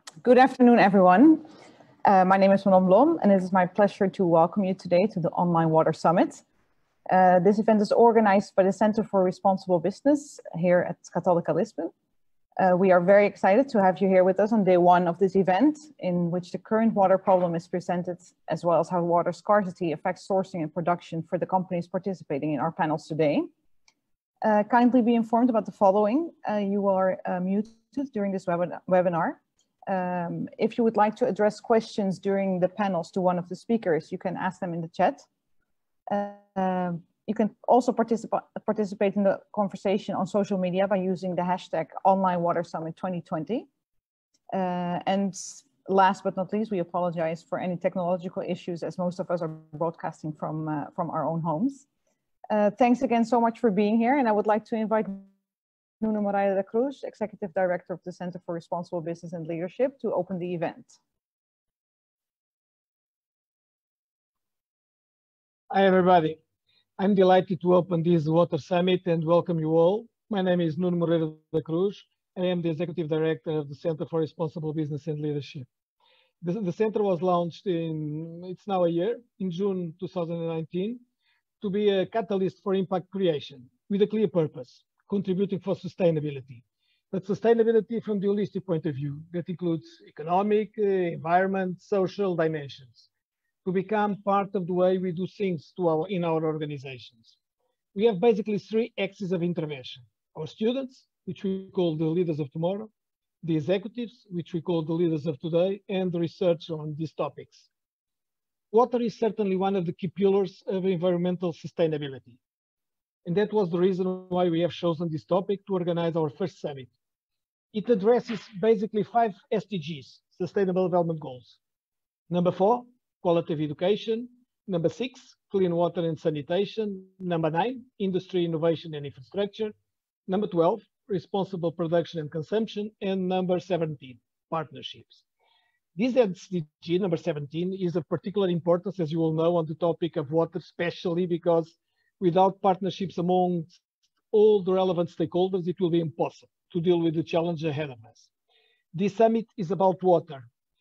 Good afternoon, everyone. My name is Manon Blom, and it is my pleasure to welcome you today to the Online Water Summit. This event is organized by the Center for Responsible Business here at CATÓLICA-LISBON. We are very excited to have you here with us on day one of this event, in which the current water problem is presented, as well as how water scarcity affects sourcing and production for the companies participating in our panels today. Kindly be informed about the following. You are muted during this webinar. If you would like to address questions during the panels to one of the speakers, you can ask them in the chat. You can also participate in the conversation on social media by using the hashtag #OnlineWaterSummit2020. And last but not least, we apologize for any technological issues, as most of us are broadcasting from our own homes. Thanks again so much for being here, and I would like to invite Nuno Moreira da Cruz, Executive Director of the Center for Responsible Business and Leadership, to open the event. Hi, everybody. I'm delighted to open this Water Summit and welcome you all. My name is Nuno Moreira da Cruz. I am the Executive Director of the Center for Responsible Business and Leadership. The center was launched it's now a year, in June 2019, to be a catalyst for impact creation with a clear purpose, contributing for sustainability. But sustainability from the holistic point of view that includes economic, environment, social dimensions, to become part of the way we do things in our organizations. We have basically three axes of intervention: our students, which we call the leaders of tomorrow, the executives, which we call the leaders of today, and the research on these topics. Water is certainly one of the key pillars of environmental sustainability. And that was the reason why we have chosen this topic to organize our first summit. It addresses basically 5 SDGs, Sustainable Development Goals. Number 4, quality of education. Number 6, clean water and sanitation. Number 9, industry, innovation and infrastructure. Number 12, responsible production and consumption. And number 17, partnerships. This SDG, number 17, is of particular importance, as you all know, on the topic of water, especially because without partnerships among all the relevant stakeholders, it will be impossible to deal with the challenge ahead of us. This summit is about water,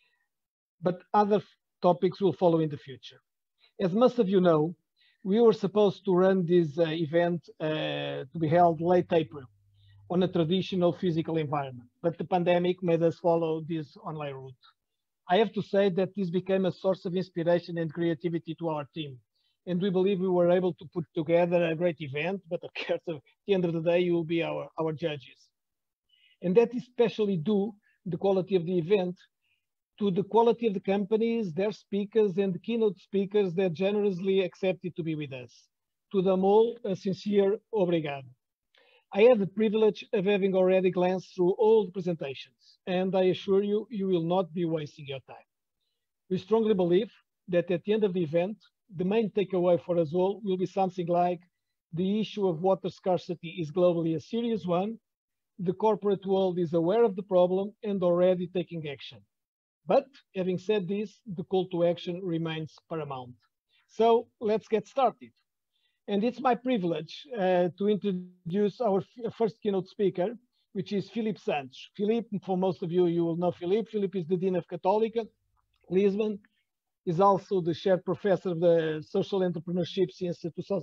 but other topics will follow in the future. As most of you know, we were supposed to run this event to be held late April on a traditional physical environment, but the pandemic made us follow this online route. I have to say that this became a source of inspiration and creativity to our team. And we believe we were able to put together a great event, but of course, at the end of the day, you will be our judges. And that is especially due the quality of the event to the quality of the companies, their speakers, and the keynote speakers that generously accepted to be with us. To them all, a sincere obrigado. I had the privilege of having already glanced through all the presentations, and I assure you, you will not be wasting your time. We strongly believe that at the end of the event, the main takeaway for us all will be something like: the issue of water scarcity is globally a serious one, the corporate world is aware of the problem and already taking action. But having said this, the call to action remains paramount. So let's get started. And it's my privilege to introduce our first keynote speaker, which is Philippe Santos. Philippe, for most of you, you will know Philippe. Philippe is the Dean of Católica, Lisbon. Is also the shared professor of the social entrepreneurship since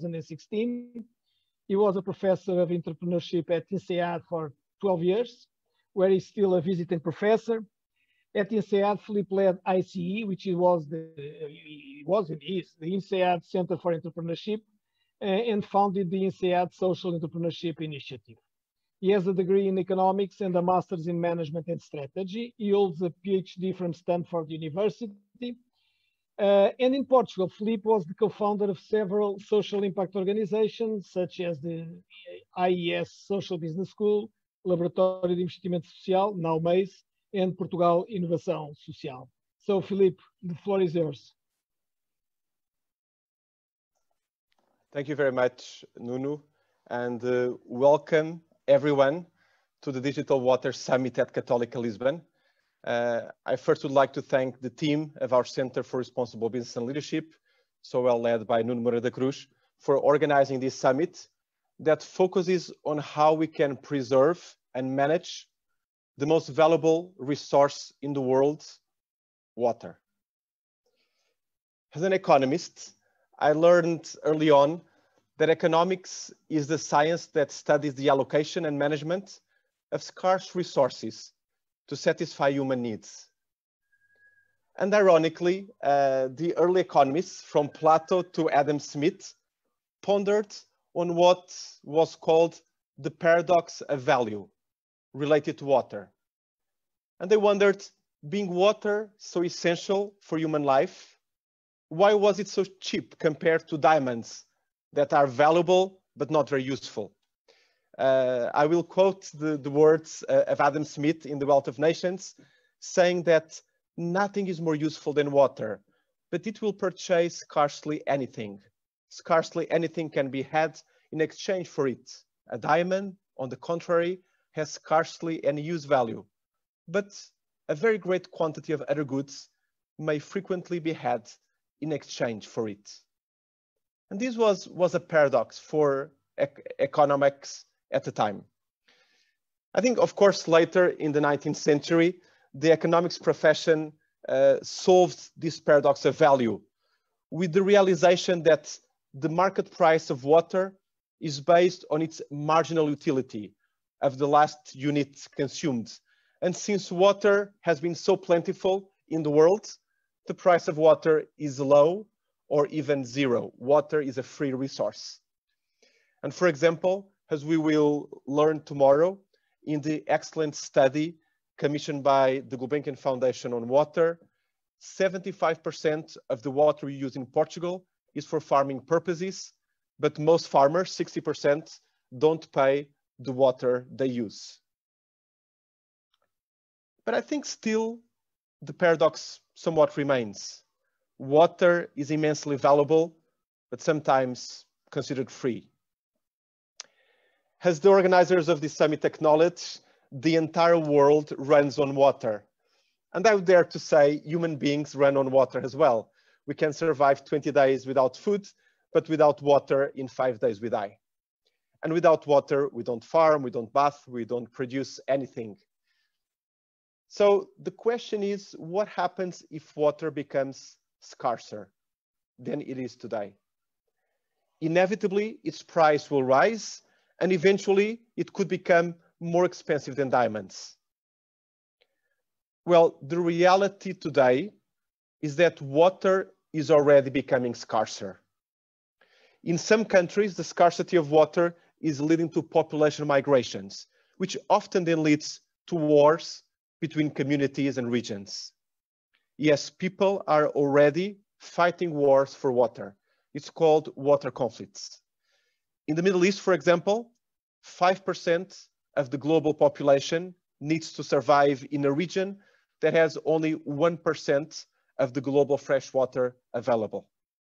2016. He was a professor of entrepreneurship at INSEAD for 12 years, where he's still a visiting professor. At INSEAD, Philippe led ICE, which is the INSEAD Center for Entrepreneurship, and founded the INSEAD Social Entrepreneurship Initiative. He has a degree in economics and a master's in management and strategy. He holds a PhD from Stanford University. And in Portugal, Philippe was the co-founder of several social impact organizations, such as the IES Social Business School, Laboratório de Investimento Social, now MAIS, and Portugal Inovação Social. So, Philippe, the floor is yours. Thank you very much, Nuno, and welcome everyone to the Digital Water Summit at Católica-Lisbon. I first would like to thank the team of our Center for Responsible Business and Leadership, so well led by Nuno Moreira da Cruz, for organizing this summit that focuses on how we can preserve and manage the most valuable resource in the world, water. As an economist, I learned early on that economics is the science that studies the allocation and management of scarce resources to satisfy human needs. And ironically, the early economists from Plato to Adam Smith pondered on what was called the paradox of value related to water. And they wondered, being water so essential for human life, why was it so cheap compared to diamonds that are valuable but not very useful? I will quote the words of Adam Smith in The Wealth of Nations, saying that nothing is more useful than water, but it will purchase scarcely anything. Scarcely anything can be had in exchange for it. A diamond, on the contrary, has scarcely any use value, but a very great quantity of other goods may frequently be had in exchange for it. And this was a paradox for economics at the time. I think, of course, later in the 19th century, the economics profession solved this paradox of value with the realization that the market price of water is based on its marginal utility of the last unit consumed. And since water has been so plentiful in the world, the price of water is low or even zero. Water is a free resource. And for example, as we will learn tomorrow, in the excellent study commissioned by the Gulbenkian Foundation on water, 75% of the water we use in Portugal is for farming purposes, but most farmers, 60%, don't pay the water they use. But I think still the paradox somewhat remains. Water is immensely valuable, but sometimes considered free. As the organizers of this summit acknowledge, the entire world runs on water. And I would dare to say human beings run on water as well. We can survive 20 days without food, but without water, in 5 days we die. And without water, we don't farm, we don't bath, we don't produce anything. So the question is, what happens if water becomes scarcer than it is today? Inevitably, its price will rise, and eventually it could become more expensive than diamonds. Well, the reality today is that water is already becoming scarcer. In some countries, the scarcity of water is leading to population migrations, which often then leads to wars between communities and regions. Yes, people are already fighting wars for water. It's called water conflicts. In the Middle East, for example, 5% of the global population needs to survive in a region that has only 1% of the global fresh water available.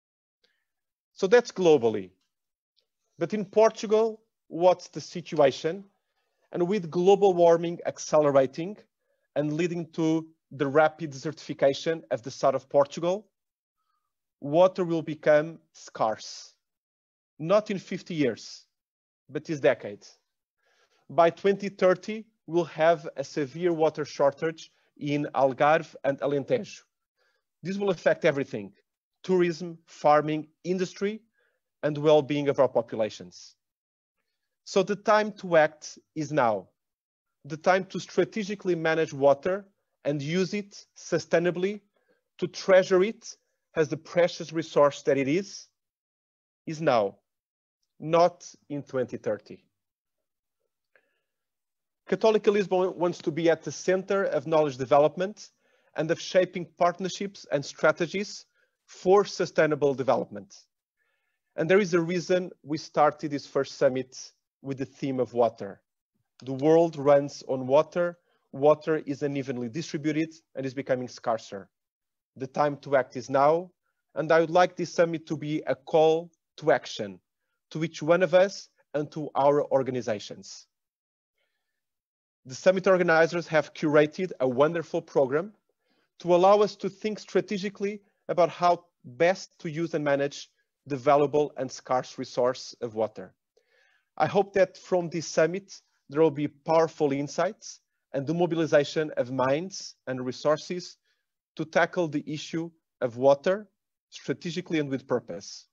So that's globally. But in Portugal, what's the situation? And with global warming accelerating and leading to the rapid desertification of the south of Portugal, water will become scarce. Not in 50 years, but this decade. By 2030, we'll have a severe water shortage in Algarve and Alentejo. This will affect everything: tourism, farming, industry, and well-being of our populations. So the time to act is now. The time to strategically manage water and use it sustainably, to treasure it as the precious resource that it is now, not in 2030. Católica-Lisbon wants to be at the center of knowledge development and of shaping partnerships and strategies for sustainable development. And there is a reason we started this first summit with the theme of water. The world runs on water. Water is unevenly distributed and is becoming scarcer. The time to act is now, and I would like this summit to be a call to action to each one of us and to our organizations. The summit organizers have curated a wonderful program to allow us to think strategically about how best to use and manage the valuable and scarce resource of water. I hope that from this summit, there will be powerful insights and the mobilization of minds and resources to tackle the issue of water strategically and with purpose.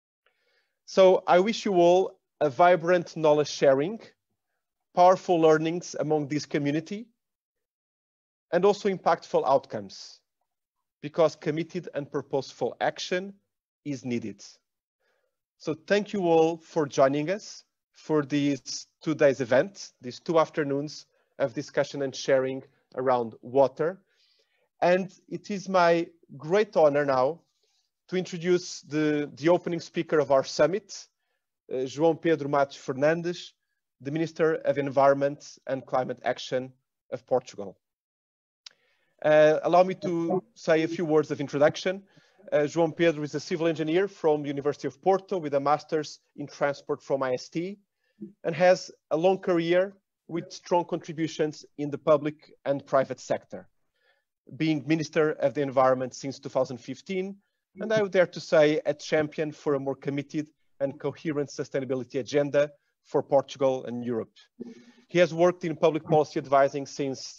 So I wish you all a vibrant knowledge sharing, powerful learnings among this community, and also impactful outcomes, because committed and purposeful action is needed. So thank you all for joining us for this 2 days event, these 2 afternoons of discussion and sharing around water. And it is my great honor now to introduce the opening speaker of our summit, João Pedro Matos Fernandes, the Minister of Environment and Climate Action of Portugal. Allow me to say a few words of introduction. João Pedro is a civil engineer from the University of Porto with a master's in transport from IST and has a long career with strong contributions in the public and private sector, being Minister of the Environment since 2015, and I would dare to say a champion for a more committed and coherent sustainability agenda for Portugal and Europe. He has worked in public policy advising since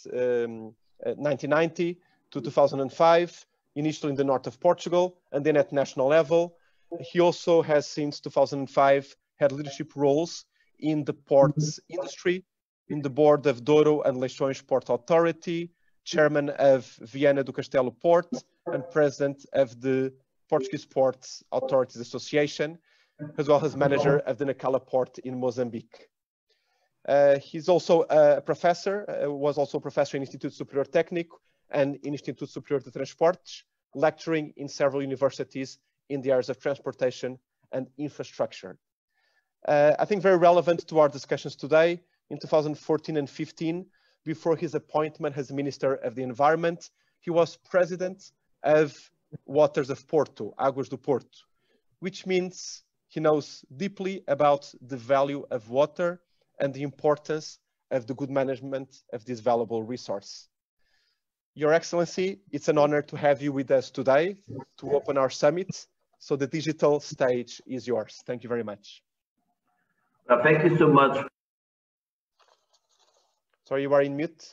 1990 to 2005, initially in the north of Portugal and then at national level. He also has since 2005 had leadership roles in the ports industry, in the board of Douro and Leixões Port Authority, chairman of Viana do Castelo Port, and president of the Portuguese Ports Authorities Association, as well as manager of the Nacala Port in Mozambique. He's also a professor, was also a professor in Instituto Superior Técnico and in Instituto Superior de Transportes, lecturing in several universities in the areas of transportation and infrastructure. I think very relevant to our discussions today, in 2014 and 15, before his appointment as Minister of the Environment, he was president of Waters of Porto, Águas do Porto, which means he knows deeply about the value of water and the importance of the good management of this valuable resource. Your Excellency, it's an honor to have you with us today to open our summit. So the digital stage is yours. Thank you very much. Thank you so much. Sorry, you are in mute.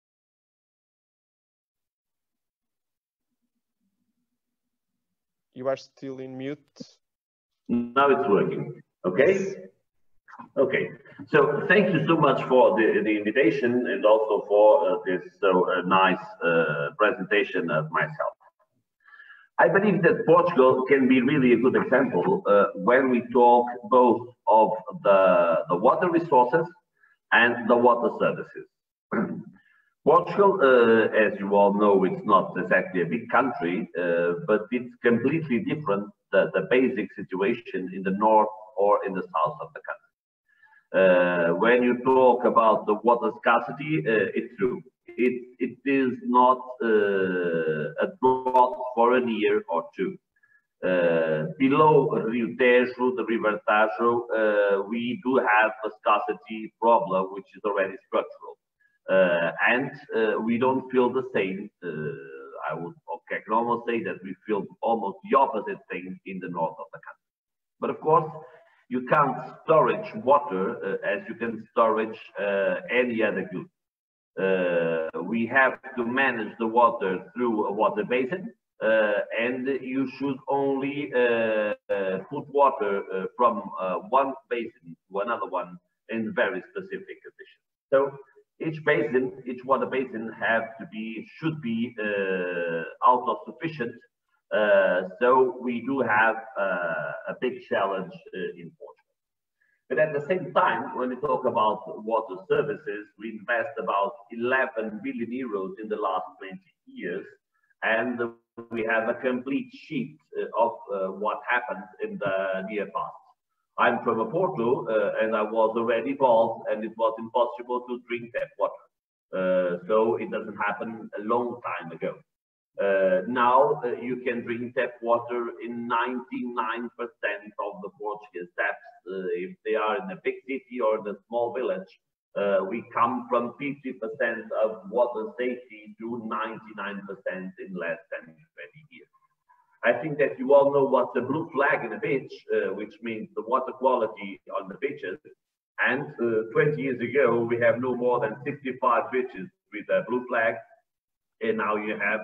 You are still in mute. Now it's working. Okay. Okay. So thank you so much for the invitation and also for this so nice presentation of myself. I believe that Portugal can be really a good example when we talk both of the water resources and the water services. Portugal, as you all know, it's not exactly a big country, but it's completely different, the basic situation in the north or in the south of the country. When you talk about the water scarcity, it's true. It is not a drought for a year or two. Below Rio Tejo, the River Tajo, we do have a scarcity problem, which is already structural. And we don't feel the same. I can almost say that we feel almost the opposite thing in the north of the country. But of course, you can't storage water as you can storage any other good. We have to manage the water through a water basin, and you should only put water from one basin to another one in very specific conditions. So each basin, each water basin should be autosufficient. So we do have a big challenge in Portugal. But at the same time, when we talk about water services, we invest about 11 billion euros in the last 20 years, and we have a complete sheet of what happened in the near past. I'm from Porto, and I was already involved, and it was impossible to drink that water. So it doesn't happen a long time ago. Now you can drink tap water in 99% of the Portuguese taps. If they are in a big city or in a small village, we come from 50% of water safety to 99% in less than 20 years. I think that you all know what's the blue flag in a beach, which means the water quality on the beaches. And 20 years ago, we have no more than 65 bridges with a blue flag, and now you have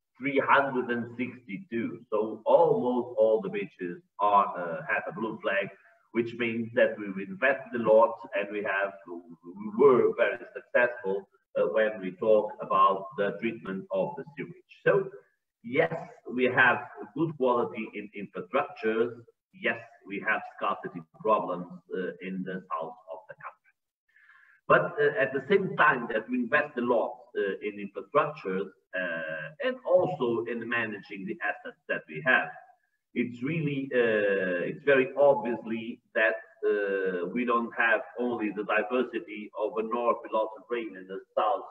362. So almost all the beaches are have a blue flag, which means that we've invested a lot, and we were very successful when we talk about the treatment of the sewage. So yes, we have good quality in infrastructures. Yes, we have scarcity problems in the south of the country. But at the same time that we invest a lot in infrastructures and also in managing the assets that we have, it's really, it's very obviously that we don't have only the diversity of a north with lots of rain and the south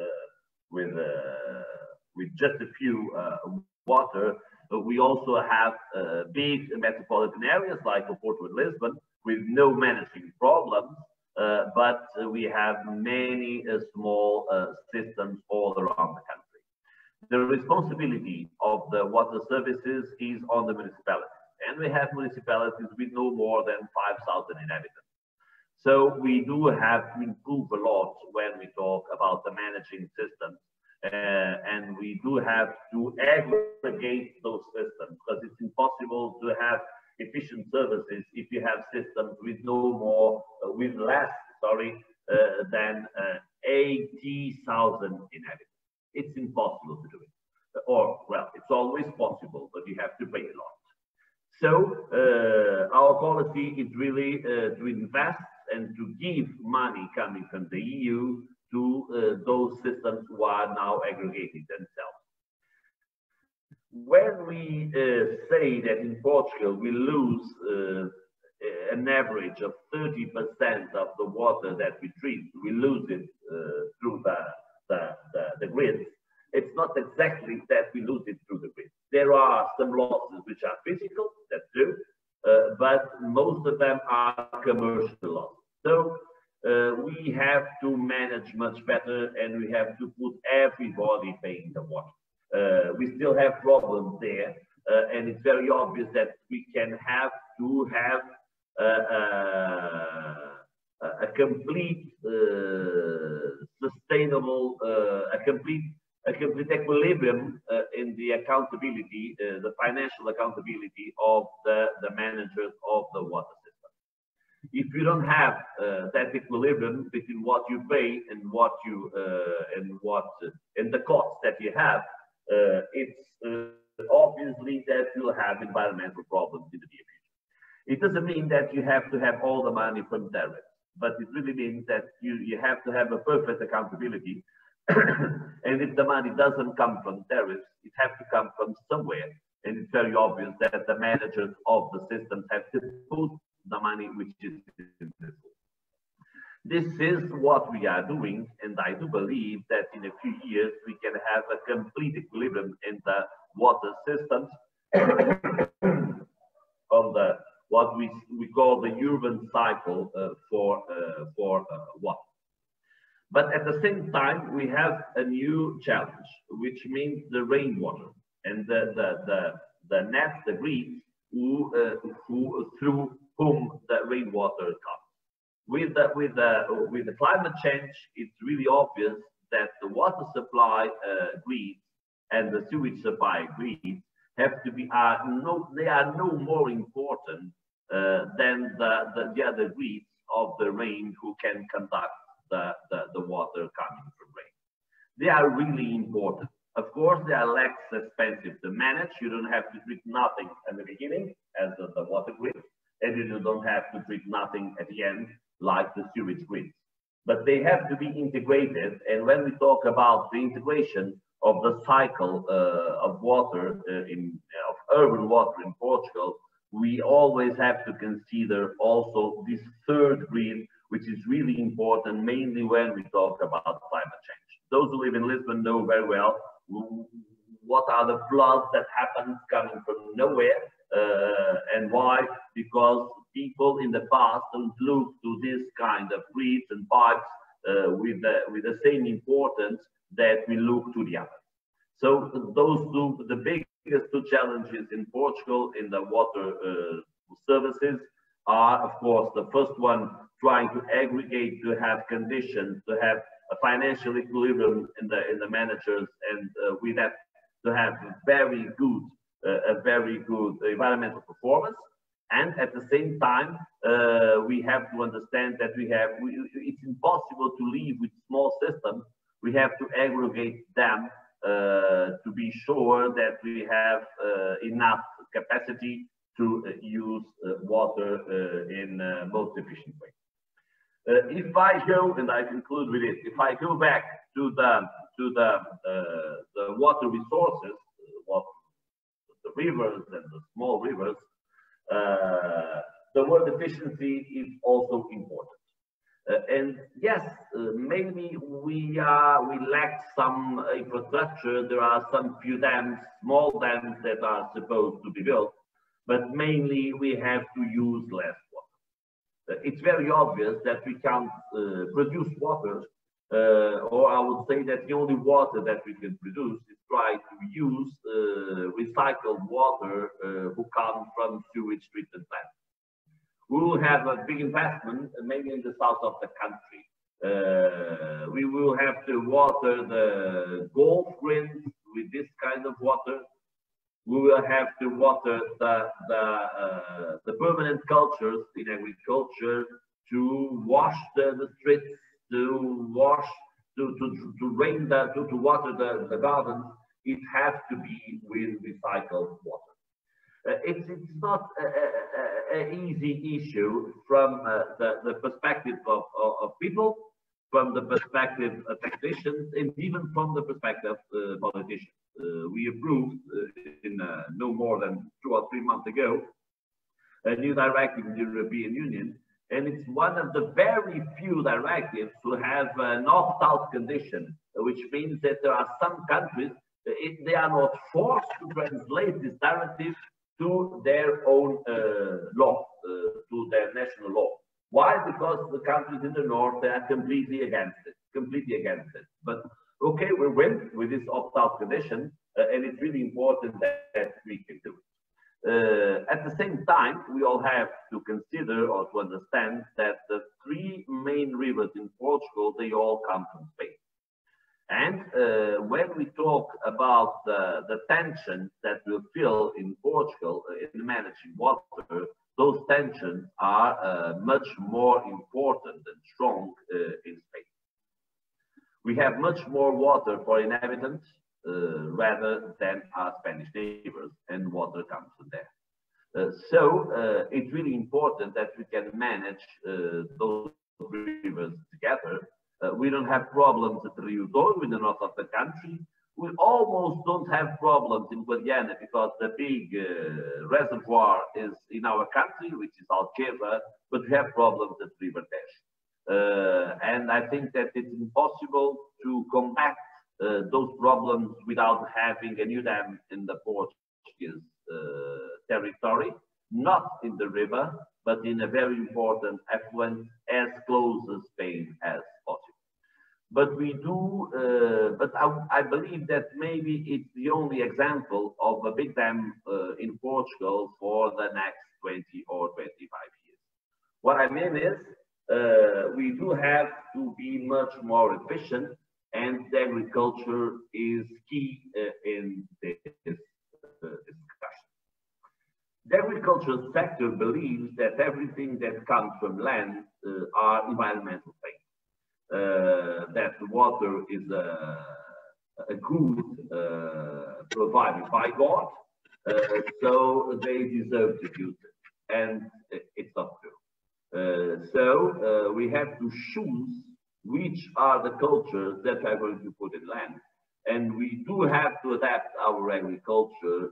with just a few water. We also have big metropolitan areas like Porto and Lisbon with no managing problems, but we have many small systems all around the country. The responsibility of the water services is on the municipalities, and we have municipalities with no more than 5,000 inhabitants. So we do have to improve a lot when we talk about the managing systems, and we do have to aggregate those systems, because it's impossible to have efficient services if you have systems with less than 80,000 inhabitants. It's impossible to do it. Or, well, it's always possible, but you have to pay a lot. So our policy is really to invest and to give money coming from the EU to those systems who are now aggregating themselves. When we say that in Portugal we lose an average of 30% of the water that we treat, we lose it through the grids, it's not exactly that we lose it through the grid. There are some losses which are physical, that's true, but most of them are commercial losses. So we have to manage much better, and we have to put everybody paying the water. We still have problems there, and it's very obvious that we can have to have a complete sustainable, a complete equilibrium in the accountability, the financial accountability of the managers of the water system. If you don't have that equilibrium between what you pay and what you and the costs that you have, it's obviously that you'll have environmental problems in the near future. It doesn't mean that you have to have all the money from tariffs, but it really means that you have to have a perfect accountability. And if the money doesn't come from tariffs, it has to come from somewhere. And it's very obvious that the managers of the systems have to put the money which is invisible. This is what we are doing, and I do believe that in a few years we can have a complete equilibrium in the water systems on the what we call the urban cycle for water. But at the same time, we have a new challenge, which means the rainwater and the nets, the grids, through whom the rainwater comes. With the climate change, it's really obvious that the water supply grids and the sewage supply grids have to be they are no more important than the other grids of the rain who can conduct the water coming from rain. They are really important. Of course, they are less expensive to manage. You don't have to treat nothing at the beginning as the water grid, and you don't have to treat nothing at the end like the sewage grids. But they have to be integrated, and when we talk about the integration of the cycle of water, of urban water in Portugal, we always have to consider also this third grid, which is really important, mainly when we talk about climate change. Those who live in Lisbon know very well what are the floods that happen coming from nowhere, and why? Because people in the past don't look to this kind of grids and pipes with the same importance that we look to the others. So those two, the biggest two challenges in Portugal in the water services are, of course, the first one trying to aggregate, to have conditions, to have a financial equilibrium in the managers, and with that to have a very good environmental performance. And at the same time, we have to understand that it's impossible to live with small systems. We have to aggregate them to be sure that we have enough capacity to use water in most efficient way. If I go, and I conclude with it, if I go back to the water resources, the rivers and the small rivers, the word efficiency is also important. And yes, maybe we lack some infrastructure. There are some few dams, small dams that are supposed to be built, but mainly we have to use less water. It's very obvious that we can't produce water, or I would say that the only water that we can produce is try to use recycled water who comes from sewage treatment plants. We will have a big investment, maybe in the south of the country. We will have to water the golf greens with this kind of water. We will have to water the permanent cultures in agriculture, to wash the streets, to water the gardens. It has to be with recycled water. It's not an easy issue from the perspective of people, from the perspective of technicians, and even from the perspective of politicians. We approved in no more than 2 or 3 months ago a new directive in the European Union, and it's one of the very few directives to have an opt-out condition, which means that there are some countries, they are not forced to translate this directive to their own law, to their national law. Why? Because the countries in the north, they are completely against it. But okay, we went with this opt-out condition, and it's really important that we can do it. At the same time, we all have to consider or to understand that the 3 main rivers in Portugal, they all come from Spain. And when we talk about the tensions that will feel in Portugal in managing water, those tensions are much more important and strong in Spain. We have much more water for inhabitants rather than our Spanish neighbors, and water comes from there. So it's really important that we can manage those rivers together. We don't have problems at Rio Douro in the north of the country. We almost don't have problems in Guadiana because the big reservoir is in our country, which is Alqueva, but we have problems at River Tejo. And I think that it's impossible to combat those problems without having a new dam in the Portuguese territory, not in the river, but in a very important effluent as close to Spain as possible. But we do, I believe that maybe it's the only example of a big dam in Portugal for the next 20 or 25 years. What I mean is, we do have to be much more efficient, and agriculture is key in this discussion. The agricultural sector believes that everything that comes from land are environmental things. That water is a good provided by God, so they deserve to use it, and it's not true. So we have to choose which are the cultures that are going to put in land, and we do have to adapt our agriculture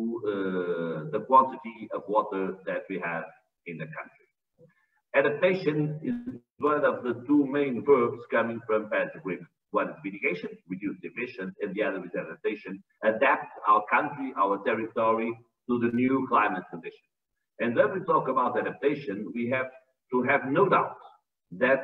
to the quantity of water that we have in the country. Adaptation is one of the 2 main verbs coming from Paris Agreement. One is mitigation, reduce emissions, and the other is adaptation, adapt our country, our territory to the new climate conditions. And when we talk about adaptation, we have to have no doubt that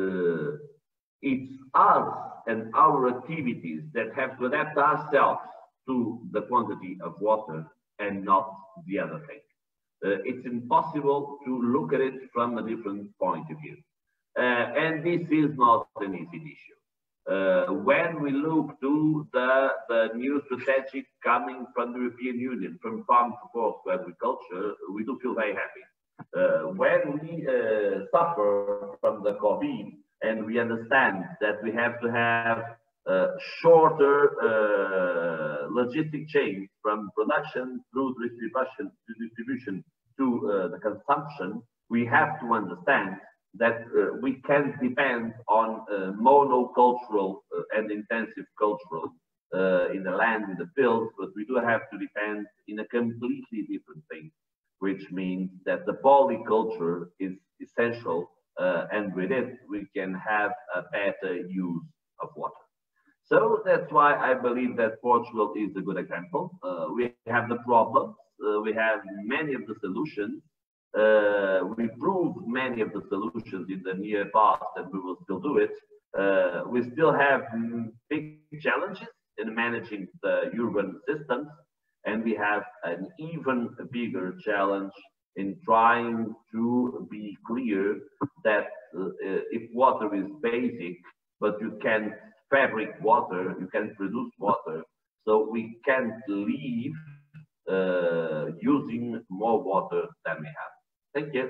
it's us and our activities that have to adapt ourselves to the quantity of water and not the other thing. it's impossible to look at it from a different point of view. And this is not an easy issue. When we look to the new strategy coming from the European Union, from farm to fork to agriculture, we do feel very happy. When we suffer from the COVID and we understand that we have to have shorter logistic chains from production through distribution to the consumption, we have to understand that we can't depend on monocultural and intensive cultural in the land, in the fields, but we do have to depend in a completely different thing, which means that the polyculture is essential, and with it, we can have a better use of water. So that's why I believe that Portugal is a good example. We have the problems, we have many of the solutions, we proved many of the solutions in the near past, and we will still do it. We still have big challenges in managing the urban systems, and we have an even bigger challenge in trying to be clear that if water is basic, but you can't fabric water, you can produce water, so we can't leave using more water than we have. Thank you.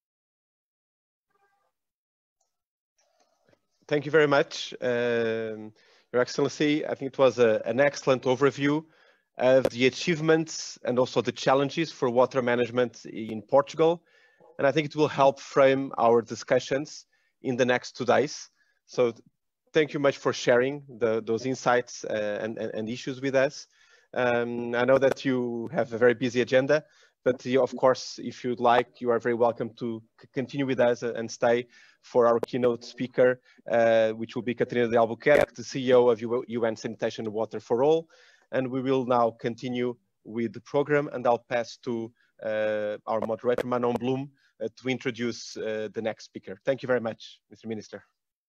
Thank you very much, Your Excellency. I think it was an excellent overview of the achievements and also the challenges for water management in Portugal. And I think it will help frame our discussions in the next 2 days. So thank you much for sharing those insights and issues with us. I know that you have a very busy agenda, but of course, if you'd like, you are very welcome to continue with us and stay for our keynote speaker, which will be Catarina de Albuquerque, the CEO of UN Sanitation and Water for All. And we will now continue with the program, and I'll pass to our moderator, Manon Bloom, to introduce the next speaker. Thank you very much, Mr. Minister.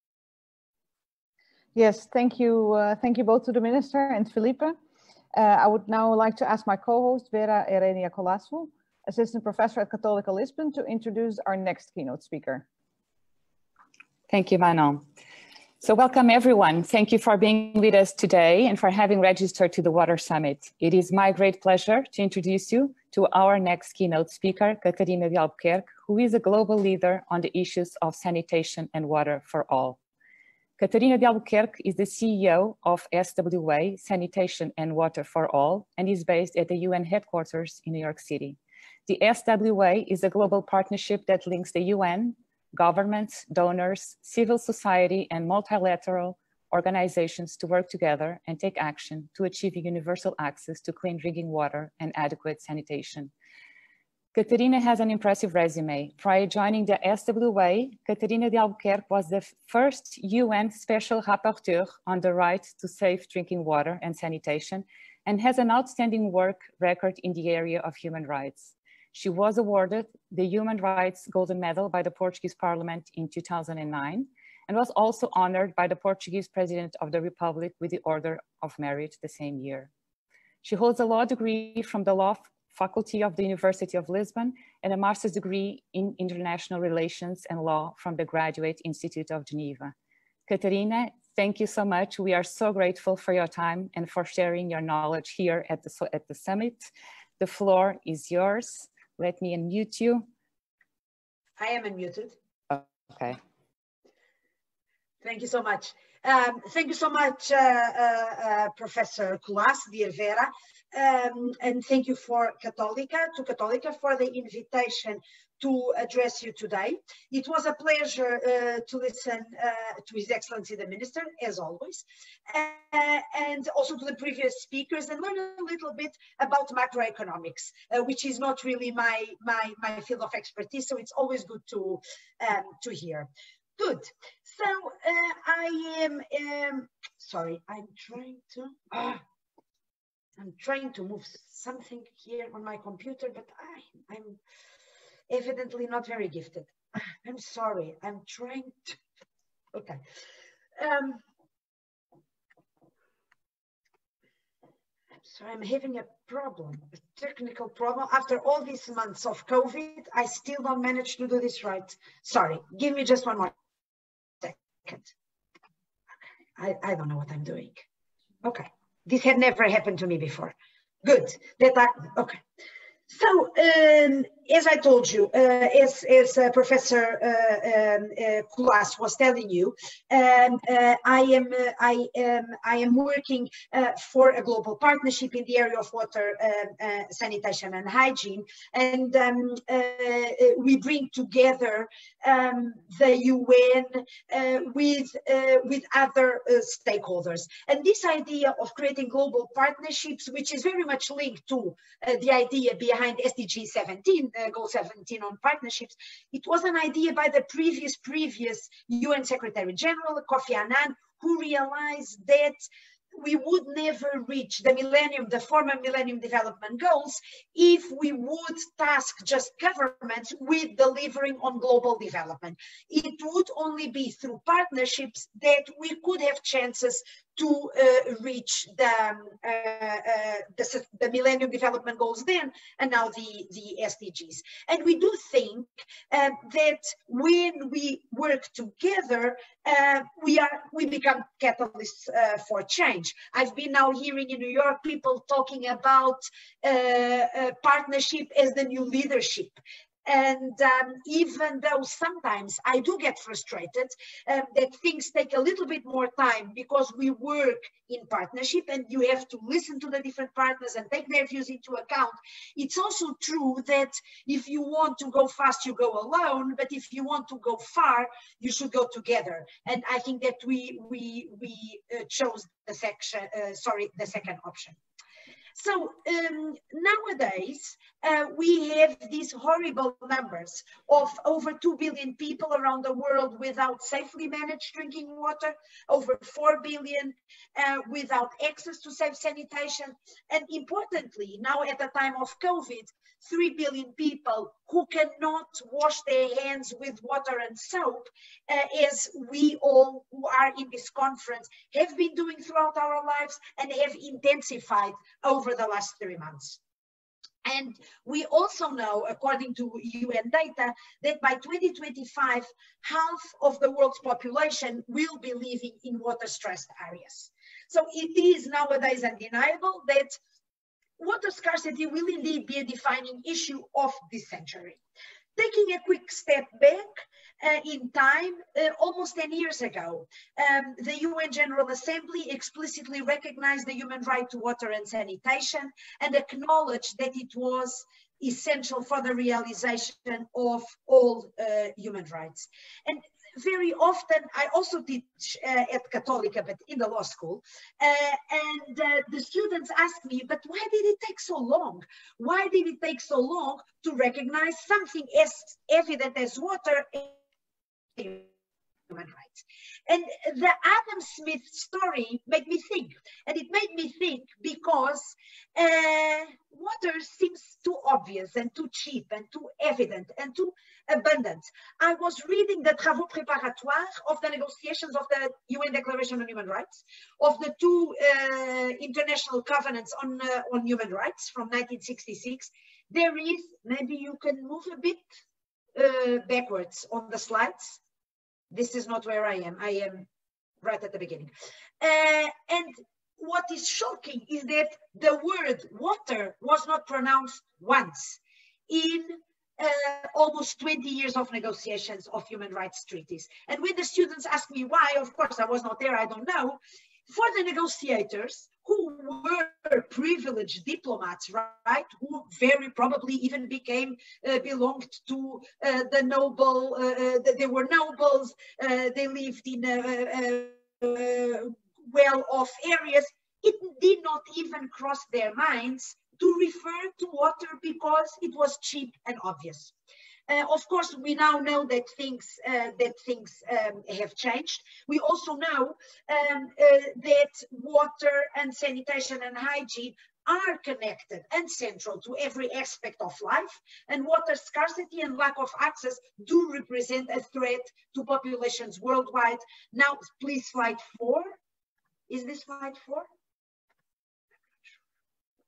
Yes, thank you. Thank you both to the Minister and Felipe. I would now like to ask my co-host, Vera Erenia Colasso, Assistant Professor at Católica-Lisbon, to introduce our next keynote speaker. Thank you, Manon. So welcome everyone. Thank you for being with us today and for having registered to the Water Summit. It is my great pleasure to introduce you to our next keynote speaker, Catarina de Albuquerque, who is a global leader on the issues of sanitation and water for all. Catarina de Albuquerque is the CEO of SWA, Sanitation and Water for All, and is based at the UN headquarters in New York City. The SWA is a global partnership that links the UN, governments, donors, civil society, and multilateral organizations to work together and take action to achieve universal access to clean drinking water and adequate sanitation. Catarina has an impressive resume. Prior to joining the SWA, Catarina de Albuquerque was the first UN Special Rapporteur on the right to safe drinking water and sanitation, and has an outstanding work record in the area of human rights. She was awarded the Human Rights Golden Medal by the Portuguese Parliament in 2009, and was also honored by the Portuguese President of the Republic with the Order of Merit the same year. She holds a law degree from the Law Faculty of the University of Lisbon and a master's degree in international relations and law from the Graduate Institute of Geneva. Catarina, thank you so much. We are so grateful for your time and for sharing your knowledge here at the summit. The floor is yours. Let me unmute you. I am unmuted. Okay. Thank you so much. Thank you so much, Professor Colasso, dear Vera, and thank you for Católica for the invitation to address you today. It was a pleasure to listen to His Excellency the Minister, as always, and also to the previous speakers, and learn a little bit about macroeconomics, which is not really my field of expertise, so it's always good to hear. Good. So I am sorry. I'm trying to move something here on my computer, but I'm evidently not very gifted. I'm sorry. I'm trying to. Okay. I'm So I'm having a problem, a technical problem. After all these months of COVID, I still don't manage to do this right. Sorry, give me just one more second. I don't know what I'm doing. Okay, this had never happened to me before. Good, okay. So, as I told you, as Professor Colas was telling you, I am working for a global partnership in the area of water sanitation and hygiene, and we bring together the UN with other stakeholders. And this idea of creating global partnerships, which is very much linked to the idea behind SDG 17, Goal 17 on partnerships, it was an idea by the previous UN Secretary General, Kofi Annan, who realized that we would never reach the former Millennium Development Goals if we would task just governments with delivering on global development. It would only be through partnerships that we could have chances to reach the Millennium Development Goals then, and now the SDGs. And we do think that when we work together, we become catalysts for change. I've been now hearing in New York people talking about partnership as the new leadership. And even though sometimes I do get frustrated that things take a little bit more time because we work in partnership and you have to listen to the different partners and take their views into account, it's also true that if you want to go fast, you go alone, but if you want to go far, you should go together. And I think that we chose the second option. So nowadays, we have these horrible numbers of over 2 billion people around the world without safely managed drinking water, over 4 billion without access to safe sanitation, and importantly, now at the time of COVID, 3 billion people who cannot wash their hands with water and soap, as we all who are in this conference have been doing throughout our lives and have intensified over the last 3 months. And we also know, according to UN data, that by 2025, half of the world's population will be living in water-stressed areas. So it is nowadays undeniable that water scarcity will indeed be a defining issue of this century. Taking a quick step back in time, almost 10 years ago, the UN General Assembly explicitly recognized the human right to water and sanitation and acknowledged that it was essential for the realization of all human rights. And very often, I also teach at Católica, but in the law school, and the students ask me, but why did it take so long? Why did it take so long to recognize something as evident as water and human rights? And the Adam Smith story made me think, and it made me think because water seems too obvious and too cheap and too evident and too abundant. I was reading the travaux préparatoires of the negotiations of the UN Declaration on Human Rights, of the two international covenants on human rights from 1966. There is, maybe you can move a bit backwards on the slides. This is not where I am. I am right at the beginning. And what is shocking is that the word water was not pronounced once in almost 20 years of negotiations of human rights treaties. And when the students ask me why, of course, I was not there, I don't know. For the negotiators, who were privileged diplomats, right, who very probably even belonged to the noble, they were nobles, they lived in well-off areas, it did not even cross their minds to refer to water because it was cheap and obvious. Of course, we now know that things have changed. We also know that water and sanitation and hygiene are connected and central to every aspect of life, and water scarcity and lack of access do represent a threat to populations worldwide. Now, please, slide 4. Is this slide 4?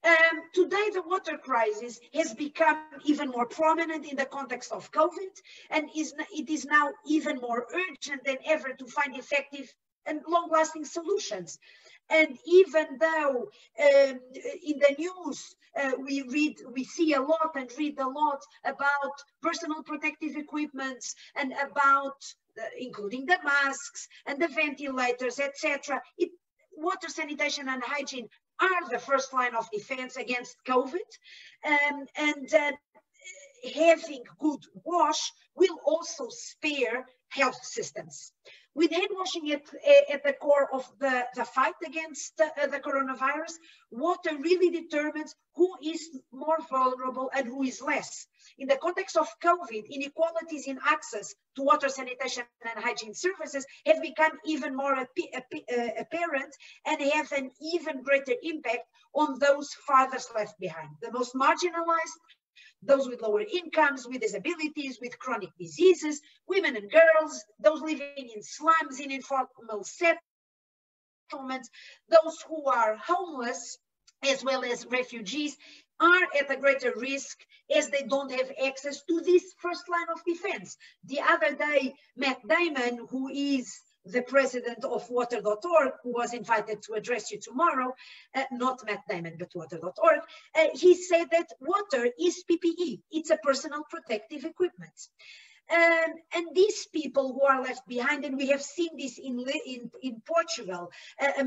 Today, the water crisis has become even more prominent in the context of COVID, and it is now even more urgent than ever to find effective and long-lasting solutions. And even though in the news we see a lot and read a lot about personal protective equipments and about including the masks and the ventilators, etc., water, sanitation and hygiene are the first line of defense against COVID, and having good wash will also spare health systems. With hand washing at the core of the fight against the coronavirus, water really determines who is more vulnerable and who is less. In the context of COVID, inequalities in access to water, sanitation and hygiene services have become even more apparent and have an even greater impact on those farthest left behind, the most marginalized, those with lower incomes, with disabilities, with chronic diseases, women and girls, those living in slums, in informal settlements, those who are homeless, as well as refugees, are at a greater risk as they don't have access to this first line of defense. The other day, Matt Damon, who is the president of water.org, who was invited to address you tomorrow, not Matt Damon, but water.org, he said that water is PPE. It's a personal protective equipment. And these people who are left behind, and we have seen this in Portugal, in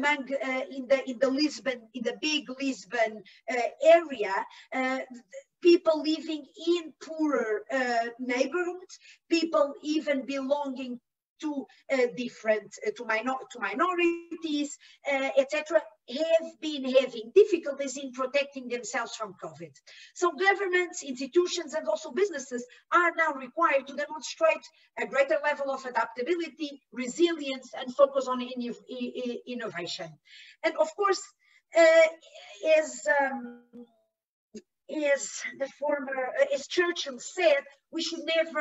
the big Lisbon area, people living in poorer neighborhoods, people even belonging to minorities, etc., have been having difficulties in protecting themselves from COVID. So governments, institutions, and also businesses are now required to demonstrate a greater level of adaptability, resilience, and focus on innovation. And of course, as Churchill said, we should never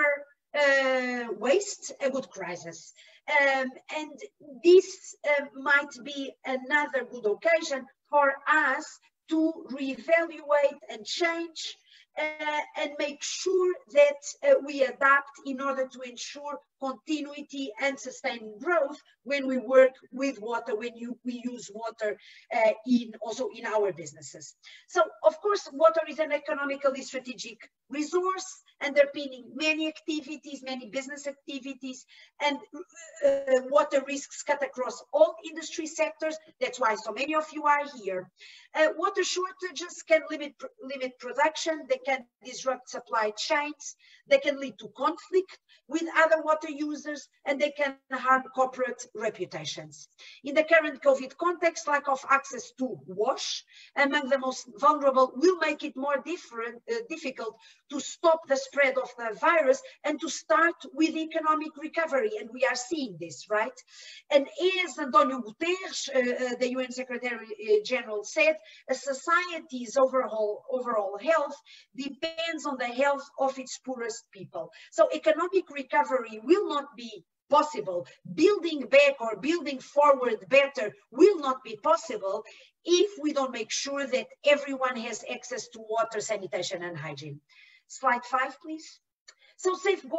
waste a good crisis. And this might be another good occasion for us to reevaluate and change and make sure that we adapt in order to ensure continuity and sustaining growth when we work with water, when we use water also in our businesses. So, of course, water is an economically strategic resource underpinning many activities, many business activities, and water risks cut across all industry sectors. That's why so many of you are here. Water shortages can limit production, they can disrupt supply chains, they can lead to conflict with other water users, and they can harm corporate reputations. In the current COVID context, lack of access to wash among the most vulnerable will make it more difficult to stop the spread of the virus and to start with economic recovery. And we are seeing this, right? And as Antonio Guterres, the UN Secretary General, said, a society's overall health depends on the health of its poorest people. So economic recovery will not be possible. Building back or building forward better will not be possible if we don't make sure that everyone has access to water, sanitation, and hygiene. Slide 5, please. So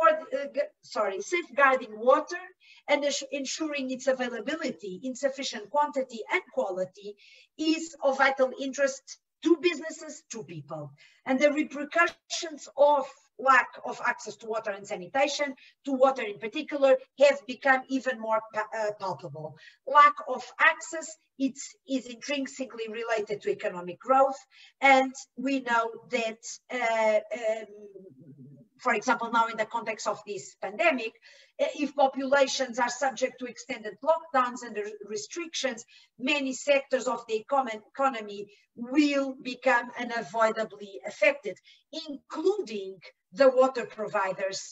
safeguarding water and ensuring its availability in sufficient quantity and quality is of vital interest to businesses, to people. And the repercussions of lack of access to water and sanitation, to water in particular, have become even more palpable. Lack of access is intrinsically related to economic growth, and we know that for example, now in the context of this pandemic, if populations are subject to extended lockdowns and restrictions, many sectors of the economy will become unavoidably affected, including the water providers,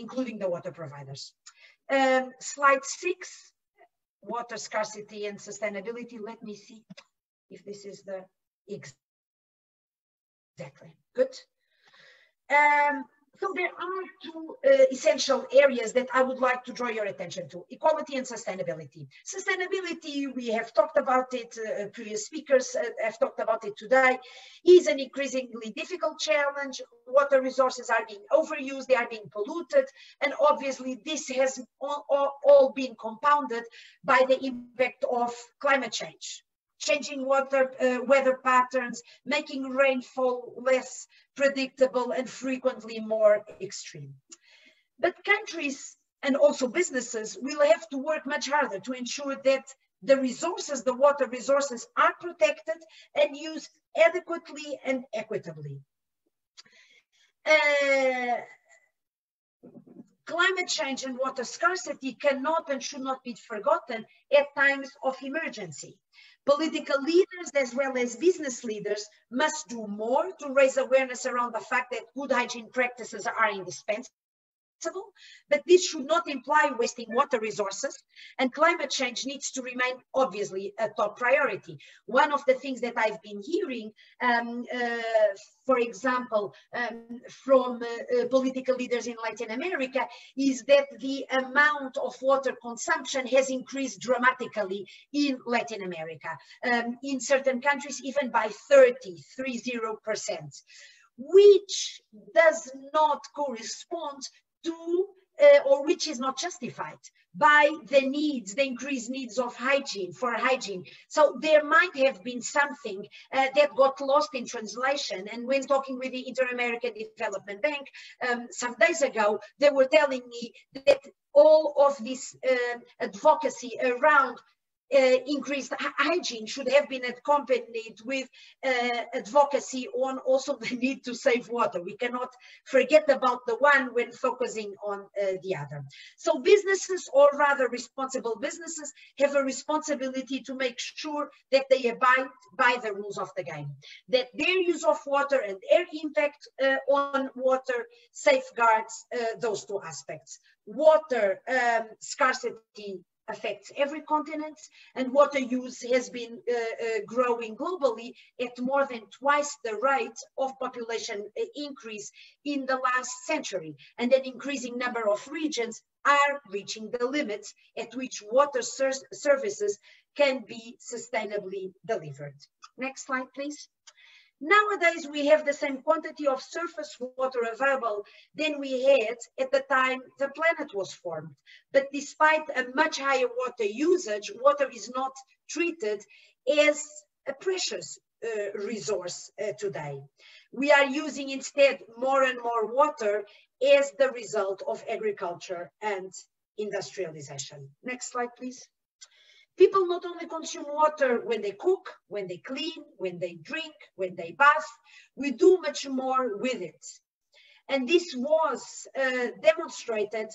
Slide 6, water scarcity and sustainability. Let me see if this is the exactly good. So there are two essential areas that I would like to draw your attention to: equality and sustainability. Sustainability, we have talked about it, previous speakers have talked about it today, is an increasingly difficult challenge. Water resources are being overused, they are being polluted, and obviously this has all been compounded by the impact of climate change. Changing weather patterns, making rainfall less predictable and frequently more extreme. But countries and also businesses will have to work much harder to ensure that the resources, the water resources, are protected and used adequately and equitably. Climate change and water scarcity cannot and should not be forgotten at times of emergency. Political leaders as well as business leaders must do more to raise awareness around the fact that good hygiene practices are indispensable, but this should not imply wasting water resources, and climate change needs to remain obviously a top priority. One of the things that I've been hearing, for example, from political leaders in Latin America, is that the amount of water consumption has increased dramatically in Latin America, in certain countries even by 30%, which does not correspond to, or which is not justified by the needs, the increased needs of hygiene. So there might have been something that got lost in translation. And when talking with the Inter-American Development Bank some days ago, they were telling me that all of this advocacy around increased hygiene should have been accompanied with advocacy on also the need to save water. We cannot forget about the one when focusing on the other. So businesses, or rather responsible businesses, have a responsibility to make sure that they abide by the rules of the game, that their use of water and their impact on water safeguards those two aspects. Water scarcity affects every continent, and water use has been growing globally at more than twice the rate of population increase in the last century, and an increasing number of regions are reaching the limits at which water services can be sustainably delivered. Next slide, please. Nowadays, we have the same quantity of surface water available than we had at the time the planet was formed. But despite a much higher water usage, water is not treated as a precious resource today. We are using instead more and more water as the result of agriculture and industrialization. Next slide, please. People not only consume water when they cook, when they clean, when they drink, when they bath, we do much more with it. And this was demonstrated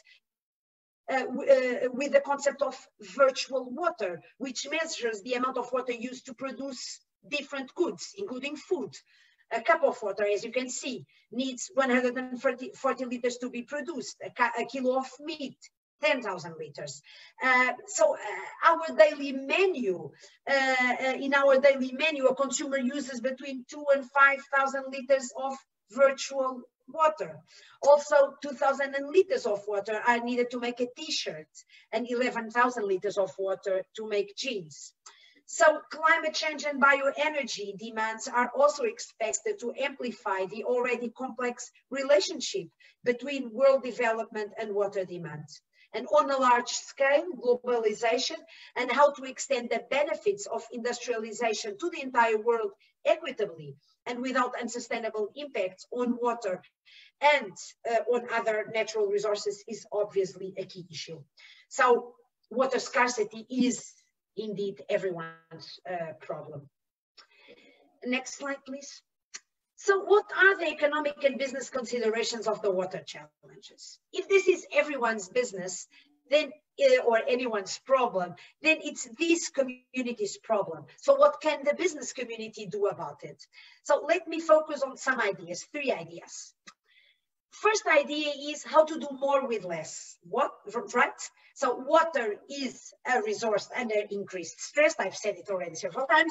with the concept of virtual water, which measures the amount of water used to produce different goods, including food. A cup of water, as you can see, needs 140 liters to be produced. A kilo of meat, 10,000 liters. So our daily menu, in our daily menu, a consumer uses between 2,000 and 5,000 liters of virtual water. Also, 2,000 liters of water are needed to make a t-shirt, and 11,000 liters of water to make jeans. So climate change and bioenergy demands are also expected to amplify the already complex relationship between world development and water demand. And on a large scale, globalization and how to extend the benefits of industrialization to the entire world equitably and without unsustainable impacts on water and on other natural resources is obviously a key issue. So water scarcity is indeed everyone's problem. Next slide, please. So what are the economic and business considerations of the water challenges? If this is everyone's business, then or anyone's problem, then it's this community's problem. So what can the business community do about it? So let me focus on some ideas, 3 ideas. First idea is how to do more with less. What, right? So water is a resource under increased stress. I've said it already several times.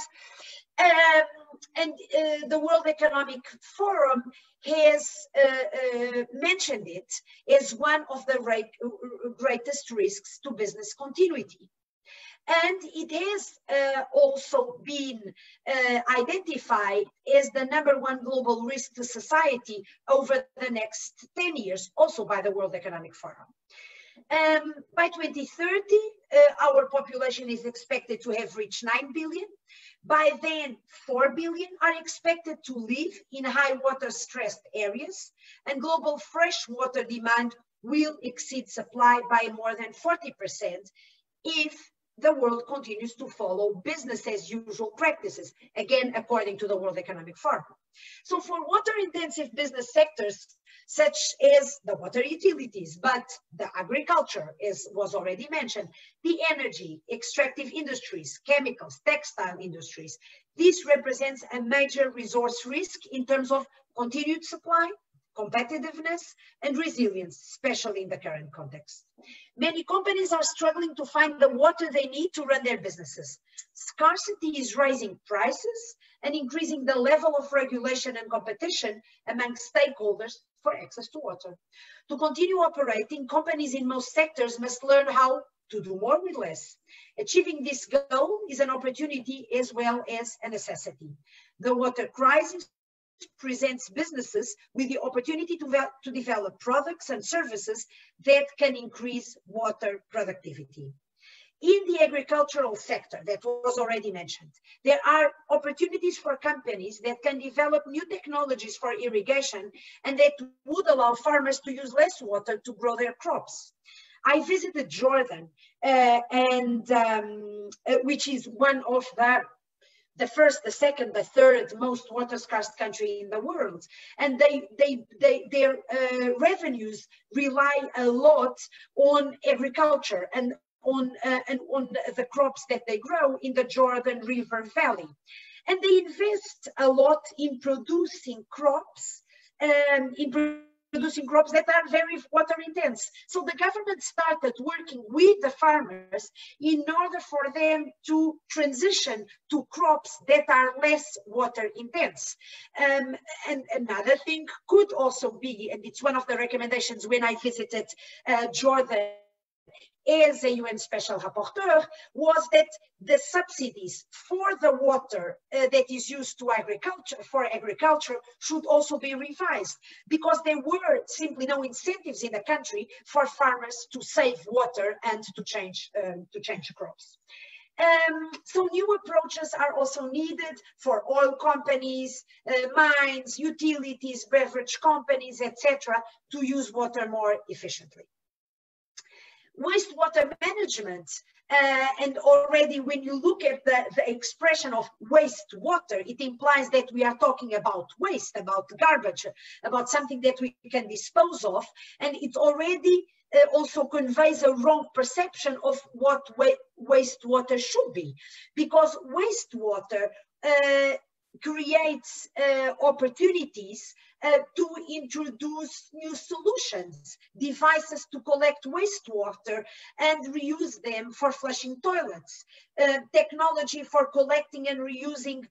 The World Economic Forum has mentioned it as one of the greatest risks to business continuity. And it has also been identified as the #1 global risk to society over the next 10 years, also by the World Economic Forum. By 2030, our population is expected to have reached 9 billion. By then, 4 billion are expected to live in high water stressed areas, and global fresh water demand will exceed supply by more than 40% if the world continues to follow business as usual practices, again, according to the World Economic Forum. So for water-intensive business sectors, such as the water utilities, but the agriculture, as was already mentioned, the energy, extractive industries, chemicals, textile industries, this represents a major resource risk in terms of continued supply, competitiveness, and resilience, especially in the current context. Many companies are struggling to find the water they need to run their businesses. Scarcity is raising prices and increasing the level of regulation and competition among stakeholders for access to water. To continue operating, companies in most sectors must learn how to do more with less. Achieving this goal is an opportunity as well as a necessity. The water crisis presents businesses with the opportunity to develop products and services that can increase water productivity. In the agricultural sector that was already mentioned, there are opportunities for companies that can develop new technologies for irrigation and that would allow farmers to use less water to grow their crops. I visited Jordan, which is one of the first, the second, the third most water scarce country in the world. And their revenues rely a lot on agriculture and on the crops that they grow in the Jordan River Valley. And they invest a lot in producing crops, that are very water intense. So the government started working with the farmers in order for them to transition to crops that are less water intense. And another thing could also be, and it's one of the recommendations when I visited Jordan as a UN Special Rapporteur, was that the subsidies for the water that is used to agriculture should also be revised, because there were simply no incentives in the country for farmers to save water and to change crops. So new approaches are also needed for oil companies, mines, utilities, beverage companies, etc., to use water more efficiently. Wastewater management, and already when you look at the expression of wastewater, it implies that we are talking about waste, about garbage, about something that we can dispose of, and it already also conveys a wrong perception of what wastewater should be, because wastewater creates opportunities to introduce new solutions, devices to collect wastewater and reuse them for flushing toilets, technology for collecting and reusing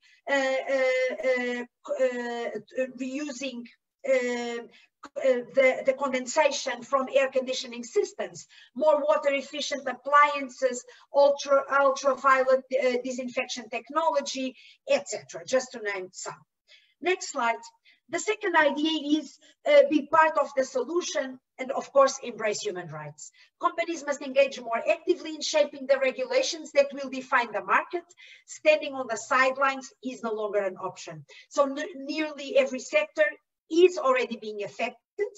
the condensation from air conditioning systems, more water efficient appliances, ultraviolet disinfection technology, etc., just to name some. Next slide. The second idea is be part of the solution and, of course, embrace human rights. Companies must engage more actively in shaping the regulations that will define the market. Standing on the sidelines is no longer an option. So nearly every sector is already being affected.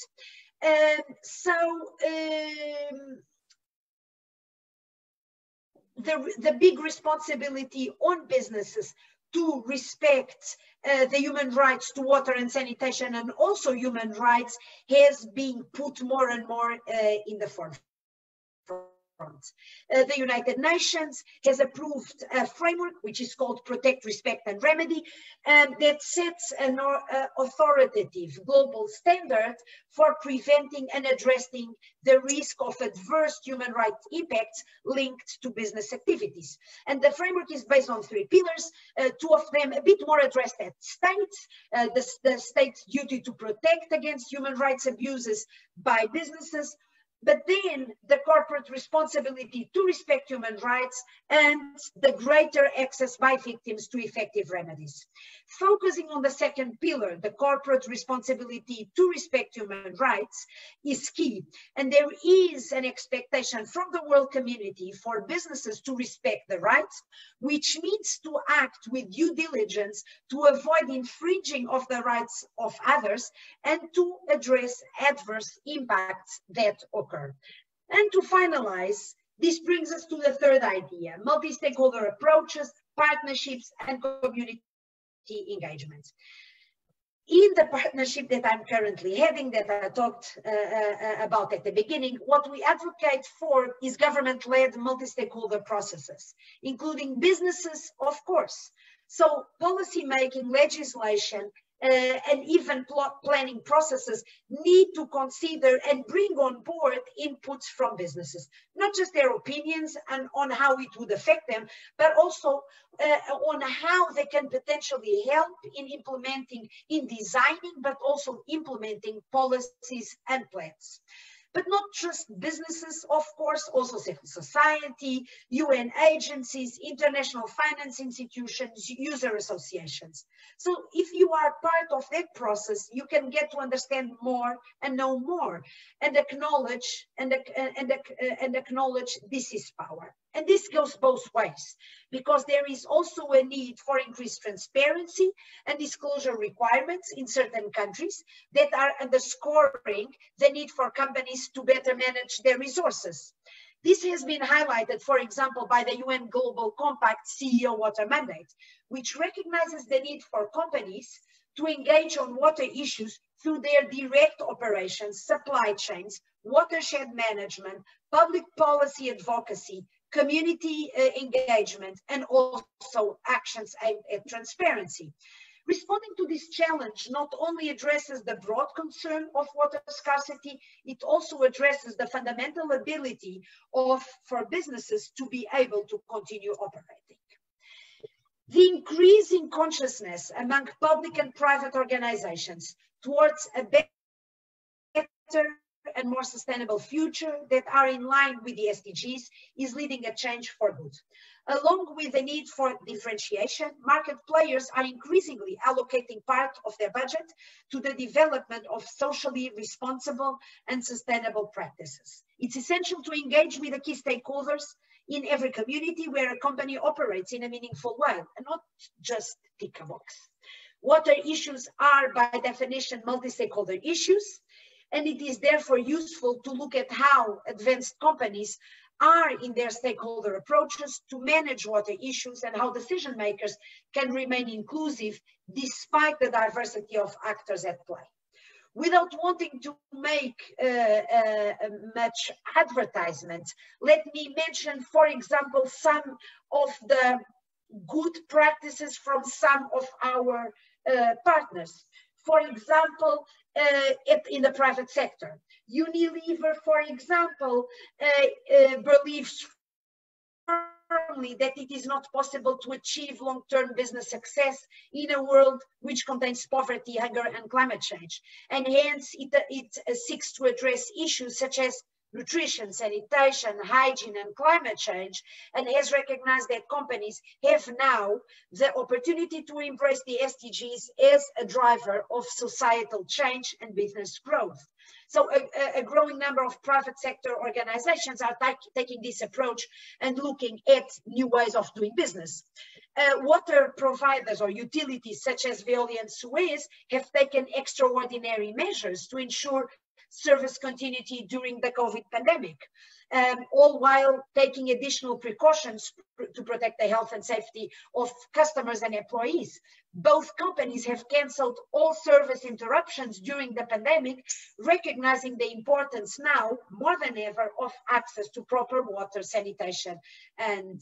The big responsibility on businesses to respect the human rights to water and sanitation, and also human rights, has been put more and more in the forefront. front. The United Nations has approved a framework which is called Protect, Respect and Remedy, that sets an authoritative global standard for preventing and addressing the risk of adverse human rights impacts linked to business activities. And the framework is based on 3 pillars, 2 of them a bit more addressed at states, the state's duty to protect against human rights abuses by businesses, but then the corporate responsibility to respect human rights and the greater access by victims to effective remedies. Focusing on the second pillar, the corporate responsibility to respect human rights, is key. And there is an expectation from the world community for businesses to respect the rights, which means to act with due diligence to avoid infringing of the rights of others and to address adverse impacts that occur. And to finalize, this brings us to the third idea: multi-stakeholder approaches, partnerships, and community engagement. In the partnership that I'm currently heading, that I talked about at the beginning, what we advocate for is government-led multi-stakeholder processes, including businesses, of course. So policy making, legislation, and even planning processes need to consider and bring on board inputs from businesses, not just their opinions and on how it would affect them, but also on how they can potentially help in implementing, in designing, but also implementing policies and plans. But not just businesses, of course, also civil society, UN agencies, international finance institutions, user associations. So if you are part of that process, you can get to understand more and know more and acknowledge this is power. And this goes both ways, because there is also a need for increased transparency and disclosure requirements in certain countries that are underscoring the need for companies to better manage their resources. This has been highlighted, for example, by the UN Global Compact CEO Water Mandate, which recognizes the need for companies to engage on water issues through their direct operations, supply chains, watershed management, public policy advocacy, community engagement, and also actions aimed at transparency. Responding to this challenge not only addresses the broad concern of water scarcity, it also addresses the fundamental ability for businesses to be able to continue operating. The increasing consciousness among public and private organizations towards a better and more sustainable future that are in line with the SDGs is leading a change for good. Along with the need for differentiation, market players are increasingly allocating part of their budget to the development of socially responsible and sustainable practices. It's essential to engage with the key stakeholders in every community where a company operates in a meaningful way, and not just tick a box. Water issues are, by definition, multi-stakeholder issues, and it is therefore useful to look at how advanced companies are in their stakeholder approaches to manage water issues and how decision makers can remain inclusive despite the diversity of actors at play. Without wanting to make much advertisement, let me mention, for example, some of the good practices from some of our partners. For example, in the private sector. Unilever, for example, believes firmly that it is not possible to achieve long-term business success in a world which contains poverty, hunger, and climate change. And hence, it seeks to address issues such as nutrition, sanitation, hygiene, and climate change, and has recognized that companies have now the opportunity to embrace the SDGs as a driver of societal change and business growth. So a growing number of private sector organizations are taking this approach and looking at new ways of doing business. Water providers or utilities such as Veolia and Suez have taken extraordinary measures to ensure service continuity during the COVID pandemic, all while taking additional precautions to protect the health and safety of customers and employees. Both companies have canceled all service interruptions during the pandemic, recognizing the importance now, more than ever, of access to proper water, sanitation, and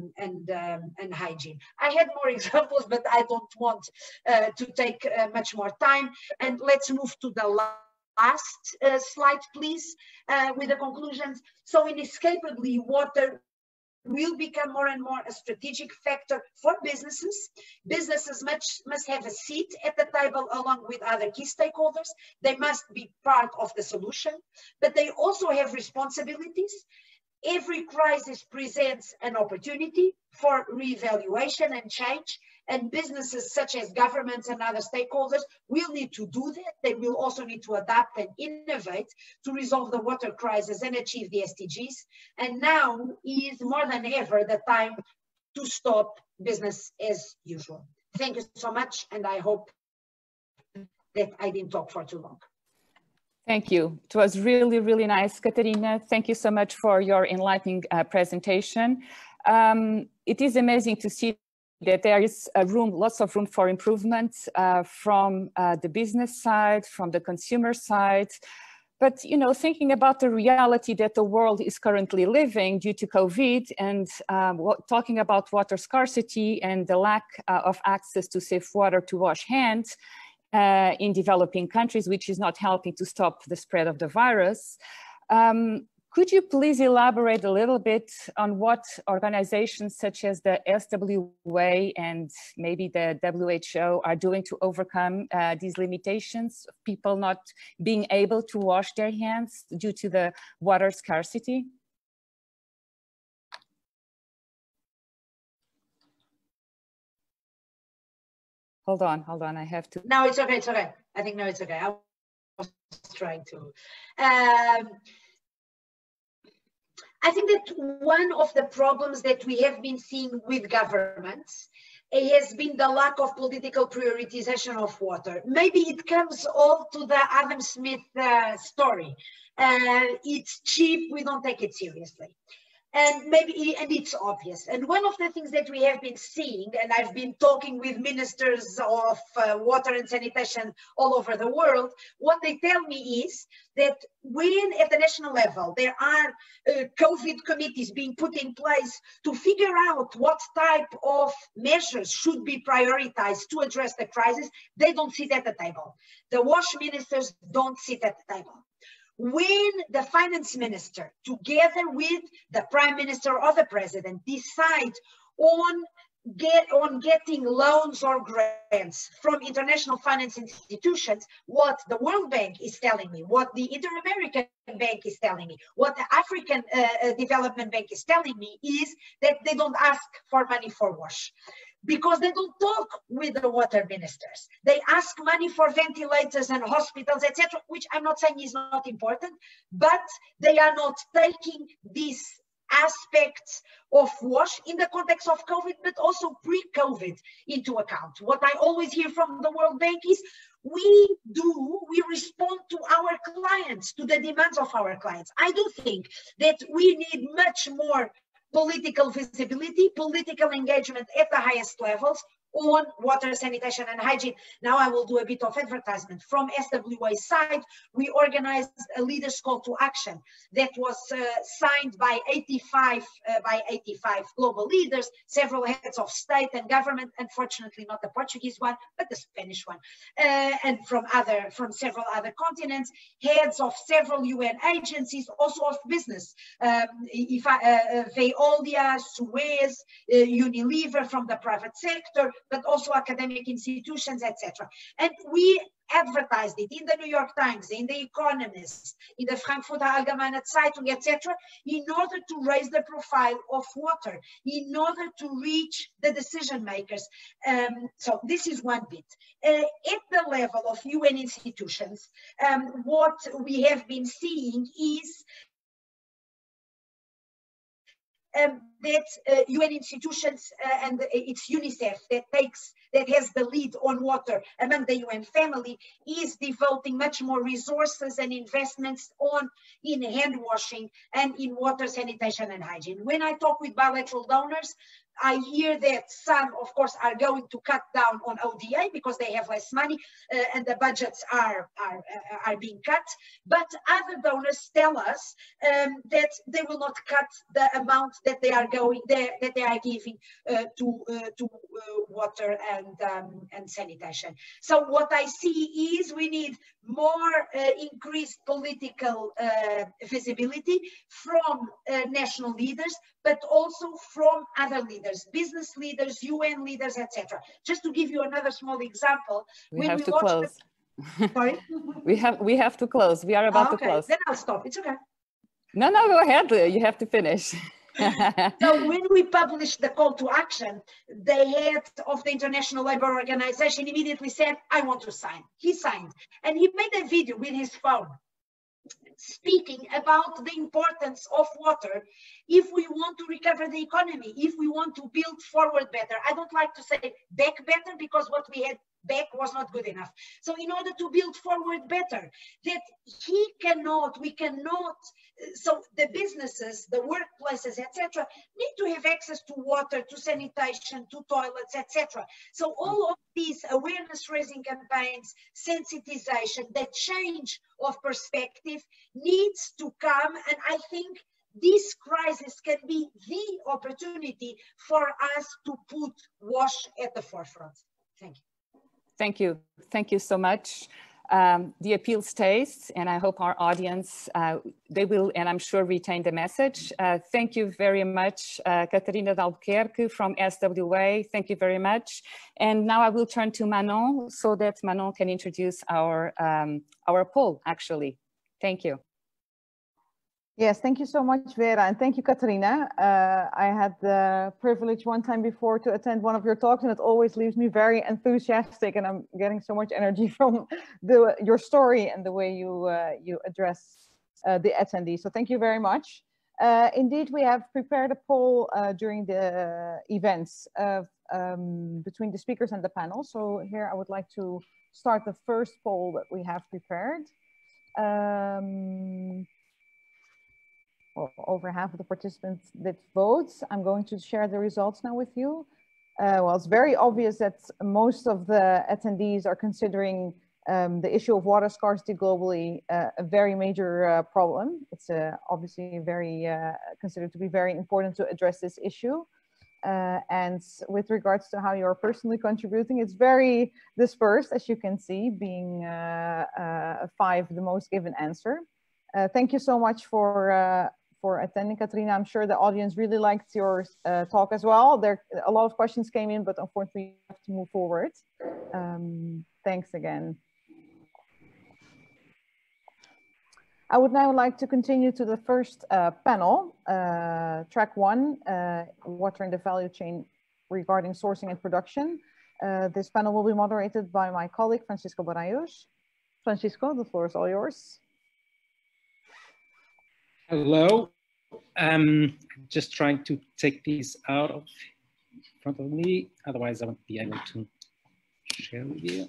hygiene. I had more examples, but I don't want to take much more time. And let's move to the last slide, please, with the conclusions. So inescapably, water will become more and more a strategic factor for businesses. Businesses must have a seat at the table along with other key stakeholders. They must be part of the solution, but they also have responsibilities. Every crisis presents an opportunity for reevaluation and change, and businesses such as governments and other stakeholders will need to do that. They will also need to adapt and innovate to resolve the water crisis and achieve the SDGs. And now is more than ever the time to stop business as usual. Thank you so much, and I hope that I didn't talk for too long. Thank you. It was really, really nice, Catarina. Thank you so much for your enlightening presentation. It is amazing to see that there is lots of room for improvement from the business side, from the consumer side. But, you know, thinking about the reality that the world is currently living due to COVID, and talking about water scarcity and the lack of access to safe water to wash hands, in developing countries, which is not helping to stop the spread of the virus. Could you please elaborate a little bit on what organizations such as the SWA and maybe the WHO are doing to overcome these limitations of people not being able to wash their hands due to the water scarcity? Hold on, I have to. No, it's okay, it's okay. I think, no, it's okay. I was trying to. I think that one of the problems that we have been seeing with governments has been the lack of political prioritization of water. Maybe it comes all to the Adam Smith story. It's cheap, we don't take it seriously. And it's obvious. And one of the things that we have been seeing, and I've been talking with ministers of water and sanitation all over the world, what they tell me is that when at the national level there are COVID committees being put in place to figure out what type of measures should be prioritized to address the crisis, they don't sit at the table. The WASH ministers don't sit at the table. When the finance minister, together with the prime minister or the president, decide on getting loans or grants from international finance institutions, what the World Bank is telling me, what the Inter-American Bank is telling me, what the African Development Bank is telling me is that they don't ask for money for WASH, because they don't talk with the water ministers. They ask money for ventilators and hospitals, etc., which I'm not saying is not important, but they are not taking these aspects of WASH in the context of COVID, but also pre-COVID into account. What I always hear from the World Bank is we respond to our clients, to the demands of our clients. I do think that we need much more political visibility, political engagement at the highest levels on water, sanitation, and hygiene. Now I will do a bit of advertisement. From SWA's side, we organized a leaders' call to action that was signed by 85 global leaders, several heads of state and government, unfortunately not the Portuguese one, but the Spanish one, and from several other continents, heads of several UN agencies, also of business, Veolia, Suez, Unilever from the private sector, but also academic institutions, etc. And we advertised it in the New York Times, in the Economist, in the Frankfurter Allgemeine Zeitung, etc., in order to raise the profile of water, in order to reach the decision makers. So this is one bit. At the level of UN institutions, what we have been seeing is that UN institutions and it's UNICEF that has the lead on water among the UN family is devoting much more resources and investments in hand washing and in water sanitation and hygiene. When I talk with bilateral donors, I hear that some, of course, are going to cut down on ODA because they have less money and the budgets are being cut. But other donors tell us that they will not cut the amount that they are giving to water and sanitation. So what I see is we need more increased political visibility from national leaders, but also from other leaders, business leaders, UN leaders, etc. Just to give you another small example, we have to close. Sorry? we have to close. We are about to close. Then I'll stop. It's okay. No, go ahead. You have to finish. So when we published the call to action, the head of the International Labour Organization immediately said, I want to sign. He signed. And he made a video with his phone speaking about the importance of water if we want to recover the economy, if we want to build forward better. I don't like to say back better because what we had back was not good enough. So in order to build forward better, that we cannot, so the businesses, the workplaces, etc., need to have access to water, to sanitation, to toilets, etc. So all of these awareness raising campaigns, sensitization, the change of perspective needs to come. And I think this crisis can be the opportunity for us to put WASH at the forefront. Thank you. Thank you. Thank you so much. The appeal stays, and I hope our audience, they will, and I'm sure, retain the message. Thank you very much, Catarina de Albuquerque from SWA. Thank you very much. And now I will turn to Manon so that Manon can introduce our poll, actually. Thank you. Yes, thank you so much, Vera, and thank you, Catarina. I had the privilege one time before to attend one of your talks, and it always leaves me very enthusiastic, and I'm getting so much energy from your story and the way you address the attendees. So thank you very much. Indeed, we have prepared a poll during the events between the speakers and the panel. So here I would like to start the first poll that we have prepared. Over half of the participants did vote. I'm going to share the results now with you. Well, it's very obvious that most of the attendees are considering the issue of water scarcity globally a very major problem. It's obviously very considered to be very important to address this issue. And with regards to how you're personally contributing, it's very dispersed, as you can see, being 5 the most given answer. Thank you so much for attending, Katrina. I'm sure the audience really liked your talk as well. A lot of questions came in, but unfortunately you have to move forward. Thanks again. I would now like to continue to the first panel, track 1, water in the value chain regarding sourcing and production. This panel will be moderated by my colleague, Francisco Barayos. Francisco, the floor is all yours. Hello, I'm just trying to take this out of front of me, otherwise I won't be able to share with you.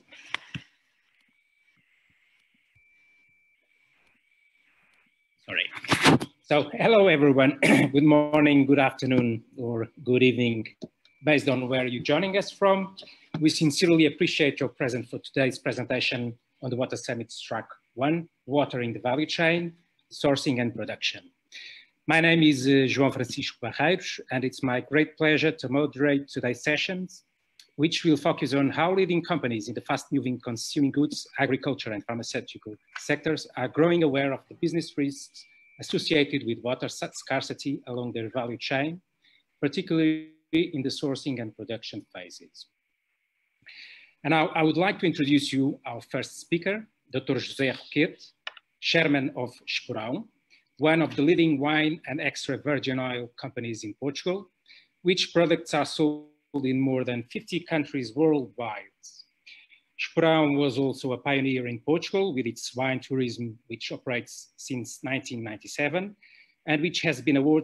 Sorry. So hello everyone, good morning, good afternoon, or good evening, based on where you're joining us from. We sincerely appreciate your presence for today's presentation on the Water Summit Track 1, Water in the Value Chain, Sourcing and Production. My name is João Francisco Barreiros, and it's my great pleasure to moderate today's sessions, which will focus on how leading companies in the fast-moving consumer goods, agriculture, and pharmaceutical sectors are growing aware of the business risks associated with water scarcity along their value chain, particularly in the sourcing and production phases. And now I would like to introduce you our first speaker, Dr. José Roquete, Chairman of Esporão, one of the leading wine and extra virgin oil companies in Portugal, which products are sold in more than 50 countries worldwide. Esporão was also a pioneer in Portugal with its wine tourism, which operates since 1997, and which has been awarded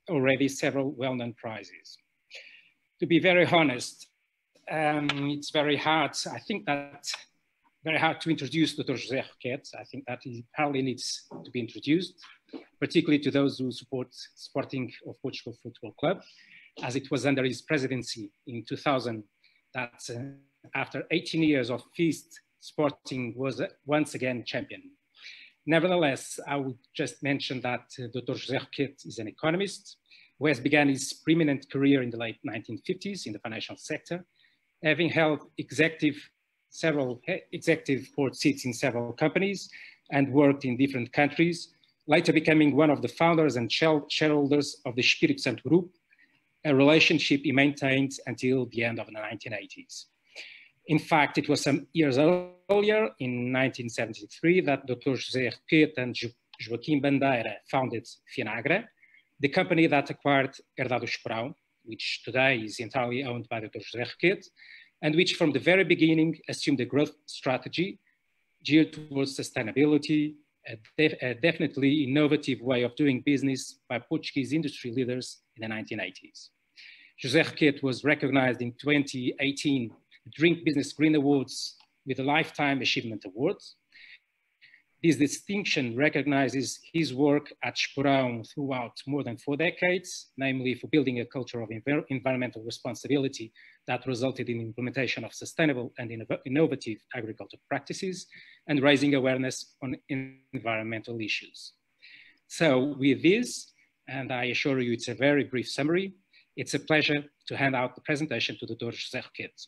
already several well-known prizes. To be very honest, it's very hard. I think that very hard to introduce Dr. José Roquette. I think that he hardly needs to be introduced, particularly to those who support Sporting of Portugal Football Club, as it was under his presidency in 2000 that after 18 years of feast, Sporting was once again champion. Nevertheless, I would just mention that Dr. José Roquette is an economist who has begun his preeminent career in the late 1950s in the financial sector, having held several executive board seats in several companies and worked in different countries, later becoming one of the founders and shareholders of the Espírito Santo Group, a relationship he maintained until the end of the 1980s. In fact, it was some years earlier, in 1973, that Dr. José Roquette and Joaquim Bandeira founded Finagra, the company that acquired Herdado Esporão, which today is entirely owned by Dr. José Roquette, and which from the very beginning assumed a growth strategy geared towards sustainability, a definitely innovative way of doing business by Portuguese industry leaders in the 1980s. José Roquette was recognized in 2018 Drink Business Green Awards with a Lifetime Achievement Award. This distinction recognizes his work at Esporão throughout more than 4 decades, namely for building a culture of environmental responsibility that resulted in implementation of sustainable and innovative agricultural practices and raising awareness on environmental issues. So with this, and I assure you it's a very brief summary, it's a pleasure to hand out the presentation to Dr. José Roquette.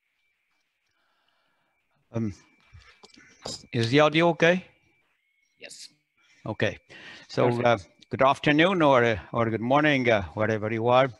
Is the audio okay? Yes. Okay. So good afternoon or good morning, wherever you are.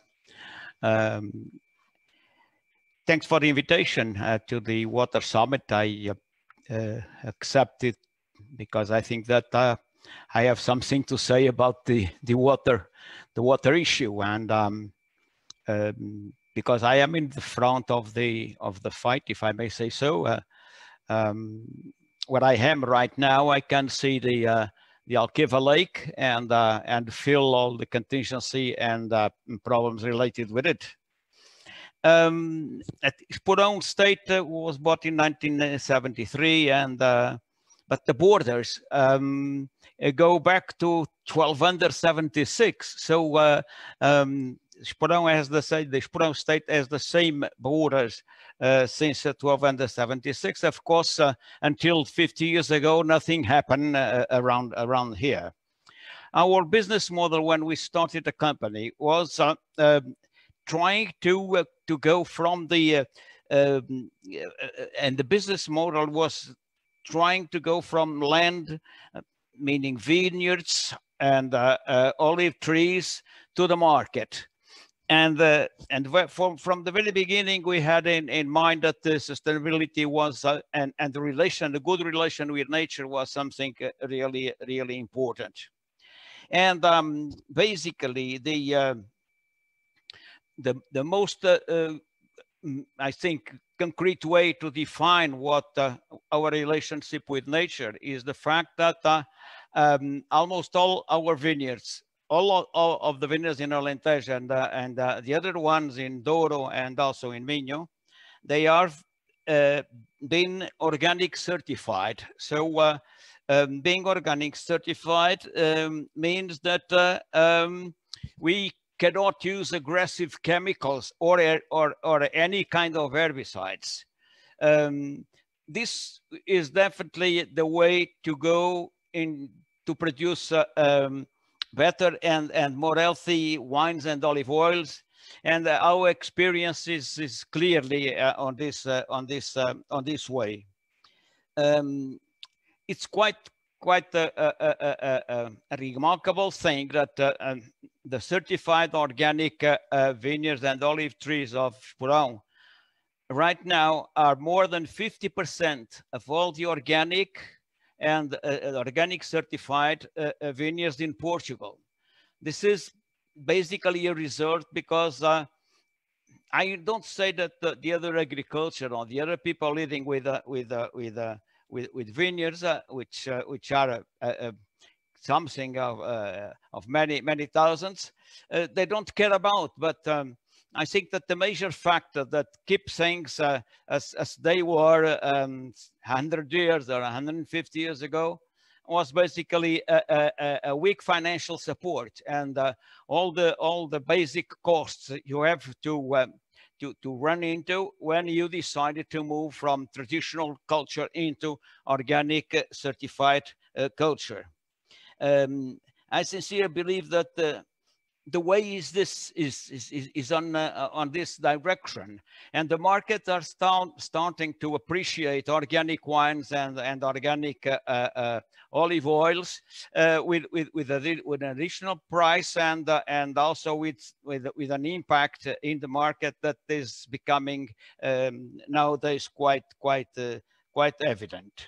Thanks for the invitation to the Water Summit. I accepted because I think that I have something to say about the water issue, and because I am in the front of the fight, if I may say so. Where I am right now, I can see the Alquiva Lake and feel all the contingency and problems related with it. Esporão State was bought in 1973, and but the borders go back to 1276. So Esporão has the Esporão State has the same borders since 1276. Of course, until 50 years ago, nothing happened around here. Our business model when we started the company was trying to go from the and the business model was trying to go from land, meaning vineyards and olive trees, to the market. And from the very beginning, we had in mind that the sustainability was and the good relation with nature was something really important. And basically, the most I think concrete way to define what our relationship with nature is the fact that almost all our vineyards, all of the vineyards in Alentejo and the other ones in Douro and also in Minho, they are being organic certified. So being organic certified means that we cannot use aggressive chemicals or any kind of herbicides. This is definitely the way to go in to produce better and more healthy wines and olive oils, and our experience is clearly on this way. It's quite a remarkable thing that the certified organic vineyards and olive trees of Esporão right now are more than 50% of all the organic and organic certified vineyards in Portugal. This is basically a result because I don't say that the other agriculture or the other people living with vineyards, which are something of many thousands, they don't care about. But I think that the major factor that keeps things as they were 100 years or 150 years ago was basically a weak financial support, and all the basic costs you have to run into when you decided to move from traditional culture into organic certified culture. I sincerely believe that the way is on this direction, and the markets are starting to appreciate organic wines and organic olive oils with an additional price, and also with an impact in the market that is becoming nowadays quite evident.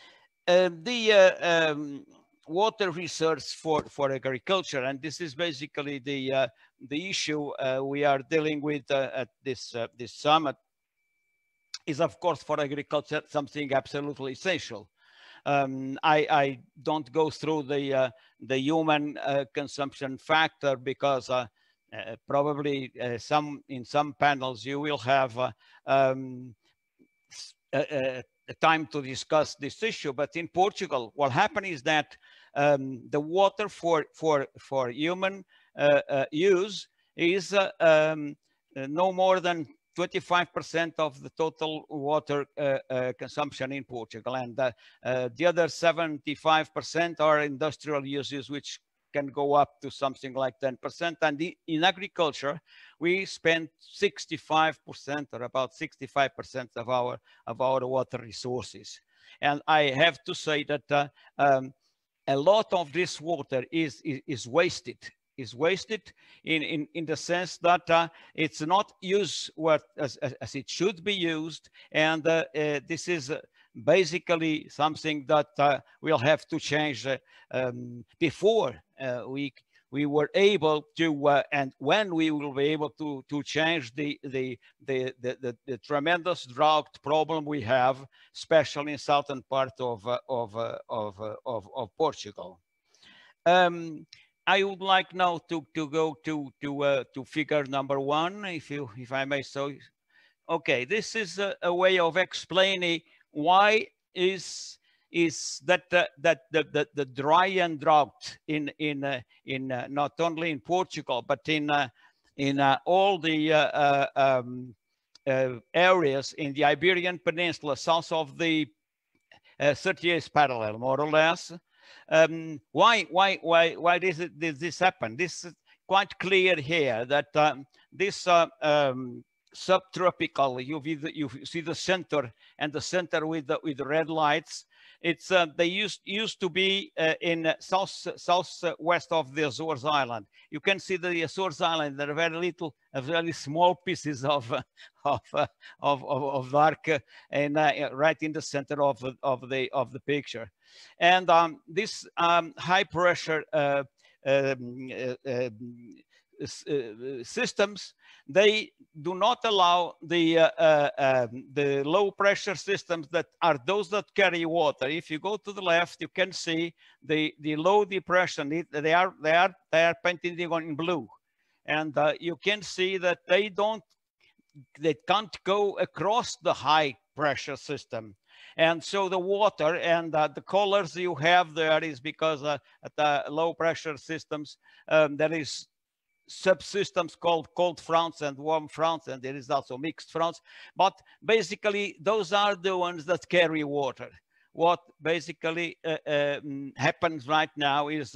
Water research for agriculture, and this is basically the issue we are dealing with at this summit, is of course for agriculture something absolutely essential. I don't go through the human consumption factor, because probably in some panels you will have time to discuss this issue. But in Portugal, what happened is that the water for human use is no more than 25% of the total water consumption in Portugal, and the other 75% are industrial uses, which can go up to something like 10%. And in agriculture, we spend 65% or about 65% of our water resources. And I have to say that a lot of this water is wasted. Is wasted in the sense that it's not used as it should be used, and this is basically something that we'll have to change before we were able to, and when we will be able to change the tremendous drought problem we have, especially in southern part of Portugal. I would like now to go to figure number one, if I may so. Okay, this is a way of explaining why is that the dry and drought in not only in Portugal but in all the areas in the Iberian Peninsula south of the 38th parallel, more or less. Why did this happen? This is quite clear here that this subtropical, you see the center, and the center with the red lights. It's they used to be in southwest of the Azores Island. You can see the Azores Island. There are very small pieces of dark, and right in the center of the picture. And this high pressure systems, they do not allow the low pressure systems that are those that carry water. If you go to the left, you can see the low depression. They are painted in blue, and you can see that they can't go across the high pressure system. And so the water and the colors you have there is because at the low pressure systems there is subsystems called cold fronts and warm fronts, and there is also mixed fronts. But basically, those are the ones that carry water. What basically happens right now is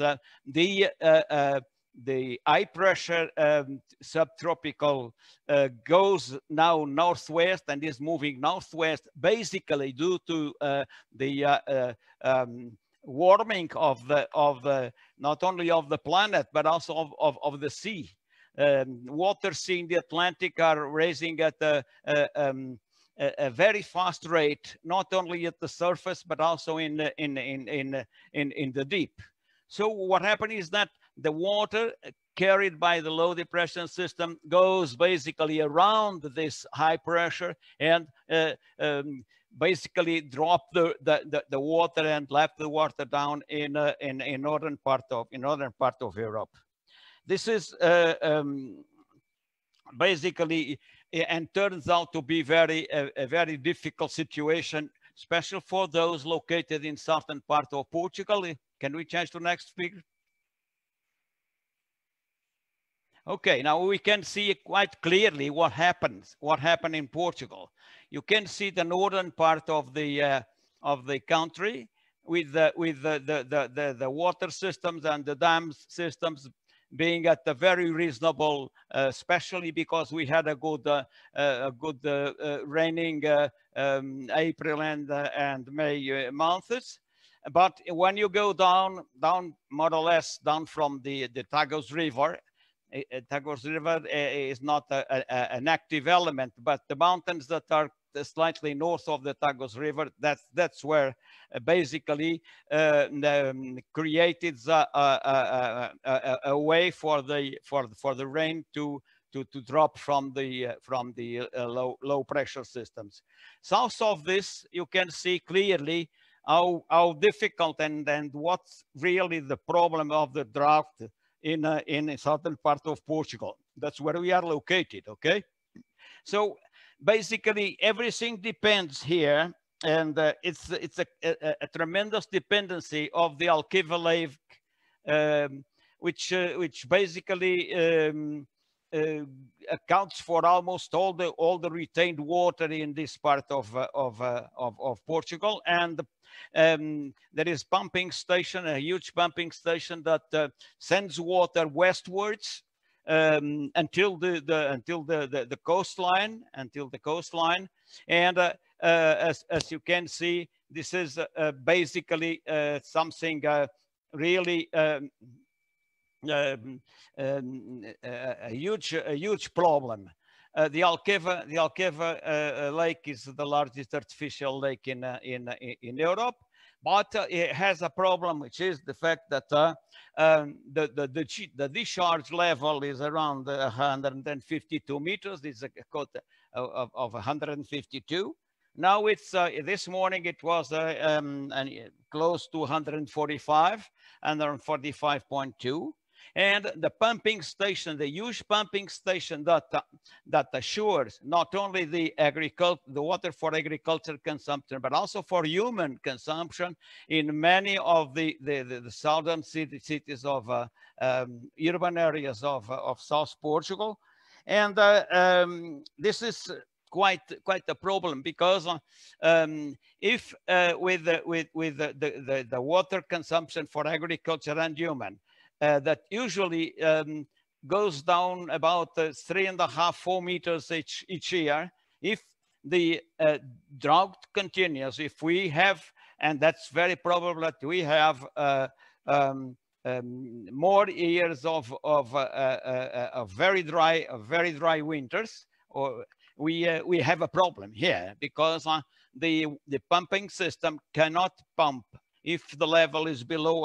the high pressure subtropical goes now northwest and is moving northwest, basically due to the warming of the not only of the planet but also of the sea. Waters in the Atlantic are rising at a very fast rate, not only at the surface but also in the deep. So what happened is that the water carried by the low depression system goes basically around this high pressure and basically dropped the water and left the water down in northern part of Europe. This is basically, and turns out to be a very difficult situation, especially for those located in southern part of Portugal. Can we change to next figure? Okay, now we can see quite clearly what happened in Portugal. You can see the northern part of the country with the water systems and the dam systems being at a very reasonable, especially because we had a good raining April and May months. But when you go down more or less down from the Tagus River, Tagus River is not an active element, but the mountains that are slightly north of the Tagus River, that's where basically created a way for the rain to drop from the low pressure systems. South of this, you can see clearly how difficult and what's really the problem of the drought in the southern part of Portugal. That's where we are located, okay? So basically everything depends here, and it's a tremendous dependency of the Alqueva Lake, which basically accounts for almost all the retained water in this part of Portugal. And there is pumping station, a huge pumping station that sends water westwards until the coastline, and as you can see, this is basically something really a huge problem. The Alqueva Lake is the largest artificial lake in Europe, but it has a problem, which is the fact that the discharge level is around 152 meters. It's a quota of 152. Now it's this morning it was close to 145, 145.2. And the pumping station, the huge pumping station that assures not only the water for agricultural consumption, but also for human consumption in many of the southern cities of urban areas of South Portugal. And this is quite a problem, because if with the water consumption for agriculture and human, that usually goes down about 3.5–4 meters each year. If the drought continues, if we have, and that's very probable that we have more years of very dry winters, or we have a problem here, because the pumping system cannot pump if the level is below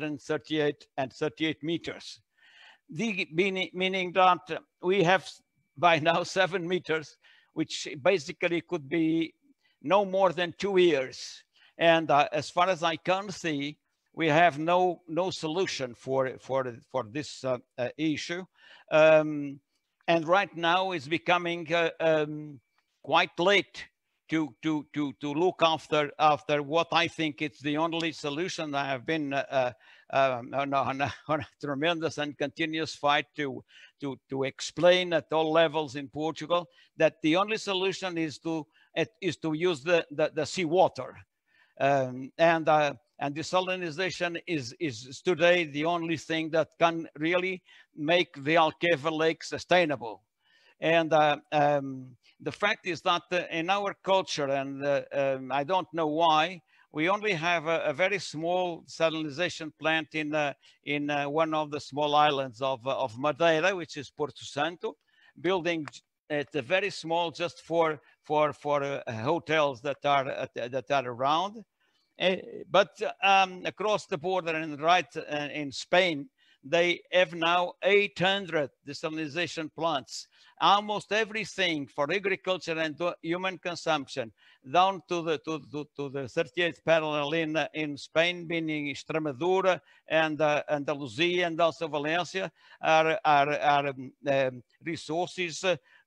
138 meters. Meaning that we have by now 7 meters, which basically could be no more than 2 years. And as far as I can see, we have no solution for this issue. And right now it's becoming quite late to look after what I think it's the only solution. I have been on a tremendous and continuous fight to explain at all levels in Portugal that the only solution is to use the seawater, and desalinization is today the only thing that can really make the Alqueva Lake sustainable. And the fact is that in our culture, and I don't know why, we only have a very small desalinization plant in one of the small islands of Madeira, which is Porto Santo, building it's a very small, just for hotels that are around. But across the border and right in Spain, they have now 800 desalination plants. Almost everything for agriculture and human consumption, down to the 38th parallel in Spain, meaning Extremadura and Andalusia and also Valencia, are resources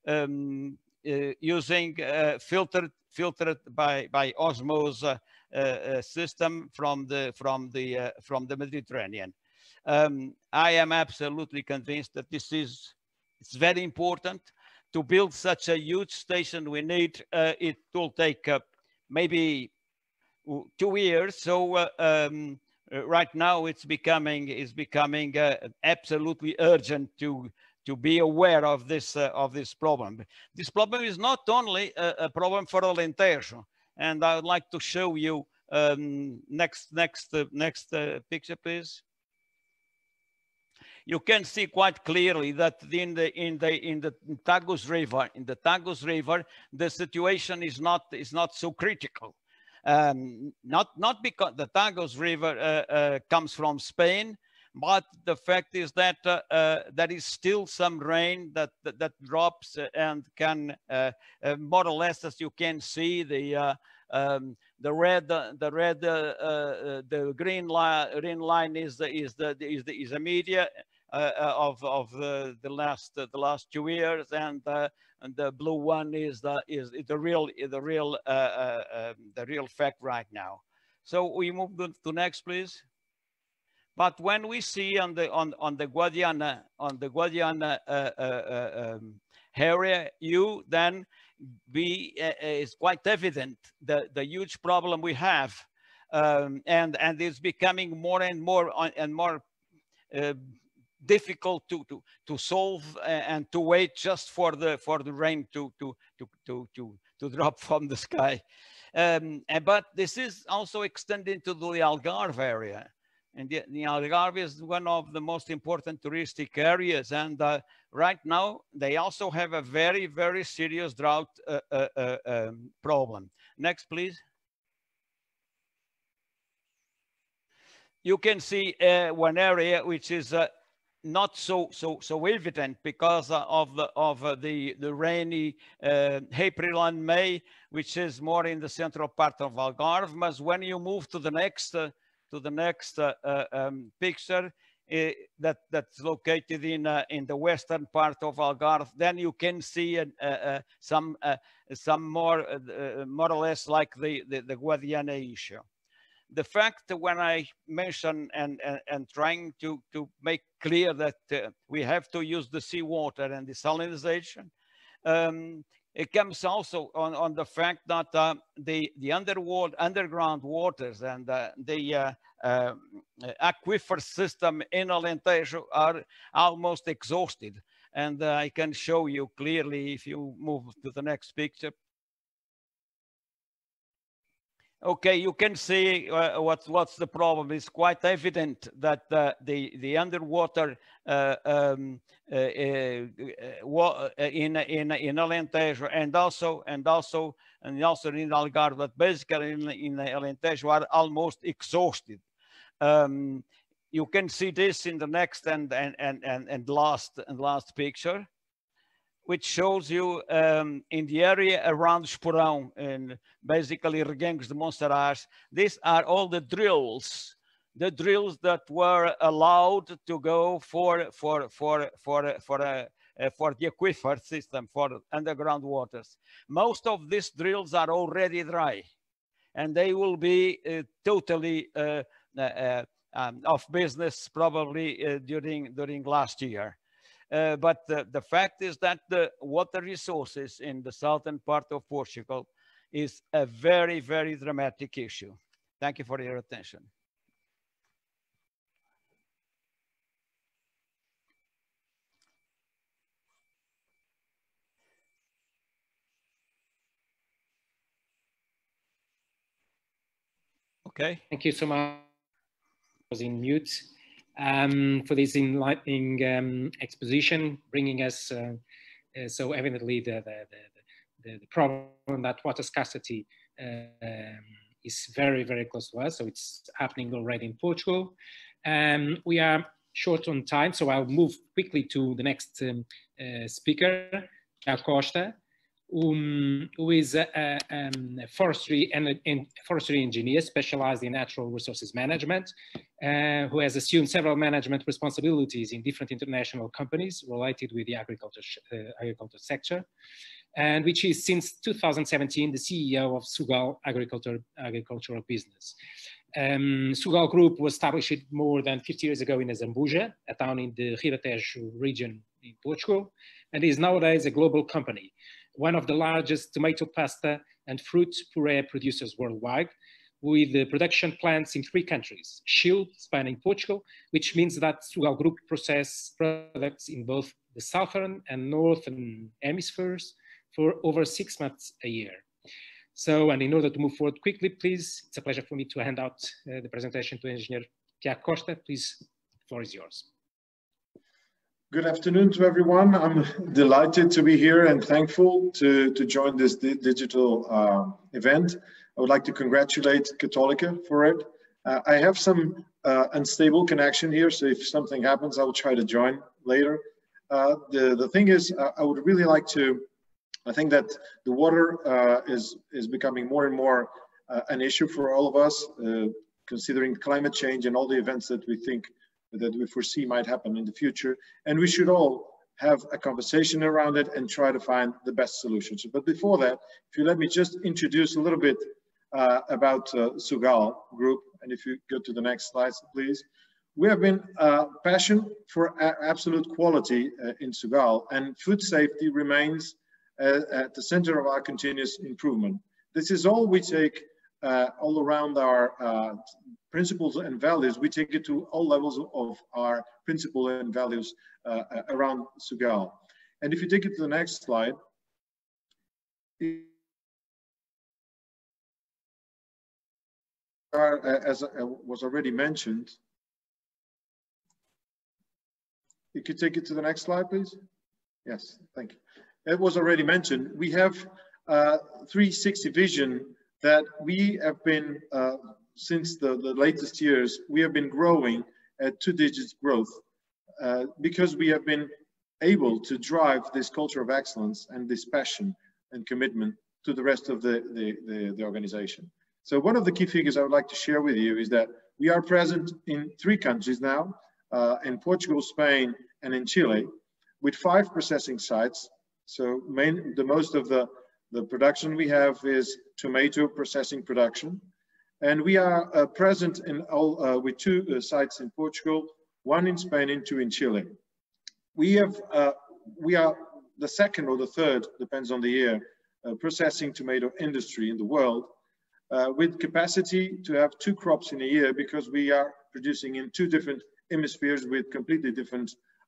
using filtered by osmosis system from the Mediterranean. I am absolutely convinced that it's very important to build such a huge station. We need it will take maybe 2 years. So right now it's becoming absolutely urgent to be aware of this problem. This problem is not only a problem for Alentejo, and I would like to show you next picture, please. You can see quite clearly that in the Tagus River, the situation is not so critical. Not because the Tagus River comes from Spain, but the fact is that there is still some rain that drops and can more or less, as you can see, the green line is a media of the last 2 years, and the blue one is the real fact right now. So we move to next, please. But when we see on the Guadiana area, then it's quite evident the huge problem we have, and it's becoming more and more difficult to solve and to wait just for the rain to drop from the sky. But this is also extending to the Algarve area. And the Algarve is one of the most important touristic areas. And right now, they also have a very, very serious drought problem. Next, please. You can see one area which is not so evident because of the rainy April and May, which is more in the central part of Algarve. But when you move to the next picture that's located in the western part of Algarve, then you can see some more or less like the Guadiana issue. The fact that when I mention and trying to make clear that we have to use the seawater and desalination, it comes also on the fact that the underground waters and the aquifer system in Alentejo are almost exhausted. And I can show you clearly if you move to the next picture. Okay, you can see what's the problem. It's quite evident that the underwater in Alentejo and also in Algarve, but basically in Alentejo are almost exhausted. You can see this in the next and last picture, which shows you in the area around Esporão and basically Reguengos de Monsaraz. These are all the drills that were allowed to go for the aquifer system, for underground waters. Most of these drills are already dry, and they will be totally off business probably during last year. But the fact is that the water resources in the southern part of Portugal is a very, very dramatic issue. Thank you for your attention. Okay. Thank you so much. I was in mute. For this enlightening exposition, bringing us so evidently the problem that water scarcity is very, very close to us. So it's happening already in Portugal. We are short on time, so I'll move quickly to the next speaker, Tiago Costa, who is a forestry engineer specialized in natural resources management, who has assumed several management responsibilities in different international companies related with the agriculture sector, and which is since 2017 the CEO of Sugal agricultural business. Sugal Group was established more than 50 years ago in Zambuja, a town in the Ribatejo region in Portugal, and is nowadays a global company, one of the largest tomato pasta and fruit puree producers worldwide, with the production plants in 3 countries, Chile, Spain and Portugal, which means that Sugal Group processes products in both the southern and northern hemispheres for over 6 months a year. So, and in order to move forward quickly, please, it's a pleasure for me to hand out the presentation to Engineer Tiago Costa. Please, the floor is yours. Good afternoon to everyone. I'm delighted to be here and thankful to join this digital event. I would like to congratulate Católica for it. I have some unstable connection here, so if something happens, I will try to join later. The thing is, I would really like to, I think that the water is becoming more and more an issue for all of us, considering climate change and all the events that we foresee might happen in the future. And we should all have a conversation around it and try to find the best solutions. But before that, if you let me just introduce a little bit about Sugal Group. And if you go to the next slide, please. We have been passion for absolute quality in Sugal, and food safety remains at the center of our continuous improvement. This is all we take all around our principles and values. We take it to all levels of our principles and values around Sugal. And if you take it to the next slide, as was already mentioned, you could take it to the next slide, please. Yes, thank you. It was already mentioned. We have 360 vision that we have been, since the latest years, we have been growing at 2-digit growth because we have been able to drive this culture of excellence and this passion and commitment to the rest of the organization. So one of the key figures I would like to share with you is that we are present in 3 countries now, in Portugal, Spain, and in Chile, with 5 processing sites. So the most of the production we have is tomato processing production. And we are present in all, with 2 sites in Portugal, 1 in Spain and 2 in Chile. We are the second or the third, depends on the year, processing tomato industry in the world, with capacity to have 2 crops in a year, because we are producing in 2 different hemispheres with completely different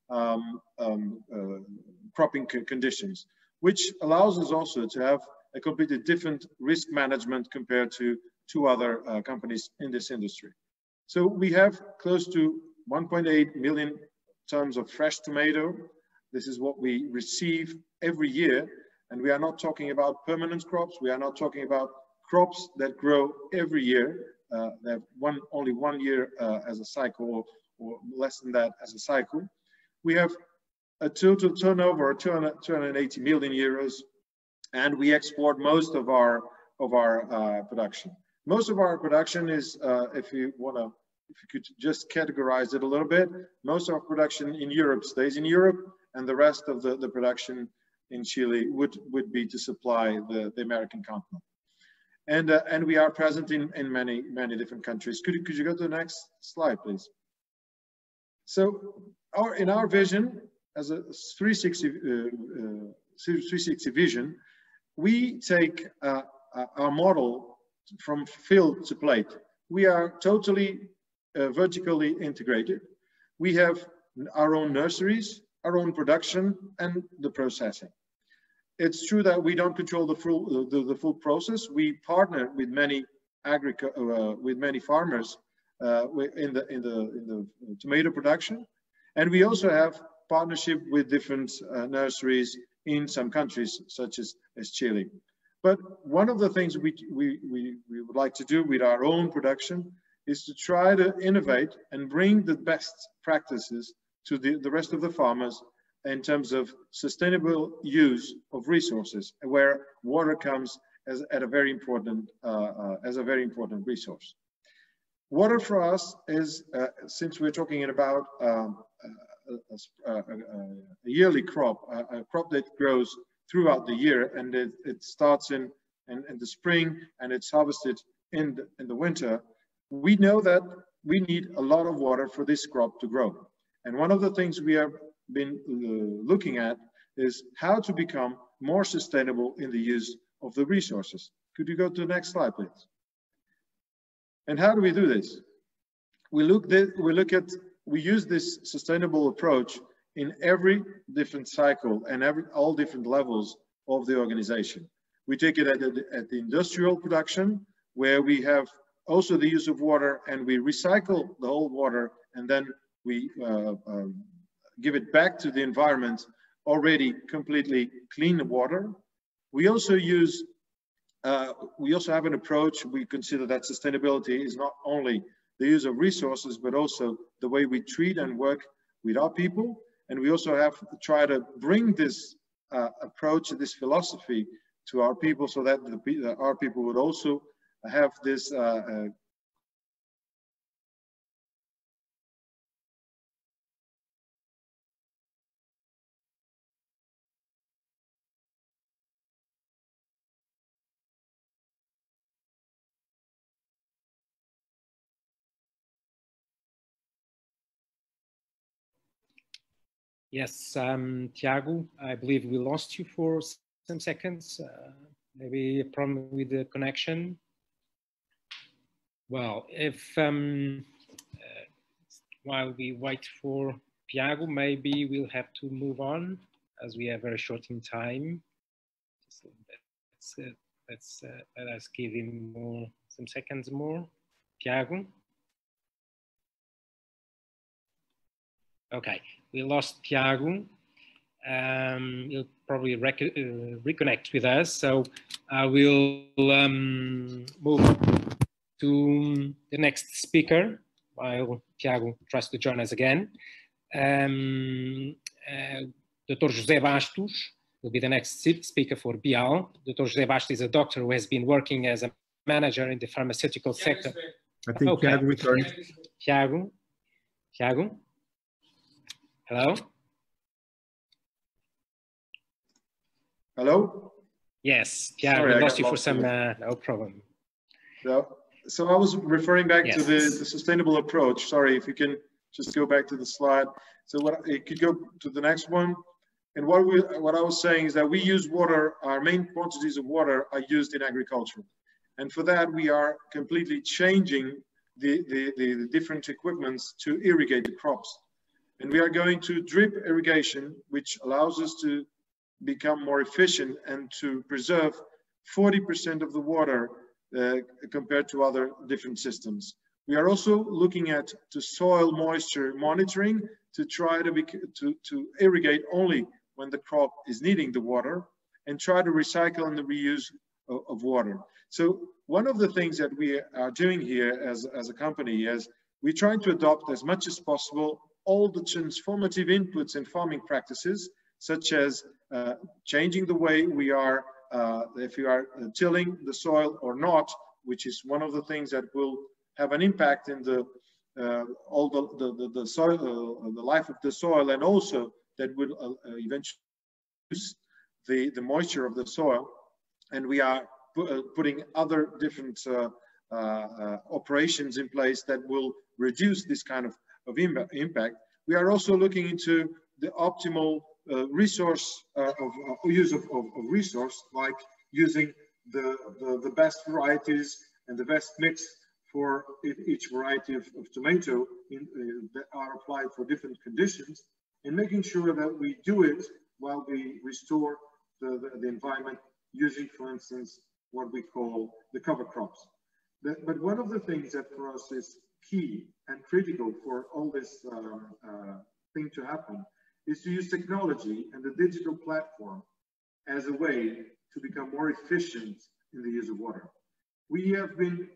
cropping conditions, which allows us also to have a completely different risk management compared to 2 other companies in this industry. So we have close to 1.8 million tons of fresh tomato. This is what we receive every year. And we are not talking about permanent crops. We are not talking about crops that grow every year. They have only 1 year as a cycle, or less than that as a cycle. We have a total turnover of 280 million euros, and we export most of our production. Most of our production is, if you could just categorize it a little bit, most of our production in Europe stays in Europe, and the rest of the production in Chile would be to supply the American continent. And we are present in many different countries. Could you go to the next slide, please? So in our vision, as a 360 vision, we take our model from field to plate. We are totally vertically integrated. We have our own nurseries, our own production, and the processing. It's true that we don't control the full process. We partner with many farmers in the tomato production, and we also have partnership with different nurseries in some countries, such as Chile. But one of the things we would like to do with our own production is to try to innovate and bring the best practices to the rest of the farmers in terms of sustainable use of resources, where water comes as a very important resource. Water for us is, since we're talking about a yearly crop, a crop that grows throughout the year, and it starts in the spring and it's harvested in the winter, we know that we need a lot of water for this crop to grow. And one of the things we have been looking at is how to become more sustainable in the use of the resources. Could you go to the next slide, please? And how do we do this? We use this sustainable approach in every different cycle and all different levels of the organization. We take it at the industrial production, where we have also the use of water, and we recycle the whole water, and then we give it back to the environment already completely clean water. We also use, we also have an approach. We consider that sustainability is not only the use of resources, but also the way we treat and work with our people. And we also have to try to bring this approach, this philosophy to our people, so that our people would also have this Yes, Tiago, I believe we lost you for some seconds. Maybe a problem with the connection. Well, if while we wait for Tiago, maybe we'll have to move on, as we are very short in time. Let us give him some seconds more. Tiago. Okay, we lost Tiago. He'll probably reconnect with us. So I will move to the next speaker while Tiago tries to join us again. Dr. José Bastos will be the next speaker for BIAL. Dr. José Bastos is a doctor who has been working as a manager in the pharmaceutical sector. I think okay. Tiago returned. Tiago? Hello? Hello? Yes, Tiago, we lost you for some, no problem. So I was referring back to the sustainable approach. Sorry, if you can just go back to the slide. So you could go to the next one. And what I was saying is that we use water, our main quantities of water are used in agriculture. And for that, we are completely changing the different equipments to irrigate the crops. And we are going to drip irrigation, which allows us to become more efficient and to preserve 40% of the water compared to other different systems. We are also looking at soil moisture monitoring to try to irrigate only when the crop is needing the water, and try to recycle and the reuse of water. So one of the things that we are doing here as a company is we're trying to adopt as much as possible all the transformative inputs in farming practices, such as changing the way we are, if we are tilling the soil or not, which is one of the things that will have an impact in the soil, the life of the soil, and also that will eventually reduce the moisture of the soil. And we are putting other different operations in place that will reduce this kind of impact. We are also looking into the optimal resource use of resource, like using the best varieties and the best mix for each variety of tomato that are applied for different conditions, and making sure that we do it while we restore the environment using, for instance, what we call the cover crops. But one of the things that for us is key and critical for all this thing to happen is to use technology and the digital platform as a way to become more efficient in the use of water. We have been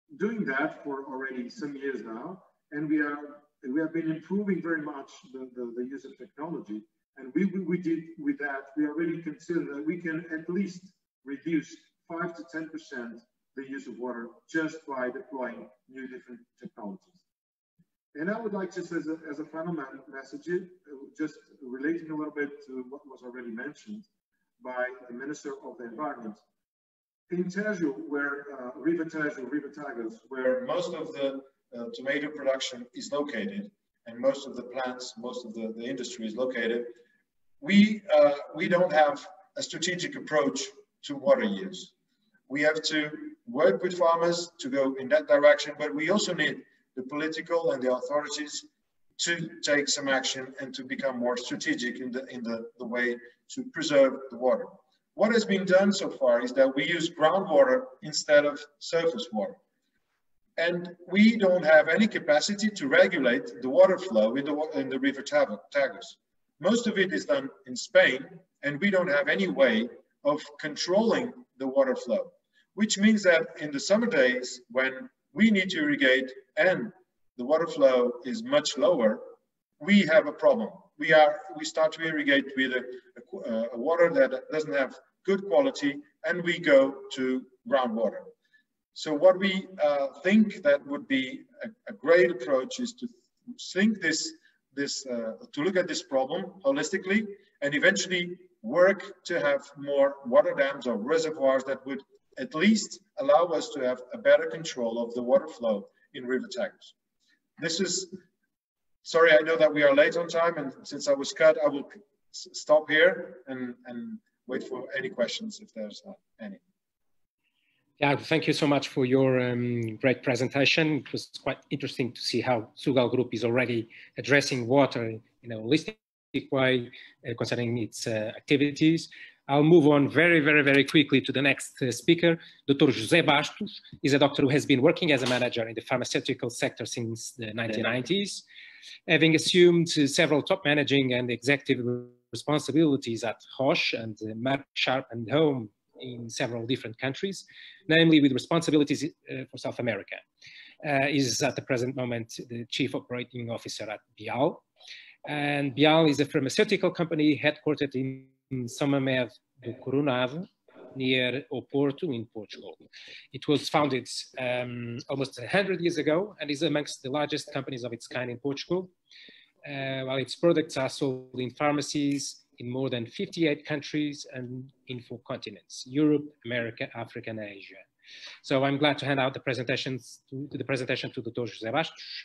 doing that for already some years now, and we have been improving very much the use of technology. And we did with that, we already consider that we can at least reduce 5 to 10% the use of water just by deploying new different technologies. And I would like just as a final message, just relating a little bit to what was already mentioned by the Minister of the Environment. In Tejo, where River Tejo, River Tagus, where most of the tomato production is located, and most of the plants, most of the industry is located, we don't have a strategic approach to water use. We have to work with farmers to go in that direction, but we also need the political and the authorities to take some action and to become more strategic in the way to preserve the water. What has been done so far is that we use groundwater instead of surface water. And we don't have any capacity to regulate the water flow in the River Tagus. Most of it is done in Spain, and we don't have any way of controlling the water flow, which means that in the summer days when we need to irrigate and the water flow is much lower, we have a problem. We start to irrigate with a water that doesn't have good quality, and we go to groundwater. So what we think that would be a great approach is to think to look at this problem holistically, and eventually work to have more water dams or reservoirs that would at least allow us to have a better control of the water flow in River Tagus. This is, sorry, I know that we are late on time, and since I was cut, I will stop here and wait for any questions if there's any. Yeah, thank you so much for your great presentation. It was quite interesting to see how Sugal Group is already addressing water in a holistic way concerning its activities. I'll move on very quickly to the next speaker. Dr. José Bastos is a doctor who has been working as a manager in the pharmaceutical sector since the 1990s, having assumed several top managing and executive responsibilities at Roche and Merck Sharp and Home in several different countries, namely with responsibilities for South America. Is at the present moment the Chief Operating Officer at Bial. And Bial is a pharmaceutical company headquartered in São Mamede do Coronado, near Oporto in Portugal. It was founded almost 100 years ago and is amongst the largest companies of its kind in Portugal, while its products are sold in pharmacies in more than 58 countries and in 4 continents: Europe, America, Africa, and Asia. So I'm glad to hand out the presentation to Dr. José Bastos.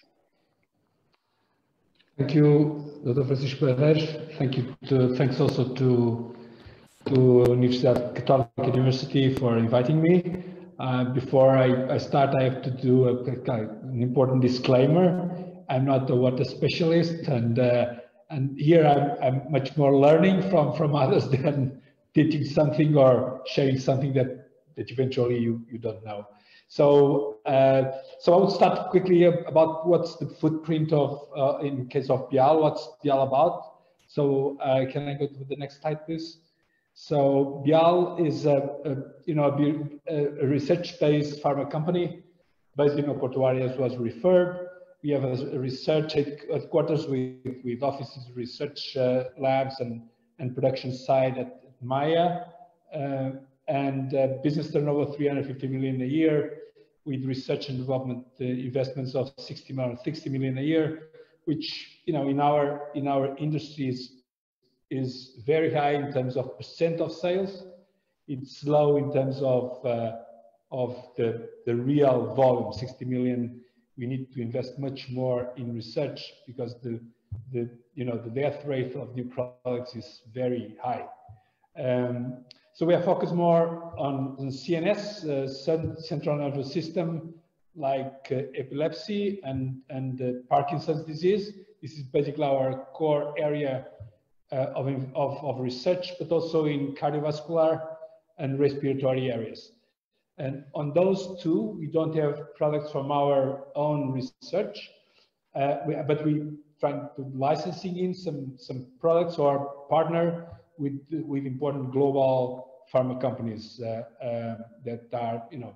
Thank you, Dr. Francisco Herrera. Thanks also to Universidade Católica University for inviting me. Before I start, I have to do an important disclaimer. I'm not a water specialist, and here I'm much more learning from others than teaching something or sharing something that eventually you don't know. So I will start quickly about what's the footprint of, in case of Bial, what's Bial about. So can I go to the next slide, please? So Bial is a research-based pharma company based in Portuaria, as was referred. We have a research headquarters with offices, research labs, and production site at Maya, and business turnover 350 million a year, with research and development investments of 60 million a year, which in our industries is very high in terms of percent of sales. It's low in terms of the real volume, 60 million. We need to invest much more in research because the death rate of new products is very high. So we are focused more on CNS, central nervous system, like epilepsy and Parkinson's disease. This is basically our core area of research, but also in cardiovascular and respiratory areas. And on those two, we don't have products from our own research, but we try to licensing in some products or partner with important global pharma companies that are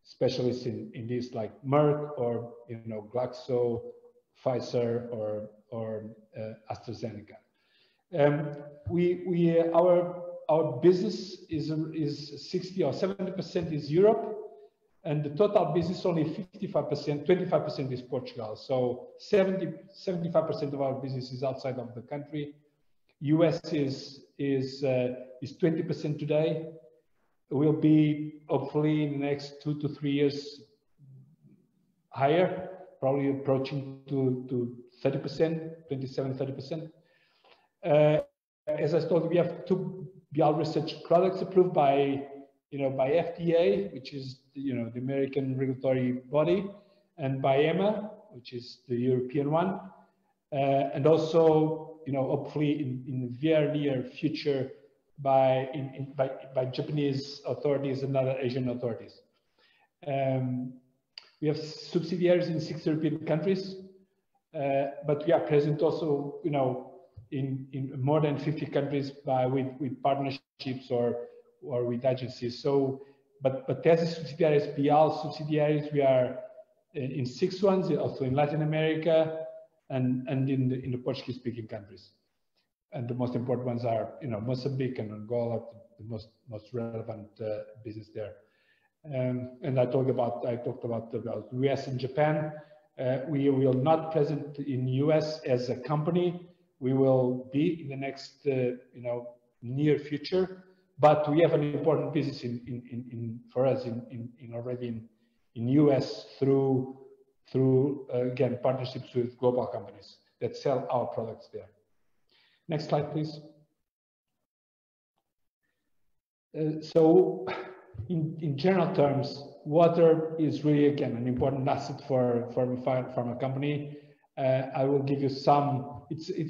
specialists in this, like Merck or Glaxo, Pfizer or AstraZeneca. Our business is 60 or 70% is Europe, and the total business only 55%, 25% is Portugal. So 75% of our business is outside of the country. US is 20% today. Will be hopefully in the next 2 to 3 years higher, probably approaching to 30%, 27, 30%. As I told you, we have 2 BIAL research products approved by FDA, which is the American regulatory body, and by EMA, which is the European one, and also hopefully in the very near future by Japanese authorities and other Asian authorities. We have subsidiaries in 6 European countries, but we are present also in more than 50 countries with partnerships or with agencies. So, but as a subsidiaries, BIAL subsidiaries, we are in 6 ones, also in Latin America and in the Portuguese-speaking countries. And the most important ones are, Mozambique and Angola, the most relevant business there. And I talked about US and Japan. We will not present in US as a company. We will be in the next, near future. But we have an important business for us already in US through again partnerships with global companies that sell our products there. Next slide, please. So, in general terms, water is really again an important asset for a pharma company. I will give you some.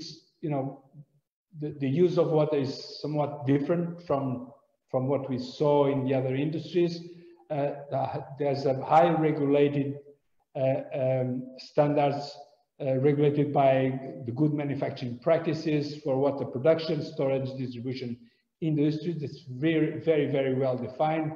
The use of water is somewhat different from what we saw in the other industries. There's a high regulated standards regulated by the good manufacturing practices for water production, storage, distribution in the industry. That's very, very, very well defined.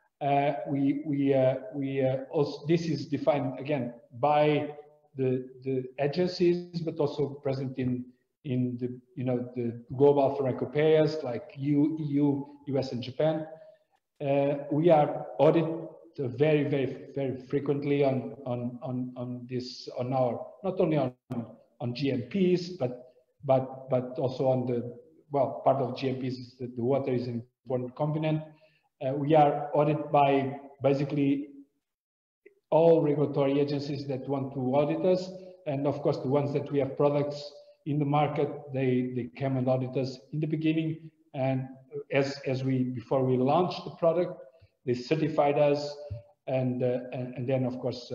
Also, this is defined again by the agencies, but also present in the global pharmacopoeias like EU, US, and Japan. We are audited very, very, very frequently on our, not only on GMPs, but also on part of GMPs is that the water is an important component. We are audited by basically all regulatory agencies that want to audit us, and of course the ones that we have products in the market, they came and audit us in the beginning, and before we launched the product, they certified us, and then of course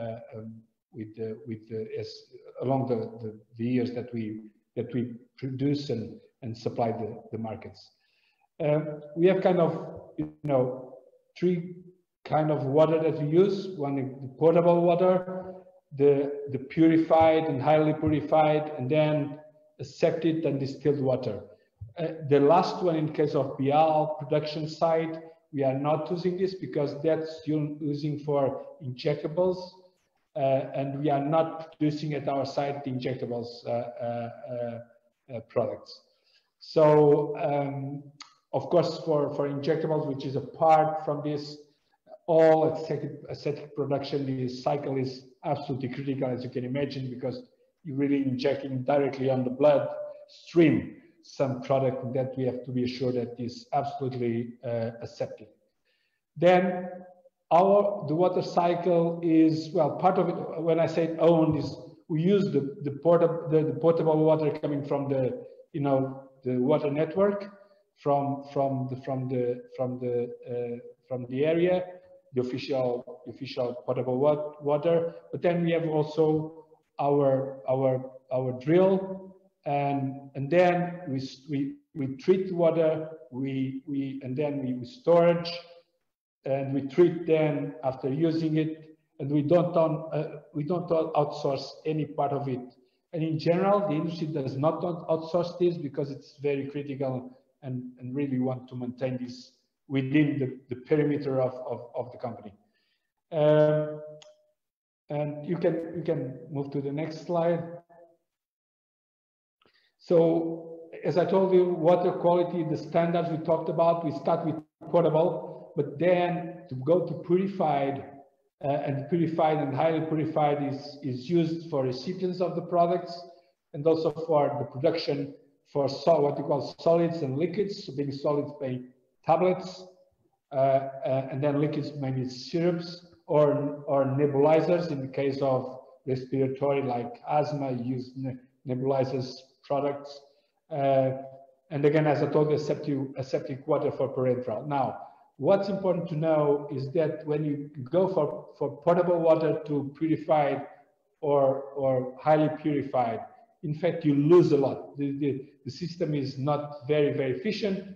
along the years that we produce and supply the markets. We have kind of 3 kind of water that we use. One is the potable water, the purified and highly purified, and then aseptic and distilled water. The last one, in case of BIAL production side, we are not using this because that's using for injectables, and we are not producing at our site the injectables products. So, of course, for injectables, which is apart from this, all aseptic production, the cycle is absolutely critical, as you can imagine, because you're really injecting directly on the blood stream some product that we have to be assured that is absolutely aseptic. Then the water cycle is, well, part of it, when I say owned, is we use the potable water coming from the water network from the area, the official potable water. But then we have also our drill, and then we treat water, and then we storage, and we treat then after using it, and we don't outsource any part of it. And in general, the industry does not outsource this because it's very critical, and really want to maintain this within the perimeter of the company. And you can move to the next slide. So as I told you, water quality, the standards we talked about, we start with potable, but then to go to purified, and purified and highly purified is used for recipients of the products, and also for the production for what you call solids and liquids, so being solids being tablets, and then liquids mainly syrups or nebulizers. In the case of respiratory like asthma, you use nebulizers products. And again, as I told you, aseptic water for parenteral. Now, what's important to know is that when you go for potable water to purified or highly purified, in fact, you lose a lot. The system is not very, very efficient.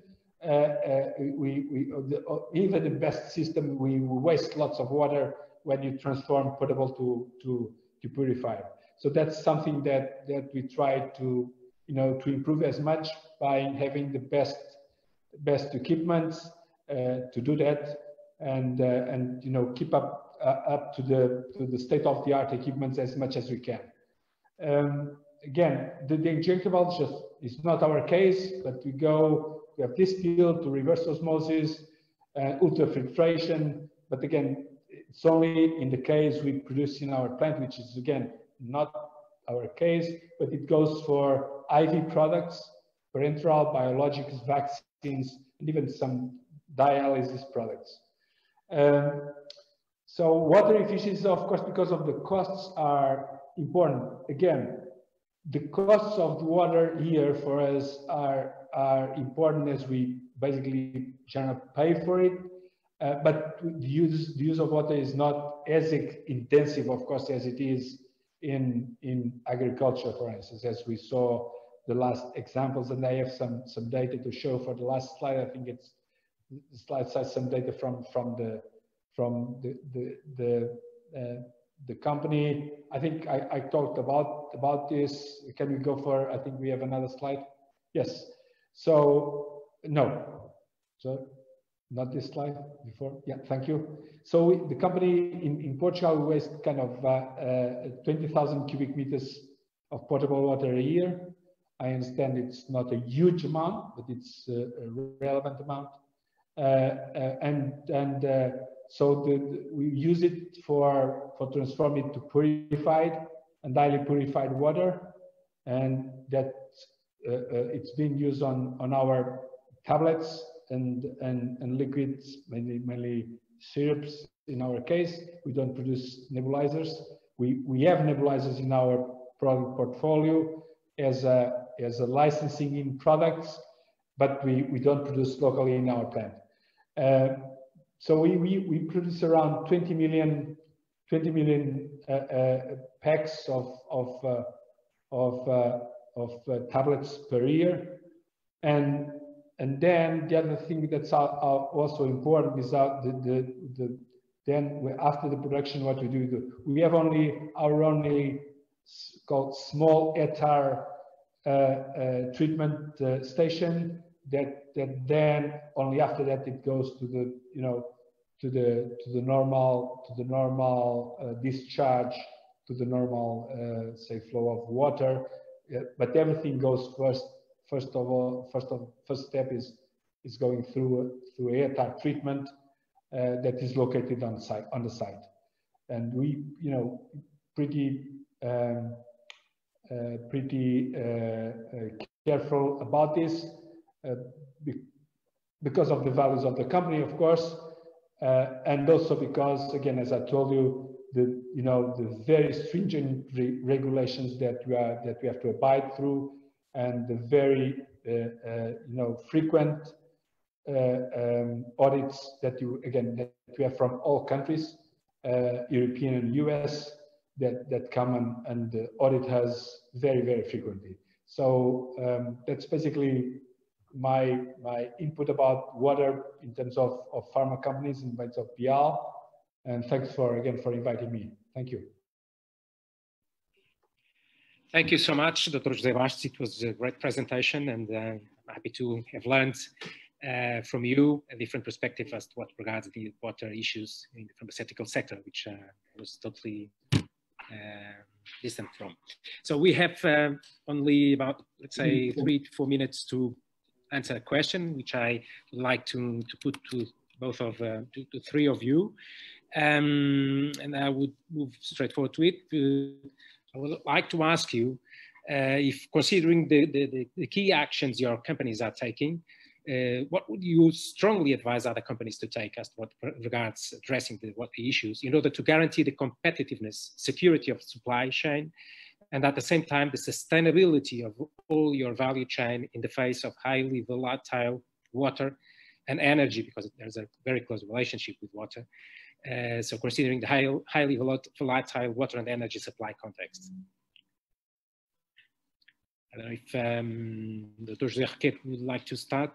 Even the best system, we waste lots of water when you transform potable to purified. So that's something that we try to to improve as much by having the best equipment to do that, and keep up to the state-of-the-art equipment as much as we can. Again, the injectables just is not our case, but we have distilled to reverse osmosis, ultrafiltration. But again, it's only in the case we produce in our plant, which is again not our case, but it goes for IV products, parenteral, biologics, vaccines, and even some dialysis products. So water efficiency, of course, because of the costs are important. Again, the costs of the water here for us are important as we basically generally pay for it. But the use of water is not as intensive, of course, as it is in agriculture, for instance, as we saw the last examples. And I have some data to show for the last slide. I think it's the slide has some data from the company. I think I talked about this. Can we go for, I think we have another slide. Yes. So no. So not this slide before. Yeah, thank you. So the company in Portugal wastes kind of 20,000 cubic meters of potable water a year. I understand it's not a huge amount, but it's a relevant amount. So we use it for transform it to purified and highly purified water, and that it's being used on our tablets and liquids, mainly syrups. In our case, we don't produce nebulizers. We have nebulizers in our product portfolio as a licensing in products, but we don't produce locally in our plant. So we produce around 20 million packs of tablets per year, and then the other thing that's also important is then after the production, what we do, we have our only called small ETAR treatment station that then only after that it goes to the normal discharge, to the normal say flow of water. But everything goes first step is going through ETAR treatment that is located on the site, and we pretty careful about this because of the values of the company, of course, and also because, again, as I told you, the very stringent regulations that we have to abide through, and the very frequent audits that we have from all countries, European and US, that come and audit us very, very frequently. So that's basically my input about water in terms of pharma companies, in terms of PL. And thanks again for inviting me. Thank you. Thank you so much, Dr. José Bastos. It was a great presentation, and I'm happy to have learned from you a different perspective as to what regards the water issues in the pharmaceutical sector, which was totally distant from. So we have only about, let's say, 3 to 4 minutes to answer a question, which I would like to put to both of, to 3 of you. And I would move straight forward to it. I would like to ask you, if considering the key actions your companies are taking, what would you strongly advise other companies to take as to what regards addressing the issues in order to guarantee the competitiveness, security of supply chain, and at the same time, the sustainability of all your value chain in the face of highly volatile water and energy, because there's a very close relationship with water. So considering the highly volatile water and energy supply context. I don't know if Dr. José Roquete would like to start.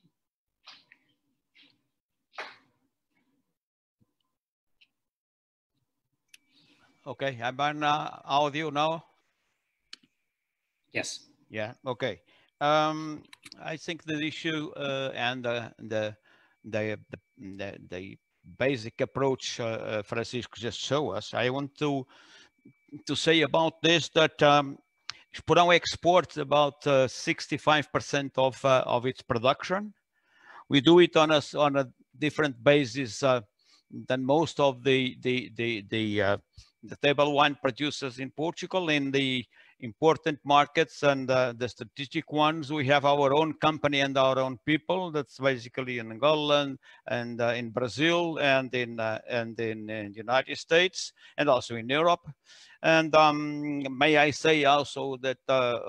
Okay, I'm on audio now. Yes. Yeah. Okay. I think the issue and the basic approach Francisco just showed us. I want to say about this that Esporão exports about 65% of its production. We do it on a different basis than most of the table wine producers in Portugal. In the important markets and the strategic ones, we have our own company and our own people. That's basically in Angola and in Brazil and in the United States and also in Europe. And may I say also that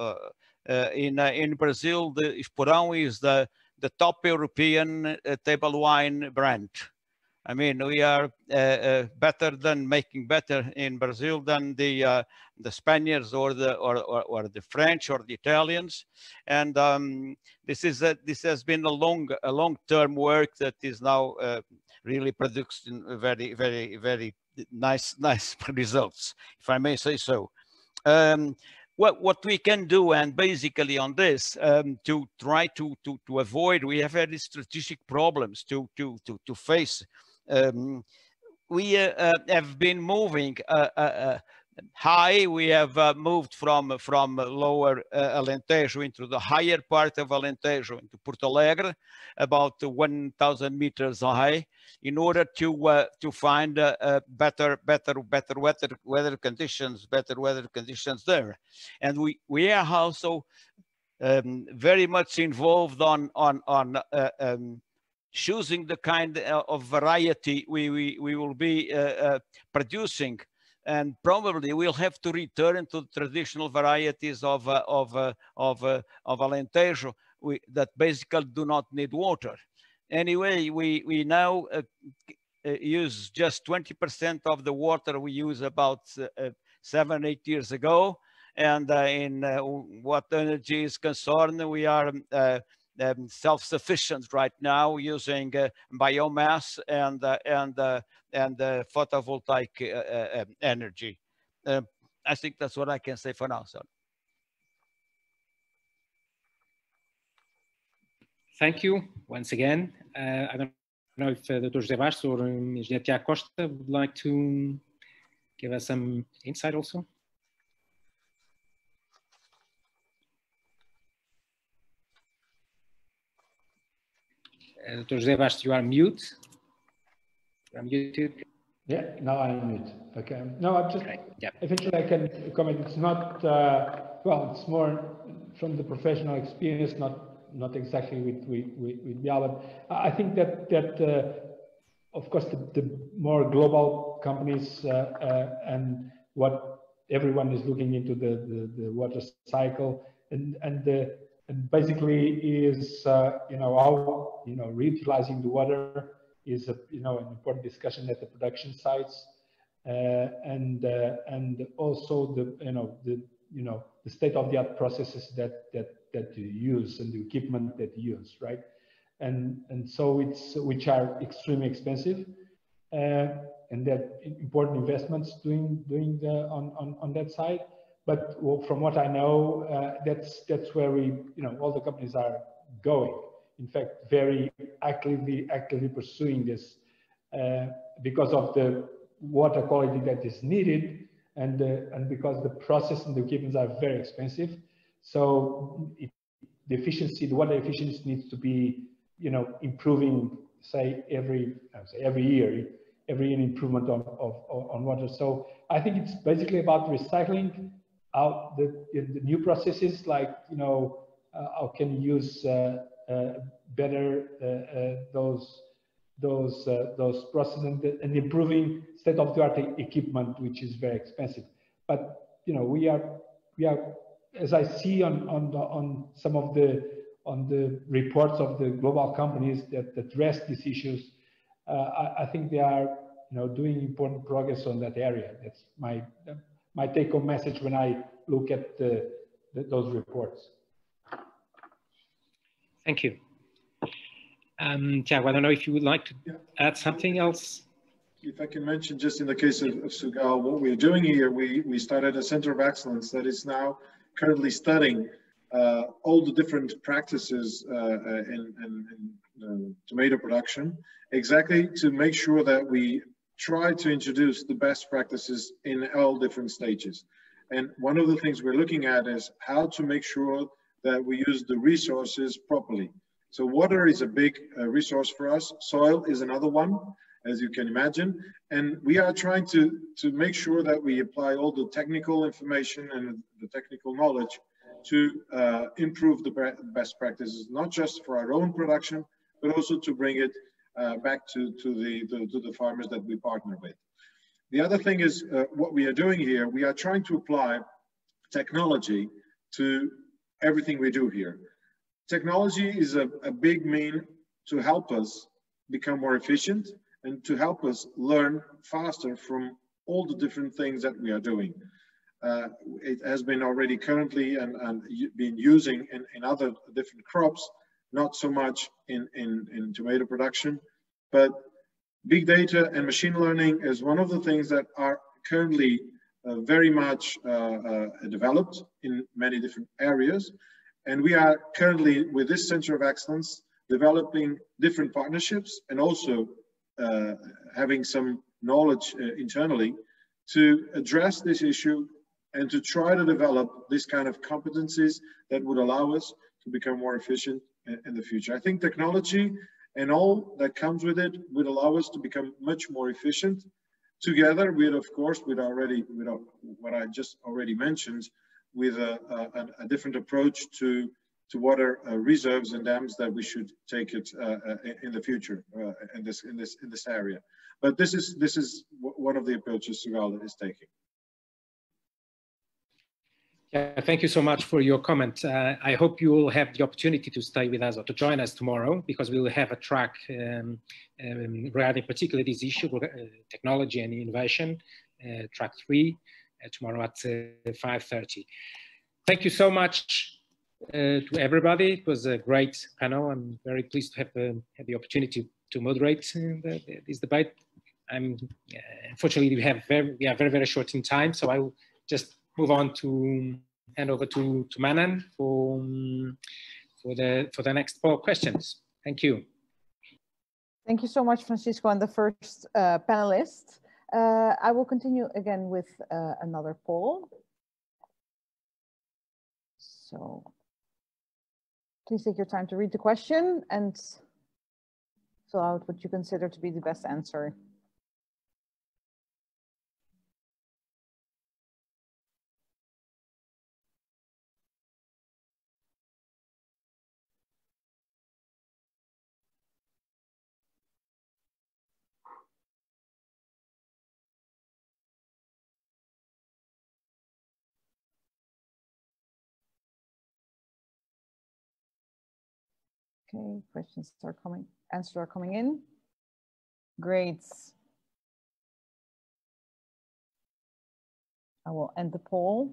in Brazil, the Esporão is the top European table wine brand. I mean, we are better than making better in Brazil than the Spaniards or the French or the Italians, and this has been a long-term work that is now really produced in very nice results, if I may say so. What we can do, and basically on this, to try to avoid, we have had these strategic problems to face. We have been moving high. We have moved from lower Alentejo into the higher part of Alentejo, into Porto Alegre, about 1,000 meters high, in order to find better weather conditions there. And we are also very much involved on choosing the kind of variety we will be producing, and probably we'll have to return to the traditional varieties of Alentejo that basically do not need water. Anyway, we now use just 20% of the water we use about 7-8 years ago, and in what energy is concerned, we are self-sufficient right now, using biomass and photovoltaic energy. I think that's what I can say for now, sir. Thank you once again. I don't know if Dr. José Bastos or Engenheiro Tiago Costa would like to give us some insight also. Dr. José Bastos, you are mute. You are muted. Yeah, now I'm mute. Okay. No, I'm just, okay. Yeah. Eventually I can comment. It's not, well, it's more from the professional experience, not exactly with Bial, but I think that of course the more global companies and what everyone is looking into the water cycle and basically is how reutilizing the water is an important discussion at the production sites, and also the state-of-the-art processes that you use and the equipment that you use, right? And so which are extremely expensive, and that important investments doing on that side. But from what I know, that's where all the companies are going. in fact, very actively pursuing this because of the water quality that is needed, and because the process and the equipment are very expensive. So the efficiency, the water efficiency needs to be, improving, say every year improvement on water. So I think it's basically about recycling out the new processes, like, how can you use better those processes and improving state-of-the-art equipment, which is very expensive. But we are, as I see on some of the reports of the global companies that address these issues, I think they are doing important progress on that area. That's my take-home message when I look at those reports. Thank you. Tiago, I don't know if you would like to add something else. If I can mention, just in the case of Sugal, what we're doing here, we started a center of excellence that is now currently studying all the different practices in tomato production, exactly to make sure that we try to introduce the best practices in all different stages. And one of the things we're looking at is how to make sure that we use the resources properly. So water is a big resource for us. Soil is another one, as you can imagine. And we are trying to make sure that we apply all the technical information and the technical knowledge to improve the best practices, not just for our own production, but also to bring it back to the farmers that we partner with. The other thing is what we are doing here, we are trying to apply technology to everything we do here. Technology is a big mean to help us become more efficient and to help us learn faster from all the different things that we are doing. It has been already currently and been using in other different crops, not so much in tomato production, but big data and machine learning is one of the things that are currently very much developed in many different areas. And we are currently, with this Center of Excellence, developing different partnerships and also having some knowledge internally to address this issue and to try to develop this kind of competencies that would allow us to become more efficient in the future. I think technology and all that comes with it would allow us to become much more efficient, together with, of course, with what I just already mentioned, with a different approach to water reserves and dams that we should take it in the future in this area. But this is one of the approaches Sugal is taking. Yeah, thank you so much for your comment. I hope you will have the opportunity to stay with us or to join us tomorrow, because we will have a track regarding particularly this issue, technology and innovation, track 3, tomorrow at 5:30. Thank you so much to everybody. It was a great panel. I'm very pleased to have the opportunity to moderate this debate. Unfortunately, we are very short in time, so I will just move on to hand over to Manan for the next 4 questions. Thank you. Thank you so much, Francisco, and the first panelist. I will continue again with another poll. So please take your time to read the question and fill out what you consider to be the best answer. Okay, questions are coming, answers are coming in. Great. I will end the poll.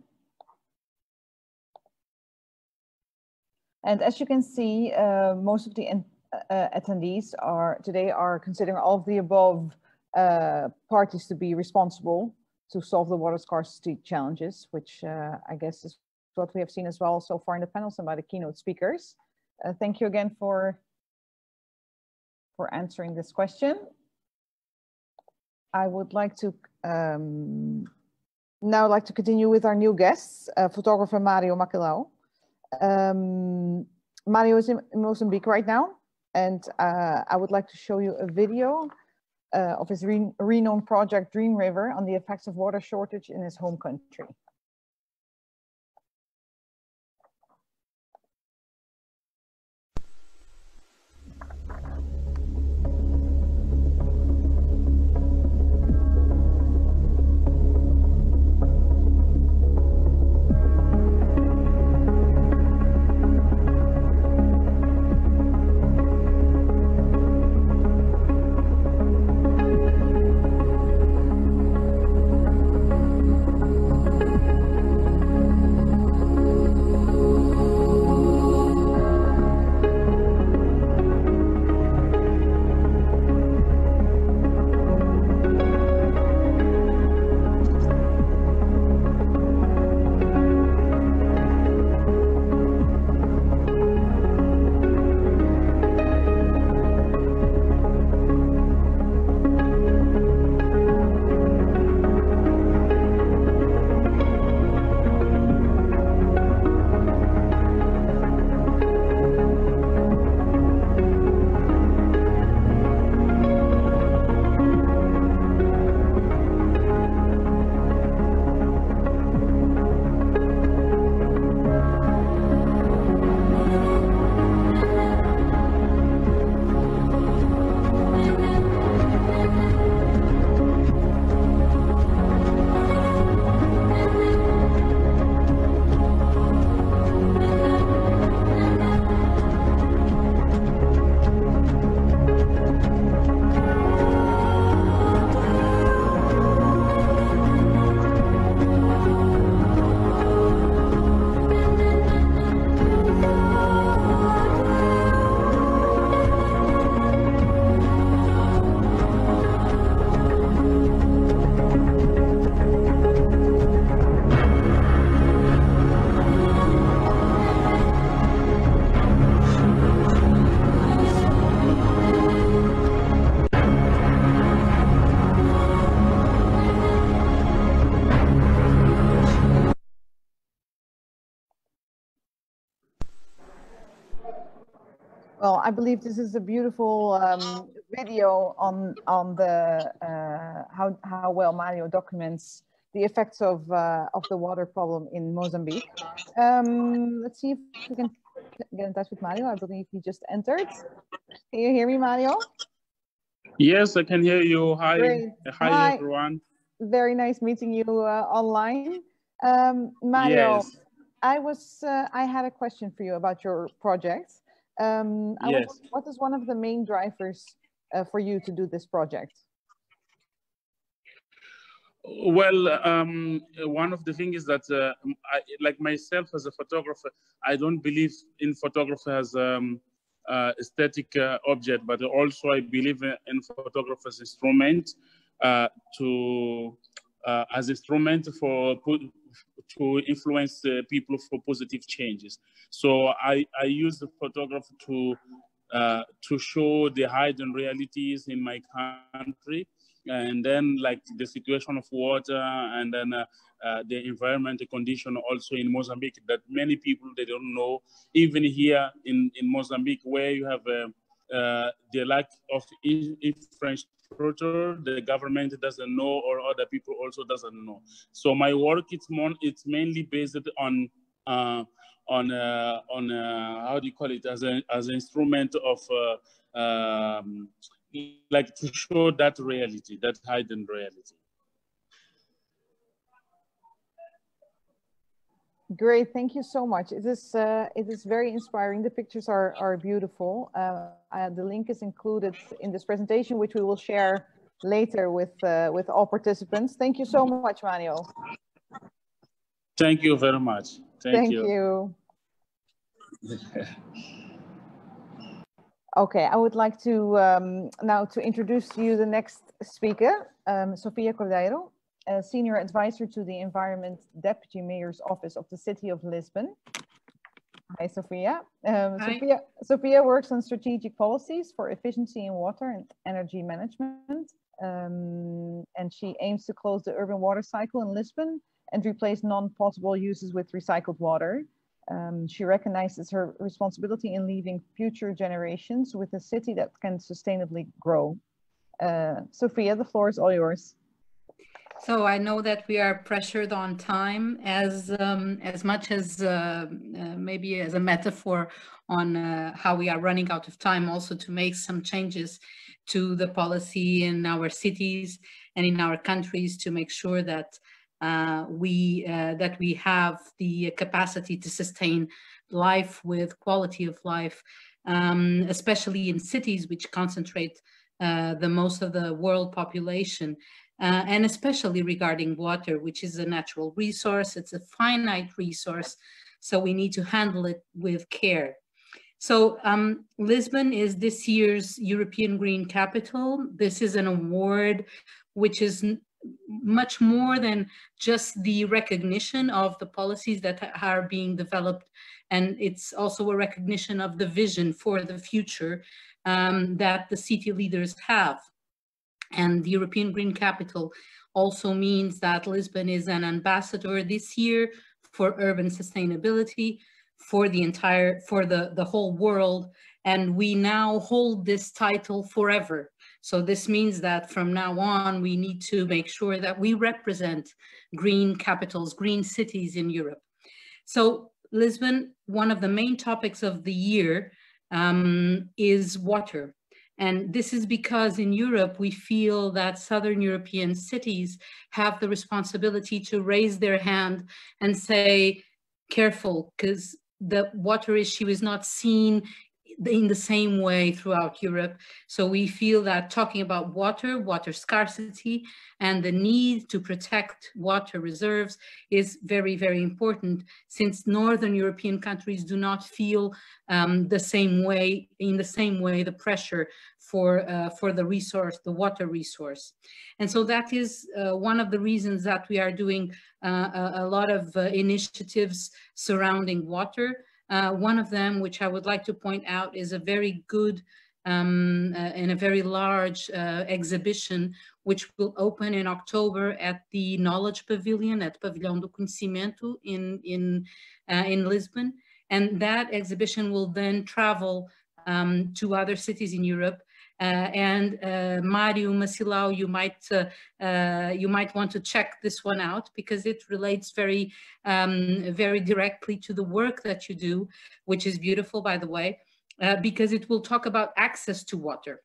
And as you can see, most of the attendees today are considering all of the above parties to be responsible to solve the water scarcity challenges, which I guess is what we have seen as well so far in the panels and by the keynote speakers. Thank you again for for answering this question. I would like to now like to continue with our new guests, photographer Mario Maquilao. Mario is in Mozambique right now, and I would like to show you a video of his renowned project Dream River on the effects of water shortage in his home country. Well, I believe this is a beautiful video on the how well Mario documents the effects of the water problem in Mozambique. Let's see if we can get in touch with Mario. I believe he just entered. Can you hear me, Mario? Yes, I can hear you. Hi. Great. Hi, everyone. Very nice meeting you online. Mario, yes. I had a question for you about your project. Yes. What is one of the main drivers for you to do this project? Well, one of the things is that I, like myself as a photographer, I don't believe in photography as aesthetic object, but also I believe in photography as instrument as instrument to influence people for positive changes. So I use the photography to show the hidden realities in my country, and then like the situation of water, and then the environmental condition also in Mozambique that many people, they don't know. Even here in Mozambique, where you have the lack of infrastructure, the government doesn't know, or other people also doesn't know. So my work, it's mainly based on how do you call it, as an instrument of like to show that reality, that hidden reality. Great, thank you so much. It is very inspiring. The pictures are beautiful. The link is included in this presentation, which we will share later with all participants. Thank you so much, Mario. Thank you very much. Thank you. Okay, I would like to now to introduce to you the next speaker, Sofia Cordeiro, a Senior Advisor to the Environment Deputy Mayor's Office of the City of Lisbon. Hi, Sophia. Hi. Sophia works on strategic policies for efficiency in water and energy management. And she aims to close the urban water cycle in Lisbon and replace non-potable uses with recycled water. She recognizes her responsibility in leaving future generations with a city that can sustainably grow. Sophia, the floor is all yours. So I know that we are pressured on time as much as maybe as a metaphor on how we are running out of time also to make some changes to the policy in our cities and in our countries to make sure that we have the capacity to sustain life with quality of life, especially in cities which concentrate the most of the world population. And especially regarding water, which is a natural resource, it's a finite resource, so we need to handle it with care. So Lisbon is this year's European Green Capital. This is an award which is much more than just the recognition of the policies that are being developed, and it's also a recognition of the vision for the future that the city leaders have. And the European Green Capital also means that Lisbon is an ambassador this year for urban sustainability for the whole world. And we now hold this title forever. So this means that from now on, we need to make sure that we represent green capitals, green cities in Europe. So Lisbon, one of the main topics of the year is water. And this is because in Europe, we feel that Southern European cities have the responsibility to raise their hand and say, careful, because the water issue is not seen in the same way throughout Europe. So we feel that talking about water, water scarcity, and the need to protect water reserves is very, very important, since Northern European countries do not feel in the same way the pressure for the resource, the water resource. And so that is one of the reasons that we are doing a lot of initiatives surrounding water. One of them, which I would like to point out, is a very good and a very large exhibition, which will open in October at the Knowledge Pavilion at Pavilhão do Conhecimento in Lisbon. And that exhibition will then travel to other cities in Europe. Mario Macilau, you might want to check this one out, because it relates very, very directly to the work that you do, which is beautiful, by the way, because it will talk about access to water.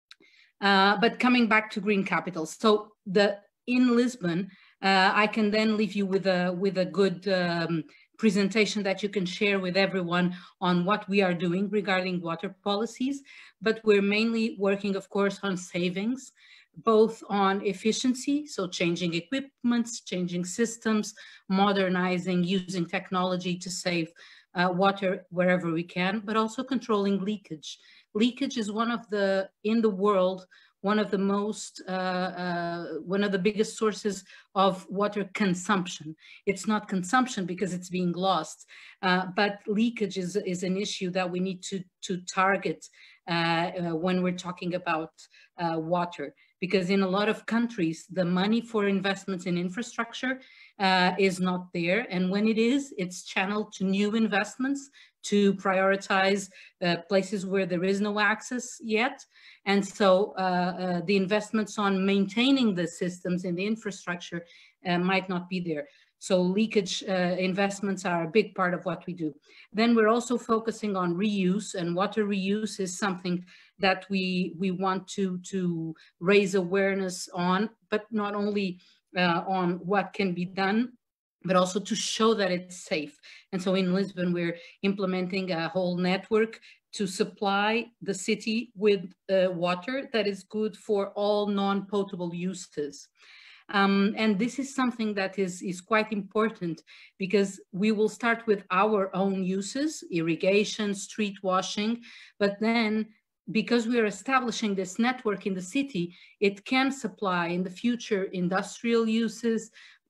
But coming back to green capital, so in Lisbon, I can then leave you with a good presentation that you can share with everyone on what we are doing regarding water policies. But we're mainly working, of course, on savings, both on efficiency, so changing equipments, changing systems, modernizing, using technology to save water wherever we can, but also controlling leakage. Leakage is in the world, one of the most, one of the biggest sources of water consumption. It's not consumption because it's being lost, but leakage is an issue that we need to target when we're talking about water. Because in a lot of countries, the money for investments in infrastructure is not there. And when it is, it's channeled to new investments to prioritize places where there is no access yet. And so the investments on maintaining the systems and the infrastructure might not be there. So leakage investments are a big part of what we do. Then we're also focusing on reuse, and water reuse is something that we want to raise awareness on, but not only on what can be done, but also to show that it's safe. And so in Lisbon, we're implementing a whole network to supply the city with water that is good for all non-potable uses. And this is something that is quite important, because we will start with our own uses, irrigation, street washing, but then because we are establishing this network in the city, it can supply in the future industrial uses,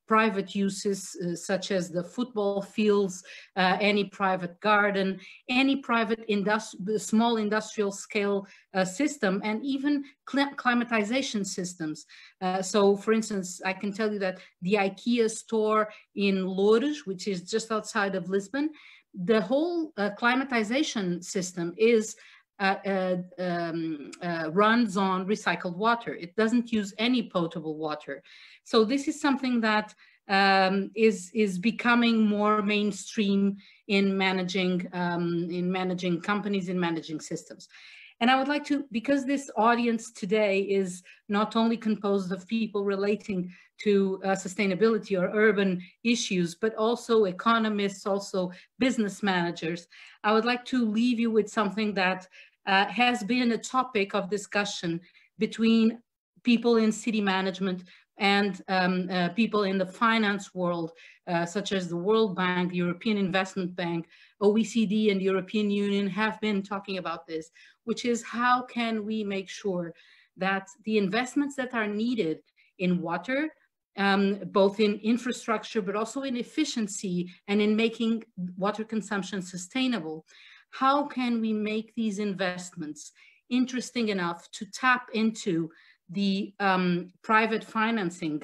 private uses such as the football fields, any private garden, any private small industrial scale system, and even climatization systems. So for instance, I can tell you that the IKEA store in Loures, which is just outside of Lisbon, the whole climatization system is runs on recycled water. It doesn't use any potable water. So this is something that is becoming more mainstream in managing companies, in managing systems. And I would like to, because this audience today is not only composed of people relating to sustainability or urban issues, but also economists, also business managers, I would like to leave you with something that has been a topic of discussion between people in city management and people in the finance world, such as the World Bank, the European Investment Bank, OECD, and the European Union have been talking about this, which is how can we make sure that the investments that are needed in water, both in infrastructure, but also in efficiency and in making water consumption sustainable, how can we make these investments interesting enough to tap into the private financing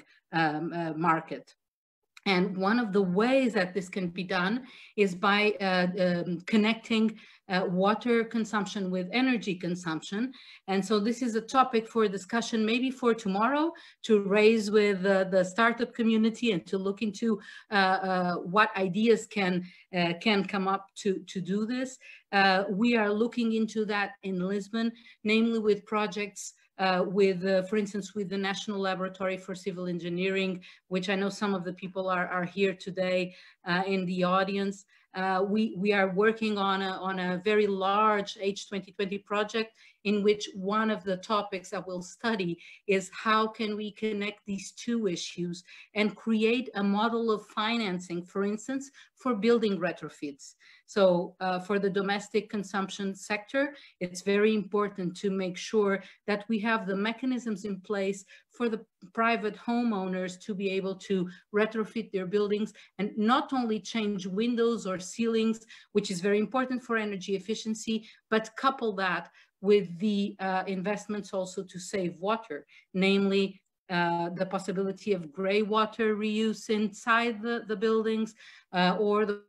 market? And one of the ways that this can be done is by connecting water consumption with energy consumption. And so this is a topic for discussion maybe for tomorrow, to raise with the startup community and to look into what ideas can come up to do this. We are looking into that in Lisbon, namely with projects for instance, with the National Laboratory for Civil Engineering, which I know some of the people are here today in the audience. We are working on a very large H2020 project in which one of the topics that we'll study is how can we connect these two issues and create a model of financing, for instance, for building retrofits. So for the domestic consumption sector, it's very important to make sure that we have the mechanisms in place for the private homeowners to be able to retrofit their buildings and not only change windows or ceilings, which is very important for energy efficiency, but couple that with the investments also to save water, namely the possibility of gray water reuse inside the buildings or the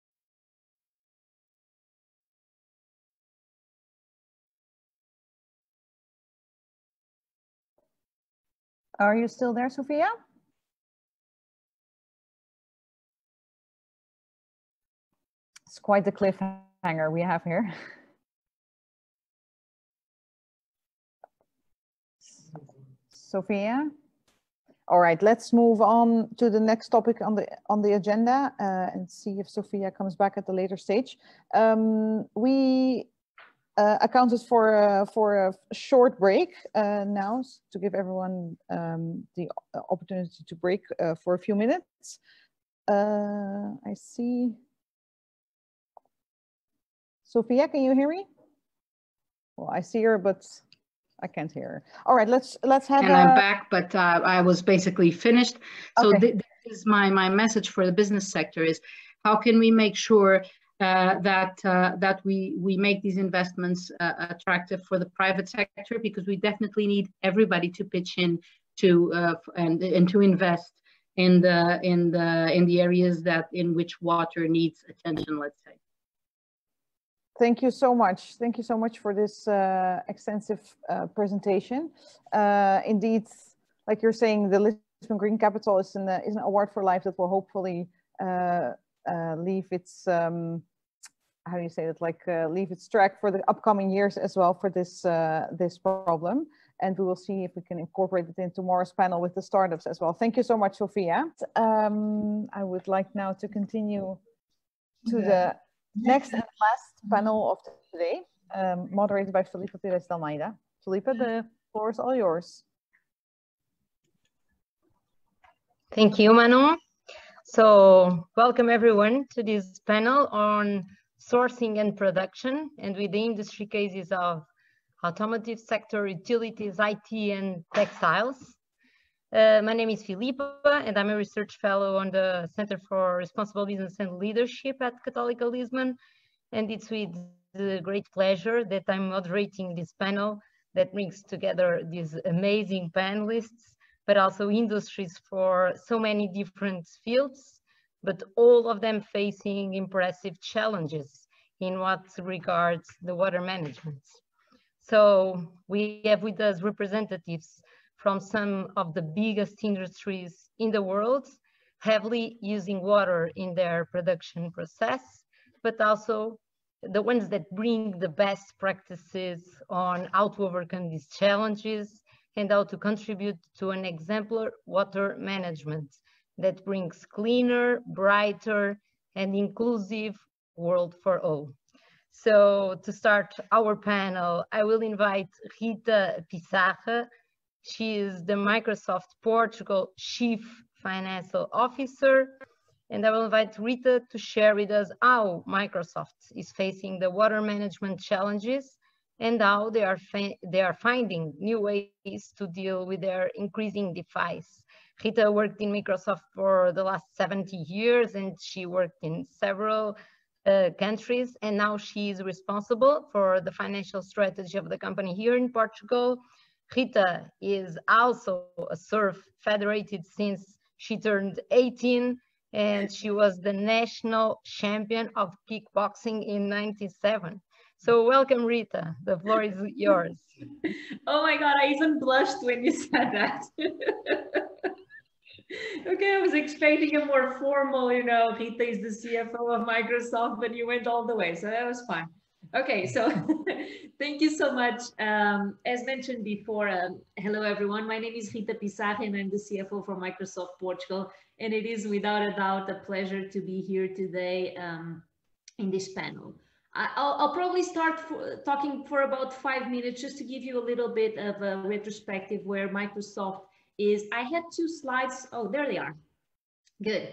Are you still there, Sophia? It's quite the cliffhanger we have here. Sophia? All right, let's move on to the next topic on the agenda and see if Sophia comes back at the later stage. We accounted for a short break now to give everyone the opportunity to break for a few minutes. I see. Sophia, can you hear me? Well, I see her, but I can't hear her. All right, let's have. And I'm back, but I was basically finished. So okay. This is my message for the business sector: is how can we make sure that we make these investments attractive for the private sector, because we definitely need everybody to pitch in to and to invest in the areas in which water needs attention, let's say. Thank you so much. Thank you so much for this extensive presentation. Indeed, like you're saying, the Lisbon Green Capital is an award for life that will hopefully leave its how do you say it? Like leave its track for the upcoming years as well for this this problem. And we will see if we can incorporate it in tomorrow's panel with the startups as well. Thank you so much, Sophia. I would like now to continue to the next and last panel of today, moderated by Felipe Pires de Almeida. Felipe, the floor is all yours. Thank you, Manon. So welcome everyone to this panel on sourcing and production, and with the industry cases of automotive sector, utilities, IT, and textiles. My name is Filipa, and I'm a research fellow on the Center for Responsible Business and Leadership at Católica-Lisbon. And it's with great pleasure that I'm moderating this panel that brings together these amazing panelists, but also industries for so many different fields, but all of them facing impressive challenges in what regards the water management. So we have with us representatives from some of the biggest industries in the world, heavily using water in their production process, but also the ones that bring the best practices on how to overcome these challenges and how to contribute to an exemplar water management that brings cleaner, brighter, and inclusive world for all. So to start our panel, I will invite Rita Pissarra. She is the Microsoft Portugal Chief Financial Officer. And I will invite Rita to share with us how Microsoft is facing the water management challenges and how they are finding new ways to deal with their increasing device. Rita worked in Microsoft for the last 70 years, and she worked in several countries, and now she is responsible for the financial strategy of the company here in Portugal. Rita is also a surf federated since she turned 18, and she was the national champion of kickboxing in '97. So welcome, Rita. The floor is yours. Oh my God, I even blushed when you said that. Okay, I was expecting a more formal, you know, Rita is the CFO of Microsoft, but you went all the way, so that was fine. Okay, so thank you so much. As mentioned before, hello everyone. My name is Rita Pissarra and I'm the CFO for Microsoft Portugal. And it is without a doubt a pleasure to be here today in this panel. I'll probably start talking for about 5 minutes just to give you a little bit of a retrospective where Microsoft is. I had 2 slides. Oh, there they are. Good.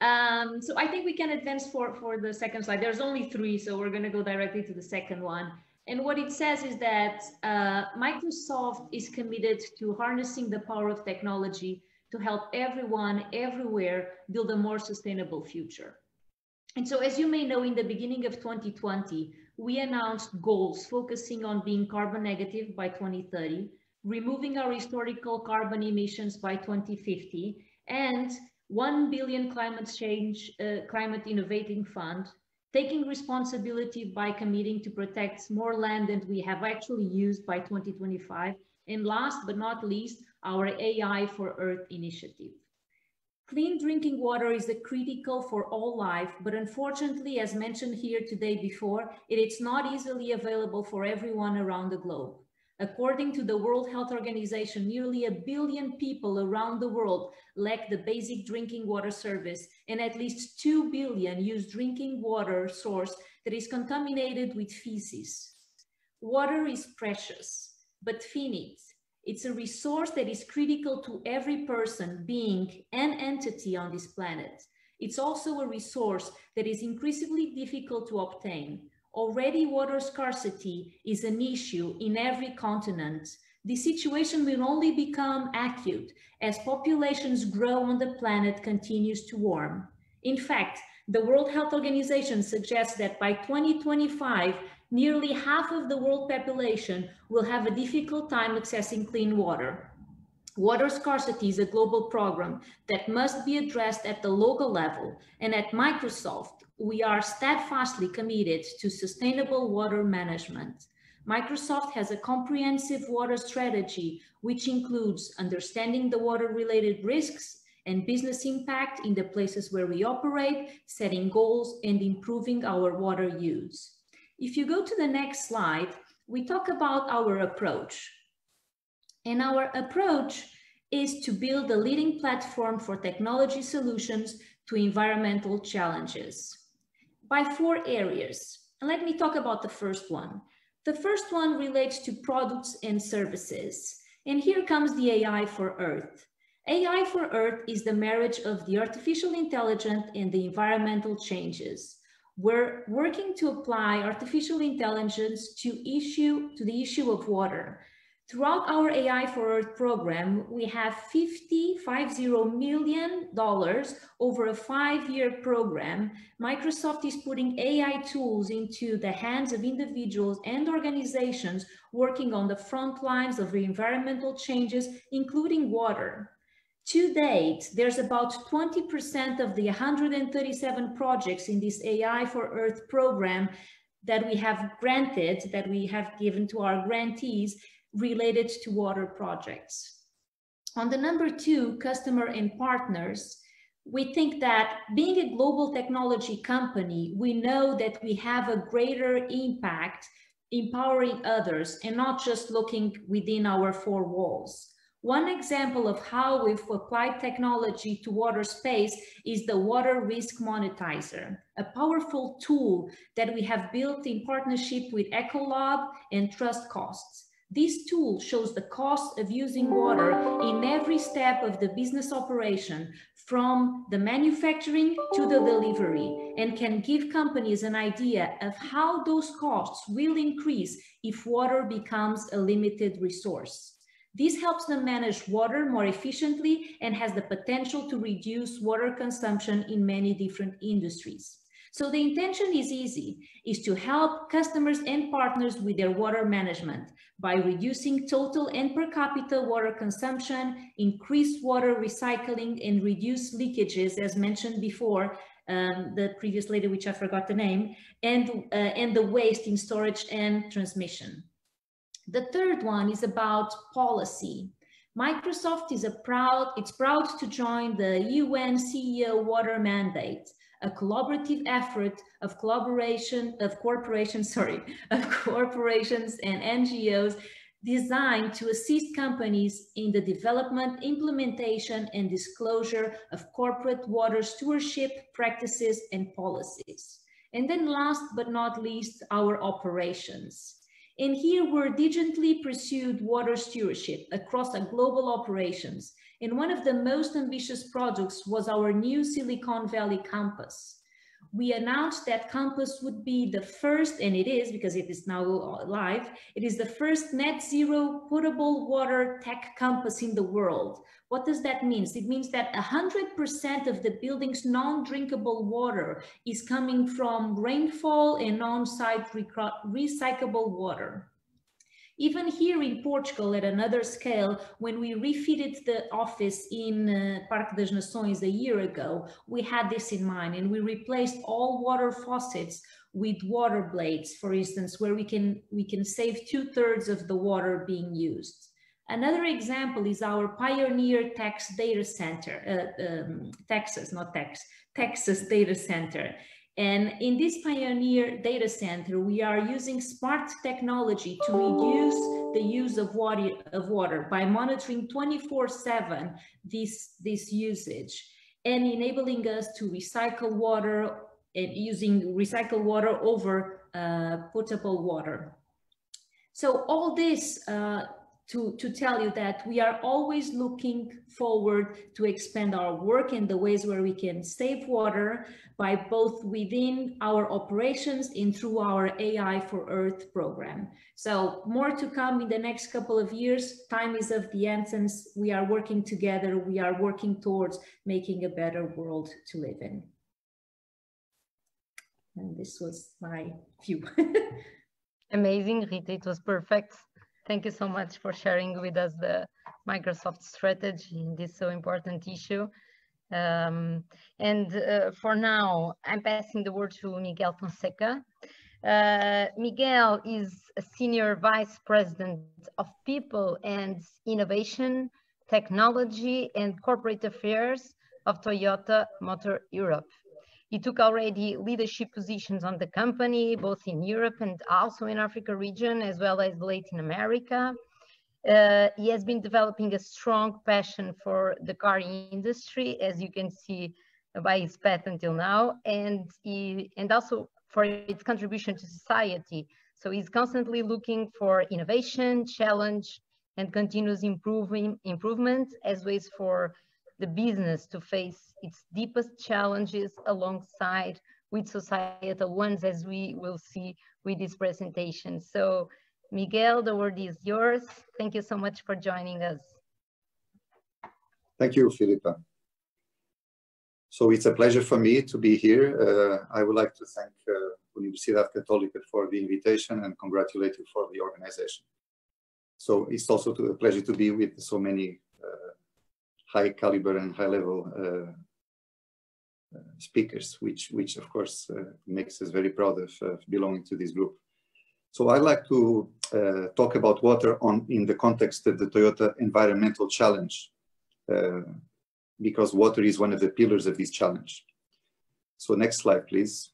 So I think we can advance for the second slide. There's only 3, so we're going to go directly to the second one. And what it says is that Microsoft is committed to harnessing the power of technology to help everyone, everywhere, build a more sustainable future. And so, as you may know, in the beginning of 2020, we announced goals focusing on being carbon negative by 2030, removing our historical carbon emissions by 2050, and 1 billion climate innovating fund, taking responsibility by committing to protect more land than we have actually used by 2025, and last but not least, our AI for Earth initiative. Clean drinking water is critical for all life, but unfortunately, as mentioned here today before, it's not easily available for everyone around the globe. According to the World Health Organization, nearly 1 billion people around the world lack the basic drinking water service, and at least 2 billion use drinking water source that is contaminated with feces. Water is precious, but finite. It's a resource that is critical to every person, being, and entity on this planet. It's also a resource that is increasingly difficult to obtain. Already, water scarcity is an issue in every continent. This situation will only become acute as populations grow and the planet continues to warm. In fact, the World Health Organization suggests that by 2025, nearly half of the world population will have a difficult time accessing clean water. Water scarcity is a global problem that must be addressed at the local level, and at Microsoft, we are steadfastly committed to sustainable water management. Microsoft has a comprehensive water strategy, which includes understanding the water-related risks and business impact in the places where we operate, setting goals, and improving our water use. If you go to the next slide, we talk about our approach. And our approach is to build a leading platform for technology solutions to environmental challenges by 4 areas. And let me talk about the first one. The first one relates to products and services. And here comes the AI for Earth. AI for Earth is the marriage of the artificial intelligence and the environmental changes. We're working to apply artificial intelligence to the issue of water. Throughout our AI for Earth program, we have $50 million over a 5-year program. Microsoft is putting AI tools into the hands of individuals and organizations working on the front lines of the environmental changes, including water. To date, there's about 20% of the 137 projects in this AI for Earth program that we have granted, that we have given to our grantees, related to water projects. On the number 2, customer and partners, we think that being a global technology company, we know that we have a greater impact empowering others and not just looking within our 4 walls. One example of how we've applied technology to water space is the Water Risk Monetizer, a powerful tool that we have built in partnership with Ecolab and Trust Costs. This tool shows the cost of using water in every step of the business operation, from the manufacturing to the delivery, and can give companies an idea of how those costs will increase if water becomes a limited resource. This helps them manage water more efficiently and has the potential to reduce water consumption in many different industries. So the intention is easy, is to help customers and partners with their water management by reducing total and per capita water consumption, increase water recycling, and reduce leakages, as mentioned before, the previous lady, which I forgot the name, and the waste in storage and transmission. The third one is about policy. Microsoft is proud to join the UN CEO Water Mandate, a collaborative effort of corporations and NGOs designed to assist companies in the development, implementation, and disclosure of corporate water stewardship practices and policies. And then last but not least, our operations. And here we're diligently pursued water stewardship across our global operations. And one of the most ambitious projects was our new Silicon Valley campus. We announced that campus would be the first, and it is because it is now live, it is the first net zero potable water tech campus in the world. What does that mean? It means that 100% of the building's non-drinkable water is coming from rainfall and on-site recyclable water. Even here in Portugal, at another scale, when we refitted the office in Parque das Nações a year ago, we had this in mind, and we replaced all water faucets with water blades, for instance, where we can save 2/3 of the water being used. Another example is our Pioneer Texas data center, Texas data center. And in this Pioneer data center, we are using smart technology to reduce the use of water by monitoring 24/7 this usage and enabling us to recycle water and using recycled water over potable water. So all this to tell you that we are always looking forward to expand our work in the ways where we can save water by both within our operations and through our AI for Earth program. So more to come in the next couple of years. Time is of the essence. We are working together. We are working towards making a better world to live in. And this was my view. Amazing, Rita, it was perfect. Thank you so much for sharing with us the Microsoft strategy in this so important issue. For now, I'm passing the word to Miguel Fonseca. Miguel is a Senior Vice President of People and Innovation, Technology and Corporate Affairs of Toyota Motor Europe. He took already leadership positions on the company, both in Europe and also in Africa region, as well as Latin America. He has been developing a strong passion for the car industry, as you can see by his path until now, and also for its contribution to society. So he's constantly looking for innovation, challenge, and continuous improvement as ways for the business to face its deepest challenges alongside with societal ones, as we will see with this presentation. So Miguel, the word is yours. Thank you so much for joining us. Thank you, Filipa. So it's a pleasure for me to be here. I would like to thank Universidad Católica for the invitation and congratulate you for the organization. So it's also a pleasure to be with so many high caliber and high level speakers, which of course makes us very proud of belonging to this group. So I'd like to talk about water in the context of the Toyota environmental challenge, because water is one of the pillars of this challenge. So next slide, please.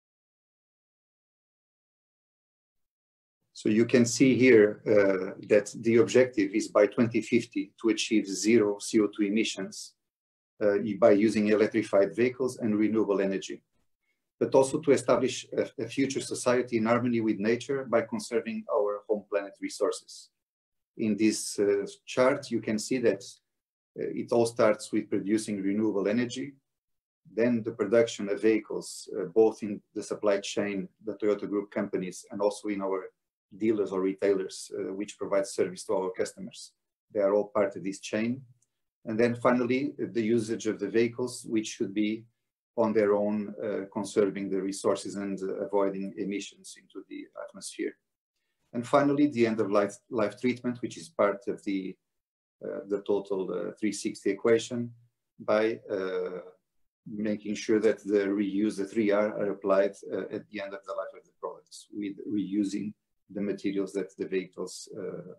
So you can see here that the objective is by 2050 to achieve zero CO2 emissions by using electrified vehicles and renewable energy, but also to establish a future society in harmony with nature by conserving our home planet resources. In this chart, you can see that it all starts with producing renewable energy, then the production of vehicles, both in the supply chain, the Toyota Group companies, and also in our dealers or retailers, which provide service to our customers. They are all part of this chain. And then finally, the usage of the vehicles, which should be on their own, conserving the resources and avoiding emissions into the atmosphere. And finally, the end of life treatment, which is part of the total 360 equation, by making sure that the reuse, the 3R, are applied at the end of the life of the products, with reusing the materials that the vehicles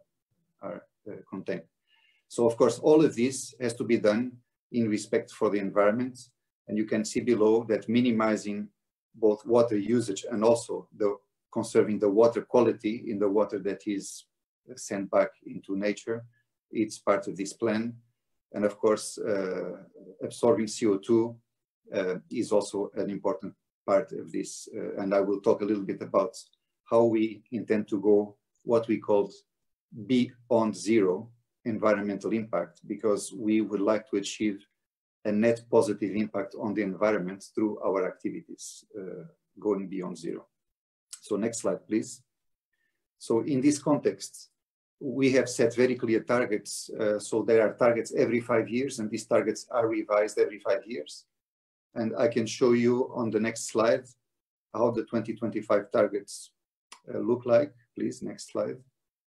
contain. So of course, all of this has to be done in respect for the environment. And you can see below that minimizing both water usage and also conserving the water quality in the water that is sent back into nature, it's part of this plan. And of course, absorbing CO2 is also an important part of this. And I will talk a little bit about how we intend to go what we call beyond zero environmental impact, because we would like to achieve a net positive impact on the environment through our activities, going beyond zero. So next slide, please. So in this context, we have set very clear targets. So there are targets every 5 years, and these targets are revised every 5 years. And I can show you on the next slide how the 2025 targets look like. Please, next slide.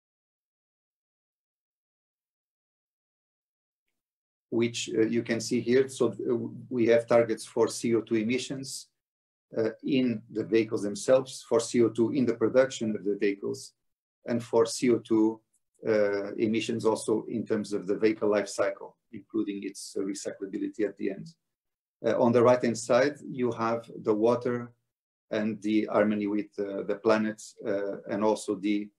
Which you can see here. So we have targets for CO2 emissions in the vehicles themselves, for CO2 in the production of the vehicles, and for CO2 emissions also in terms of the vehicle life cycle, including its recyclability at the end. On the right-hand side, you have the water and the harmony with the planet, and also the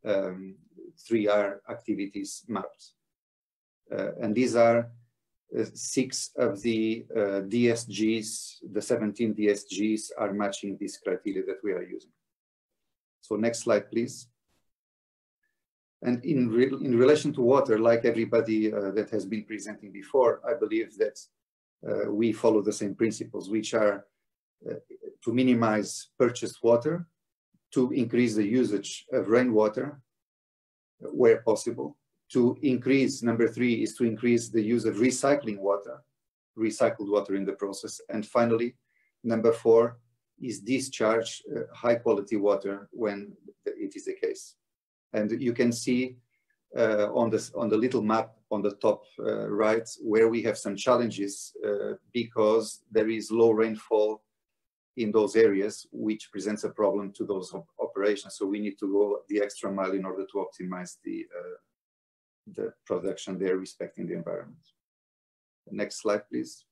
3R activities mapped. And these are 6 of the DSGs, the 17 DSGs are matching this criteria that we are using. So next slide, please. And in relation to water, like everybody that has been presenting before, I believe that we follow the same principles, which are to minimize purchased water, to increase the usage of rainwater where possible, to increase, number 3 is to increase the use of recycled water in the process. And finally, number 4 is discharge high quality water when it is the case. And you can see on the little map on the top right, where we have some challenges because there is low rainfall in those areas, which presents a problem to those operations. So we need to go the extra mile in order to optimize the production there, respecting the environment. Next slide, please.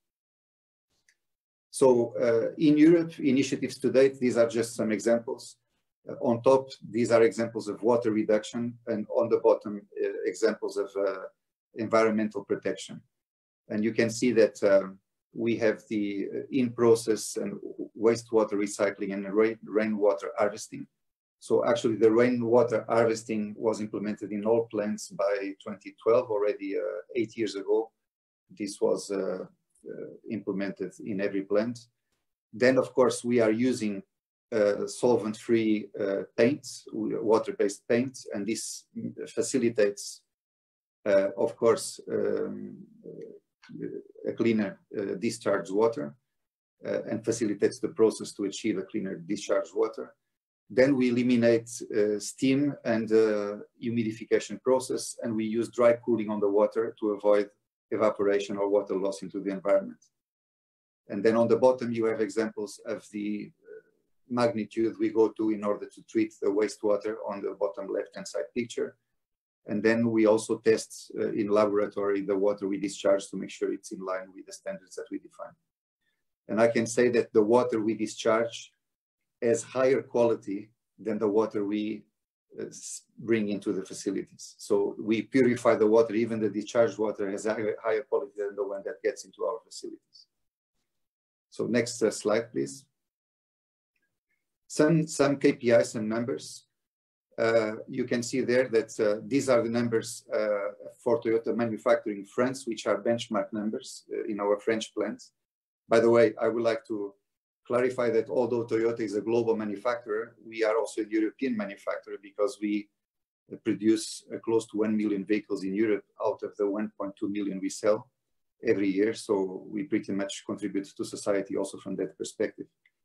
So in Europe, initiatives to date, these are just some examples. On top, these are examples of water reduction, and on the bottom, examples of environmental protection. And you can see that we have the in-process and wastewater recycling and rainwater harvesting. So actually the rainwater harvesting was implemented in all plants by 2012, already 8 years ago. This was implemented in every plant. Then of course we are using solvent-free paints, water-based paints, and this facilitates, of course, a cleaner discharge water and facilitates the process to achieve a cleaner discharge water. Then we eliminate steam and humidification process, and we use dry cooling on the water to avoid evaporation or water loss into the environment. And then on the bottom, you have examples of the magnitude we go to in order to treat the wastewater on the bottom left-hand side picture. And then we also test in laboratory the water we discharge to make sure it's in line with the standards that we define. And I can say that the water we discharge has higher quality than the water we bring into the facilities. So we purify the water, even the discharged water has a higher quality than the one that gets into our facilities. So next slide, please. Some KPIs, some numbers. You can see there that these are the numbers for Toyota manufacturing France, which are benchmark numbers in our French plants. By the way, I would like to clarify that although Toyota is a global manufacturer, we are also a European manufacturer because we produce close to 1 million vehicles in Europe out of the 1.2 million we sell every year. So we pretty much contribute to society also from that perspective.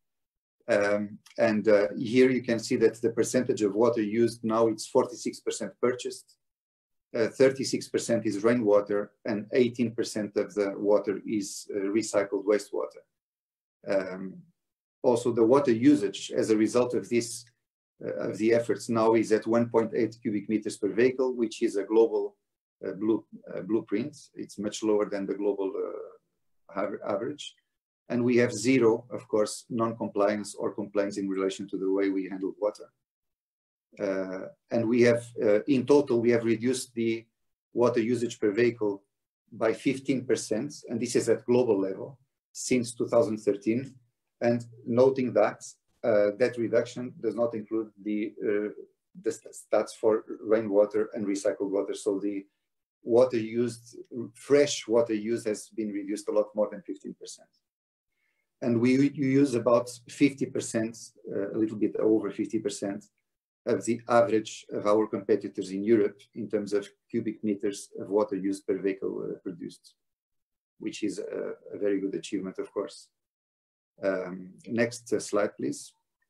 Here you can see that the percentage of water used now, it's 46% purchased, 36% is rainwater, and 18% of the water is recycled wastewater. Also, the water usage as a result of this, of the efforts now is at 1.8 cubic meters per vehicle, which is a global blueprint. It's much lower than the global average. And we have zero, of course, non-compliance or complaints in relation to the way we handle water. And we have, in total, we have reduced the water usage per vehicle by 15%, and this is at global level since 2013. And noting that that reduction does not include the stats for rainwater and recycled water. So the water used, fresh water used has been reduced a lot more than 15%. And we use about 50%, a little bit over 50% of the average of our competitors in Europe in terms of cubic meters of water used per vehicle produced, which is a very good achievement, of course. Next slide, please.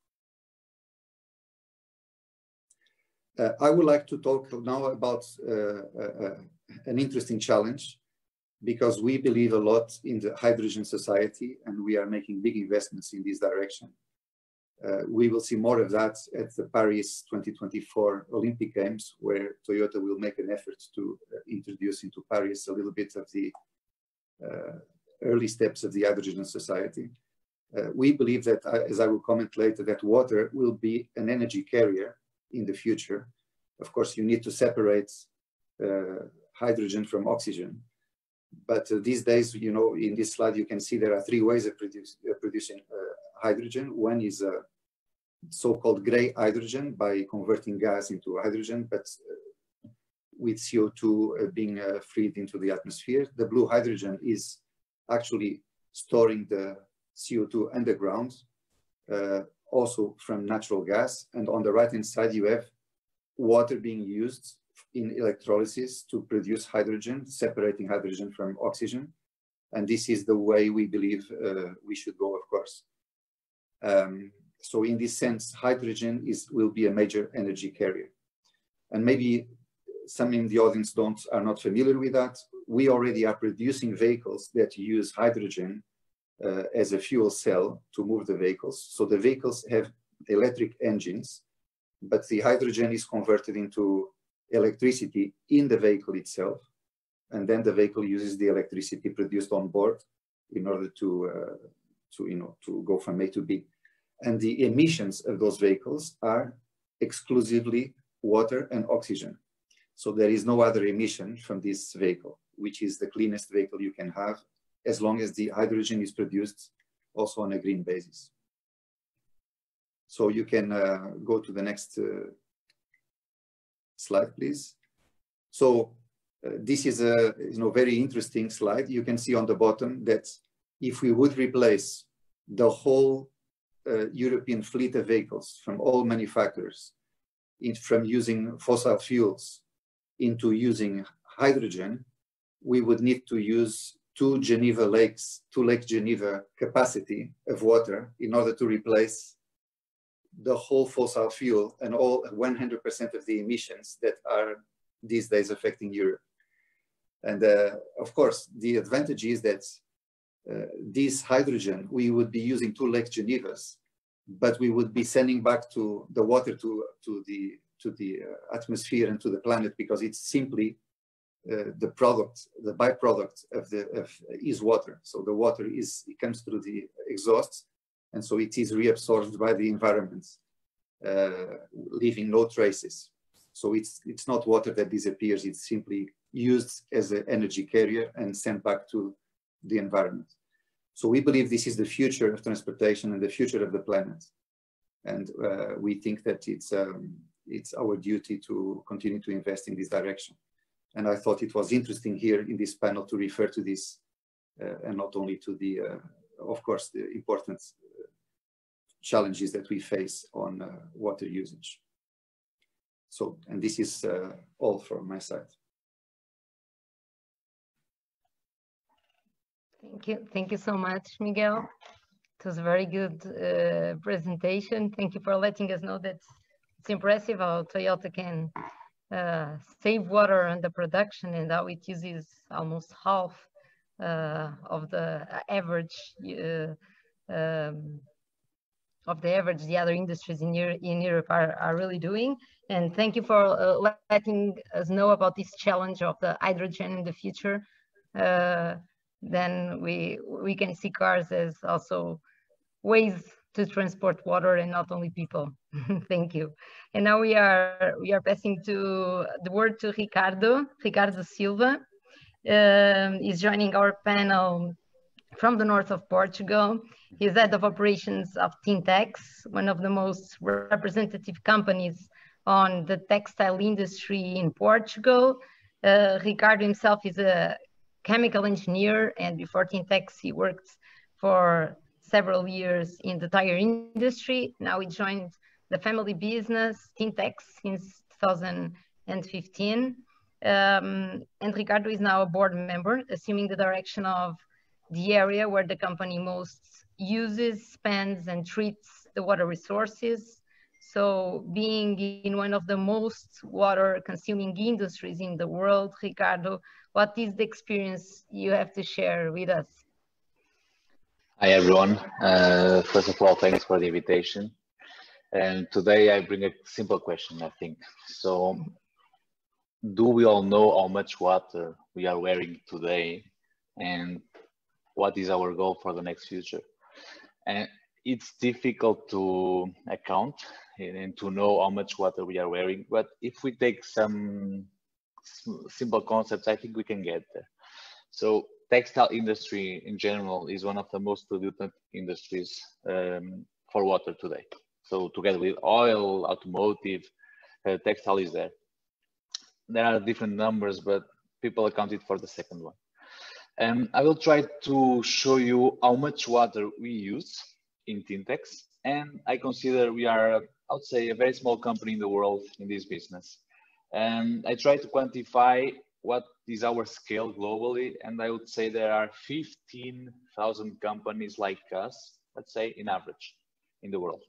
I would like to talk now about an interesting challenge, because we believe a lot in the hydrogen society and we are making big investments in this direction. We will see more of that at the Paris 2024 Olympic Games, where Toyota will make an effort to introduce into Paris a little bit of the early steps of the hydrogen society. We believe that, as I will comment later, that water will be an energy carrier in the future. Of course, you need to separate hydrogen from oxygen. But these days, you know, in this slide, you can see there are three ways of producing hydrogen. One is so-called gray hydrogen by converting gas into hydrogen, but with CO2 being freed into the atmosphere. The blue hydrogen is actually storing the CO2 underground, also from natural gas. And on the right-hand side, you have water being used in electrolysis to produce hydrogen, separating hydrogen from oxygen. And this is the way we believe we should go, of course. So in this sense, hydrogen will be a major energy carrier. And maybe some in the audience are not familiar with that. We already are producing vehicles that use hydrogen as a fuel cell to move the vehicles. So the vehicles have electric engines, but the hydrogen is converted into electricity in the vehicle itself. And then the vehicle uses the electricity produced on board in order to go from A to B. And the emissions of those vehicles are exclusively water and oxygen. So there is no other emission from this vehicle, which is the cleanest vehicle you can have, as long as the hydrogen is produced also on a green basis. So you can go to the next slide, please. So this is a very interesting slide. You can see on the bottom that if we would replace the whole European fleet of vehicles from all manufacturers, from using fossil fuels into using hydrogen, we would need to use two Lake Geneva capacity of water in order to replace the whole fossil fuel and all 100% of the emissions that are these days affecting Europe. And of course, the advantage is that this hydrogen, we would be using two Lake Genevas, but we would be sending back to the water to the atmosphere and to the planet, because it's simply the byproduct is water. So the water it comes through the exhausts, and so it is reabsorbed by the environment, leaving no traces. So it's not water that disappears, it's simply used as an energy carrier and sent back to the environment. So we believe this is the future of transportation and the future of the planet. And we think that it's our duty to continue to invest in this direction. And I thought it was interesting here in this panel to refer to this, and not only to the, of course, the important challenges that we face on water usage. So, and this is all from my side. Thank you so much, Miguel. It was a very good presentation. Thank you for letting us know that it's impressive how Toyota can save water on the production and how it uses almost half of the average the other industries in Europe are really doing. And thank you for letting us know about this challenge of the hydrogen in the future. Then we can see cars as also ways to transport water and not only people. Thank you. And now we are passing the word to Ricardo Silva. He's joining our panel from the north of Portugal. He's head of operations of Tintex, one of the most representative companies on the textile industry in Portugal. Ricardo himself is a chemical engineer, and before Tintex, he worked for several years in the tire industry. Now he joined the family business, Tintex, since 2015. And Ricardo is now a board member, assuming the direction of the area where the company most uses, spends, and treats the water resources. So being in one of the most water-consuming industries in the world, Ricardo, what is the experience you have to share with us? Hi, everyone. First of all, thanks for the invitation. And today I bring a simple question, I think. So, do we all know how much water we are wearing today, and what is our goal for the next future? And it's difficult to account and to know how much water we are wearing, but if we take some simple concepts, I think we can get there. So textile industry in general is one of the most pollutant industries for water today. So together with oil, automotive, textile is there. There are different numbers, but people accounted for the second one. I will try to show you how much water we use in Tintex, and I consider we are, I would say, a very small company in the world in this business. And I try to quantify what is our scale globally, and I would say there are 15,000 companies like us, let's say, in average in the world.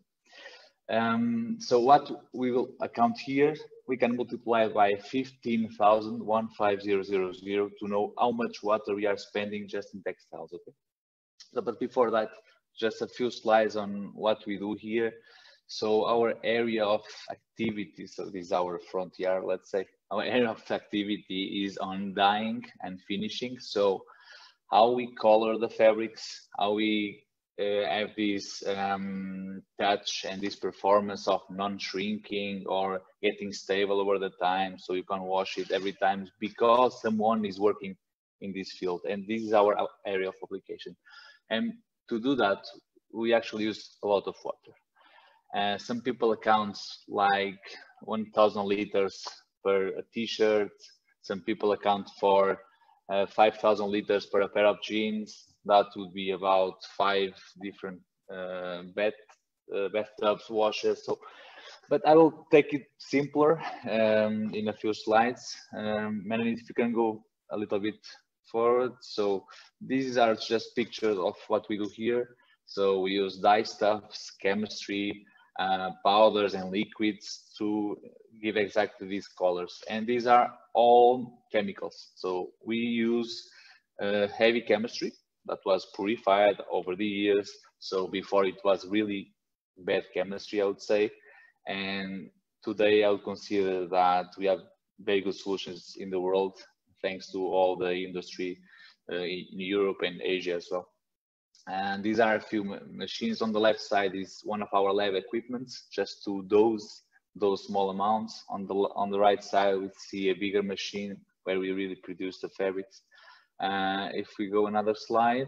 So what we will account here, we can multiply by 15,000, 15000, to know how much water we are spending just in textiles, okay? So, but before that, just a few slides on what we do here. So our area of activity, so this is our frontier, let's say, our area of activity is on dyeing and finishing. So how we color the fabrics, how we have this touch and this performance of non-shrinking or getting stable over the time, so you can wash it every time because someone is working in this field, and this is our area of application. And to do that, we actually use a lot of water. Some people account like 1,000 liters per a t-shirt. Some people account for 5,000 liters per a pair of jeans. That would be about 5 different bathtubs, washes. So, but I will take it simpler in a few slides. Melanie, if you can go a little bit forward. So these are just pictures of what we do here. So we use dye stuffs, chemistry, powders and liquids to give exactly these colors. And these are all chemicals. So we use heavy chemistry that was purified over the years. So before it was really bad chemistry, I would say. And today I would consider that we have very good solutions in the world, thanks to all the industry in Europe and Asia as well. And these are a few machines. On the left side is one of our lab equipments, just to dose those small amounts. On the right side, we see a bigger machine where we really produce the fabrics. If we go another slide,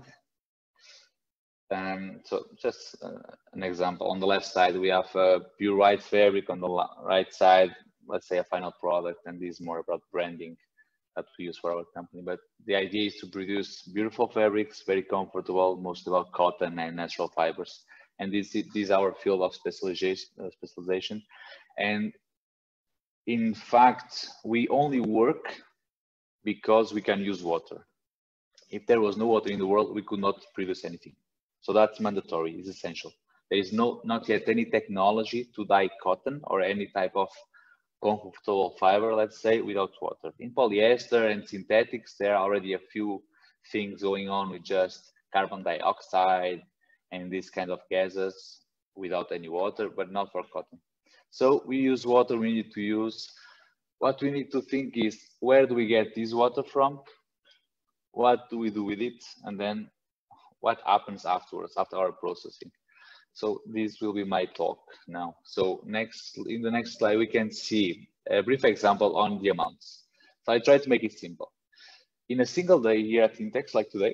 so just an example. On the left side, we have a pure white fabric. On the right side, let's say a final product, and this is more about branding that we use for our company. But the idea is to produce beautiful fabrics, very comfortable, mostly about cotton and natural fibers. And this is our field of specialization. And in fact, we only work because we can use water. If there was no water in the world, we could not produce anything. So that's mandatory, it's essential. There is not yet any technology to dye cotton or any type of comfortable fiber, let's say, without water. In polyester and synthetics, there are already a few things going on with just carbon dioxide and these kind of gases without any water, but not for cotton. So we use water. We need to use, what we need to think is, where do we get this water from? What do we do with it? And then what happens afterwards, after our processing? So this will be my talk now. So in the next slide, we can see a brief example on the amounts. So I try to make it simple. In a single day here at Intex, like today,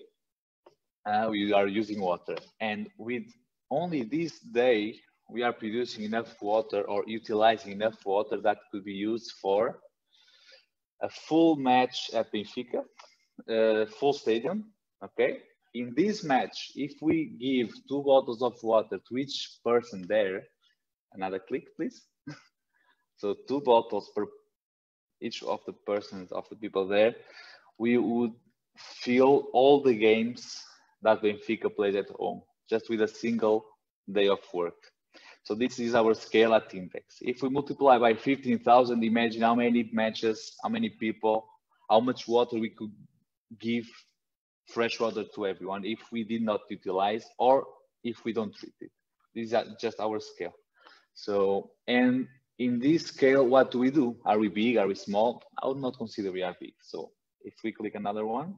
we are using water. And with only this day, we are producing enough water or utilizing enough water that could be used for a full match at Benfica, full stadium, okay? In this match, if we give 2 bottles of water to each person there, another click, please. So 2 bottles per each of the persons, of the people there, we would fill all the games that Benfica plays at home, just with a single day of work. So this is our scale at Intex. If we multiply by 15,000, imagine how many matches, how many people, how much water we could give fresh water to everyone if we did not utilize or if we don't treat it. These are just our scale. So, and in this scale, what do we do? Are we big? Are we small? I would not consider we are big. So if we click another one.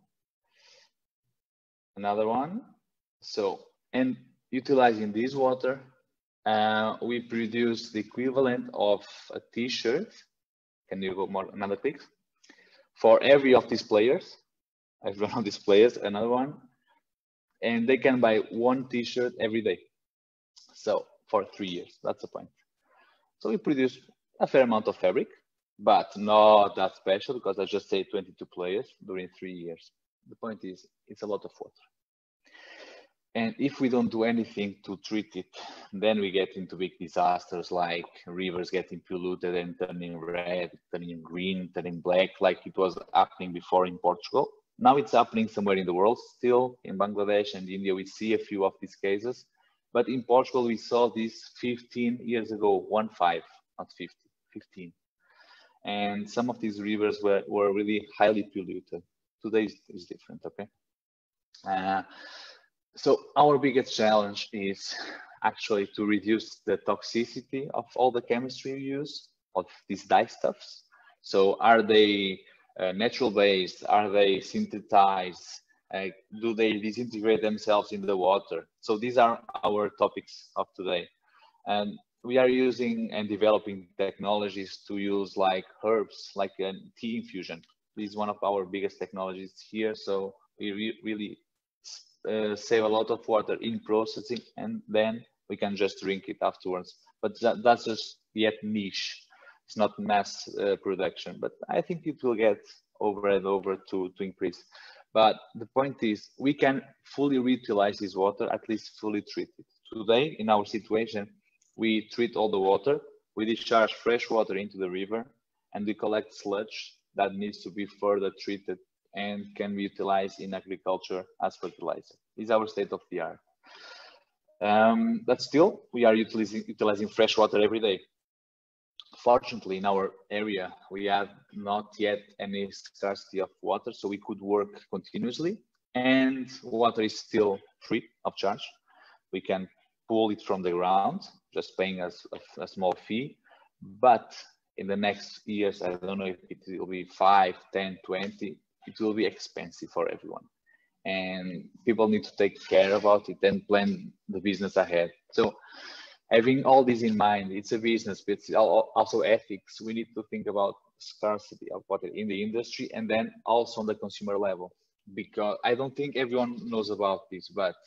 So, and utilizing this water, we produce the equivalent of a t-shirt. Can you go more, another click? For every of these players. Every one of these players, another one, and they can buy 1 t-shirt every day. So for 3 years, that's the point. So we produce a fair amount of fabric, but not that special because I just say 22 players during 3 years. The point is, it's a lot of water. And if we don't do anything to treat it, then we get into big disasters like rivers getting polluted and turning red, turning green, turning black, like it was happening before in Portugal. Now it's happening somewhere in the world still. In Bangladesh and India, we see a few of these cases. But in Portugal, we saw this 15 years ago, 15, not 50, 15. And some of these rivers were really highly polluted. Today is different, okay? So our biggest challenge is actually to reduce the toxicity of all the chemistry we use, of these dye stuffs. So are they natural based? Are they synthesized? Do they disintegrate themselves in the water? So these are our topics of today. And we are using and developing technologies to use like herbs, like tea infusion. This is one of our biggest technologies here. So we really save a lot of water in processing, and then we can just drink it afterwards. But that's just yet niche. It's not mass production, but I think it will get over and over to increase. But the point is, we can fully reutilize this water, at least fully treat it. today, in our situation, we treat all the water, we discharge fresh water into the river, and we collect sludge that needs to be further treated and can be utilized in agriculture as fertilizer. This is our state of the art. But still, we are utilizing fresh water every day. Fortunately, in our area, we have not yet any scarcity of water, so we could work continuously, and water is still free of charge. We can pull it from the ground, just paying us a small fee. But in the next years, I don't know if it will be 5, 10, 20, it will be expensive for everyone. And people need to take care about it and plan the business ahead. So having all this in mind, it's a business, but it's also ethics. We need to think about scarcity of water in the industry and then also on the consumer level, because I don't think everyone knows about this, but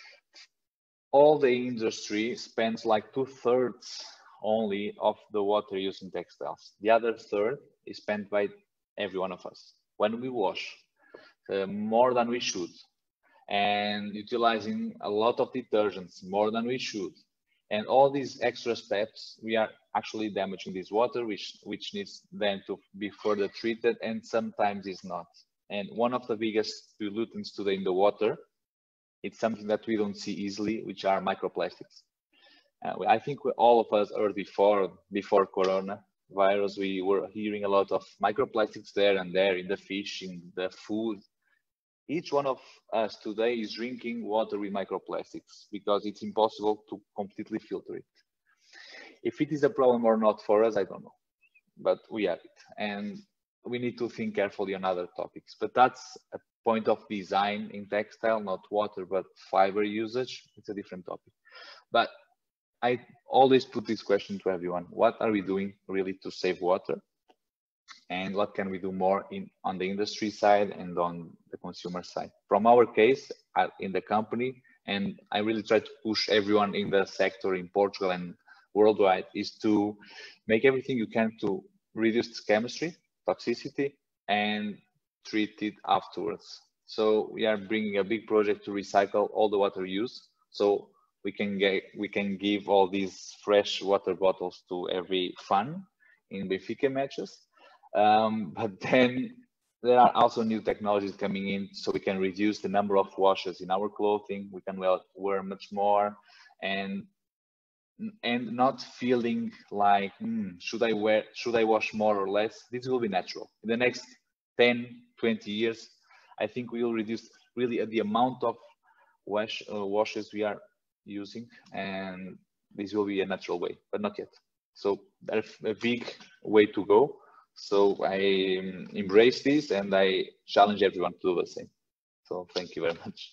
all the industry spends like 2/3 only of the water used in textiles. The other third is spent by every one of us. When we wash, more than we should, and utilizing a lot of detergents, more than we should, and all these extra steps, we are actually damaging this water, which needs then to be further treated, and sometimes is not. And one of the biggest pollutants today in the water, it's something that we don't see easily, which are microplastics. I think all of us heard before coronavirus, we were hearing a lot of microplastics there and there in the fish, in the food. Each one of us today is drinking water with microplastics because it's impossible to completely filter it. If it is a problem or not for us, I don't know, but we have it. And we need to think carefully on other topics, but that's a point of design in textile, not water, but fiber usage. It's a different topic. But I always put this question to everyone. What are we doing really to save water? And what can we do more on the industry side and on the consumer side? From our case in the company, and I really try to push everyone in the sector in Portugal and worldwide, is to make everything you can to reduce chemistry, toxicity, and treat it afterwards. So we are bringing a big project to recycle all the water used. So we can give all these fresh water bottles to every fan in Benfica matches. But then there are also new technologies coming in, so we can reduce the number of washes in our clothing. We can wear much more, and not feeling like should I wash more or less. This will be natural. In the next 10, 20 years, I think we will reduce really the amount of washes we are using, and this will be a natural way, but not yet. So there's a big way to go. So I embrace this, and I challenge everyone to do the same. So thank you very much.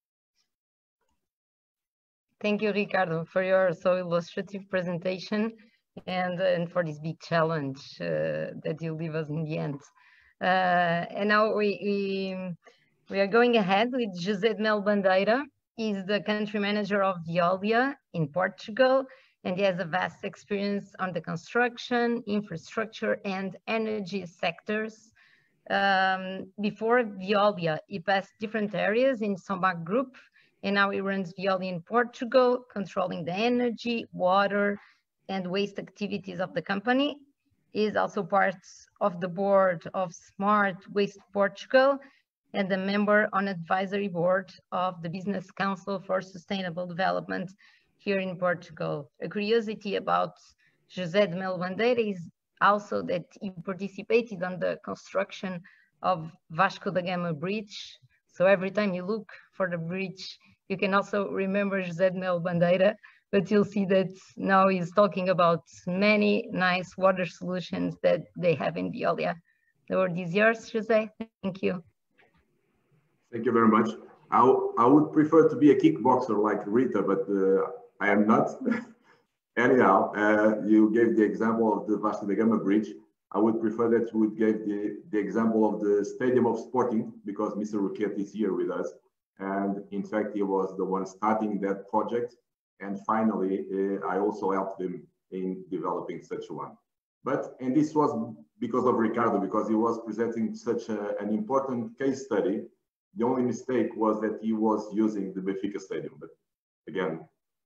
Thank you, Ricardo, for your so illustrative presentation and for this big challenge that you leave us in the end. And now we are going ahead with José de Mel Bandeira. He's the country manager of Veolia in Portugal, and he has a vast experience on the construction, infrastructure, and energy sectors. Before Veolia, he passed different areas in Sombac Group, and now he runs Veolia in Portugal, controlling the energy, water, and waste activities of the company. He is also part of the board of Smart Waste Portugal and a member on advisory board of the Business Council for Sustainable Development here in Portugal. A curiosity about José de Mel Bandeira is also that he participated on the construction of Vasco da Gama Bridge. So every time you look for the bridge, you can also remember José de Mel Bandeira, but you'll see that now he's talking about many nice water solutions that they have in Veolia. The word is yours, José. Thank you. Thank you very much. I would prefer to be a kickboxer like Rita, but I am not. Anyhow, you gave the example of the Vasco da Gama Bridge. I would prefer that you would give the example of the Stadium of Sporting, because Mr. Roquette is here with us. And in fact, he was the one starting that project. And finally, I also helped him in developing such one. And this was because of Ricardo, because he was presenting such an important case study. The only mistake was that he was using the Benfica Stadium. But again,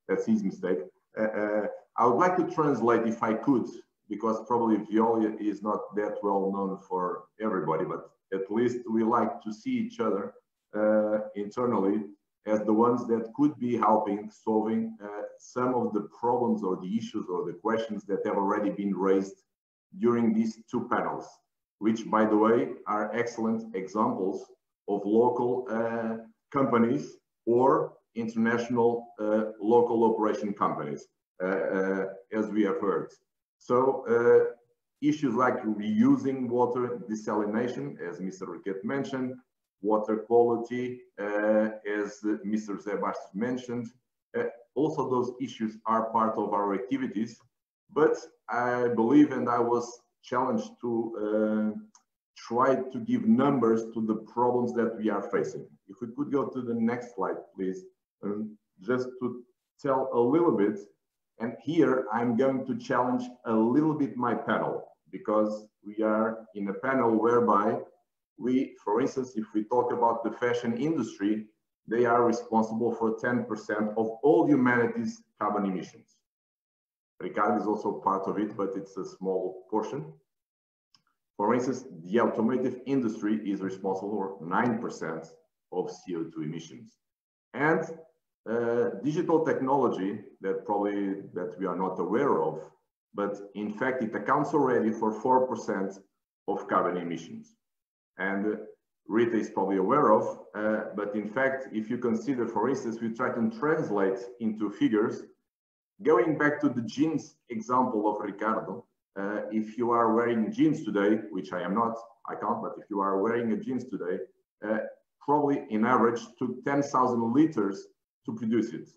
That's his mistake. I would like to translate if I could, because probably Veolia is not that well known for everybody, but at least we like to see each other internally as the ones that could be helping solving some of the problems or the issues or the questions that have already been raised during these two panels, which, by the way, are excellent examples of local companies or international local operation companies, as we have heard. So issues like reusing water, desalination, as Mr. Riquet mentioned, water quality, as Mr. Zebas mentioned, also those issues are part of our activities, but I believe, and I was challenged to try to give numbers to the problems that we are facing. If we could go to the next slide, please, just to tell a little bit. And here I'm going to challenge a little bit my panel, because we are in a panel whereby we, for instance, if we talk about the fashion industry, they are responsible for 10% of all humanity's carbon emissions. Ricardo is also part of it, but it's a small portion. For instance, the automotive industry is responsible for 9% of CO2 emissions. And digital technology that we are not aware of, but in fact it accounts already for 4% of carbon emissions. And Rita is probably aware of, but in fact, if you consider, for instance, we try to translate into figures, going back to the jeans example of Ricardo, if you are wearing jeans today, which I am not, I can't, but if you are wearing a jeans today, probably in average took 10,000 liters to produce it.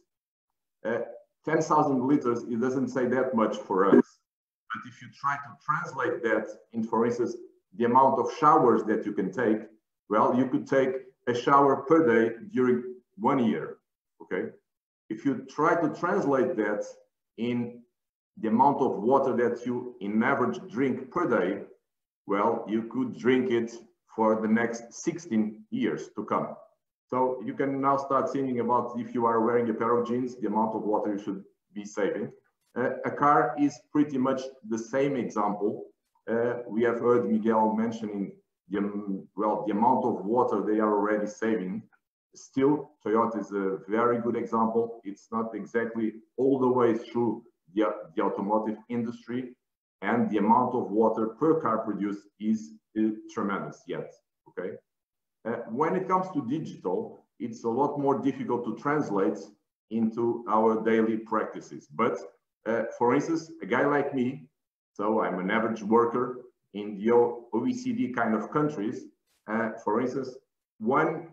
10,000 liters, it doesn't say that much for us. But if you try to translate that in, for instance, the amount of showers that you can take, well, you could take a shower per day during 1 year, okay? If you try to translate that in the amount of water that you, in average, drink per day, well, you could drink it for the next 16 years to come. So you can now start thinking about, if you are wearing a pair of jeans, the amount of water you should be saving. A car is pretty much the same example. We have heard Miguel mentioning the amount of water they are already saving. Still, Toyota is a very good example. It's not exactly all the way through the automotive industry, and the amount of water per car produced is tremendous yet, okay? When it comes to digital, it's a lot more difficult to translate into our daily practices. But for instance, a guy like me, so I'm an average worker in the OECD kind of countries. For instance, 1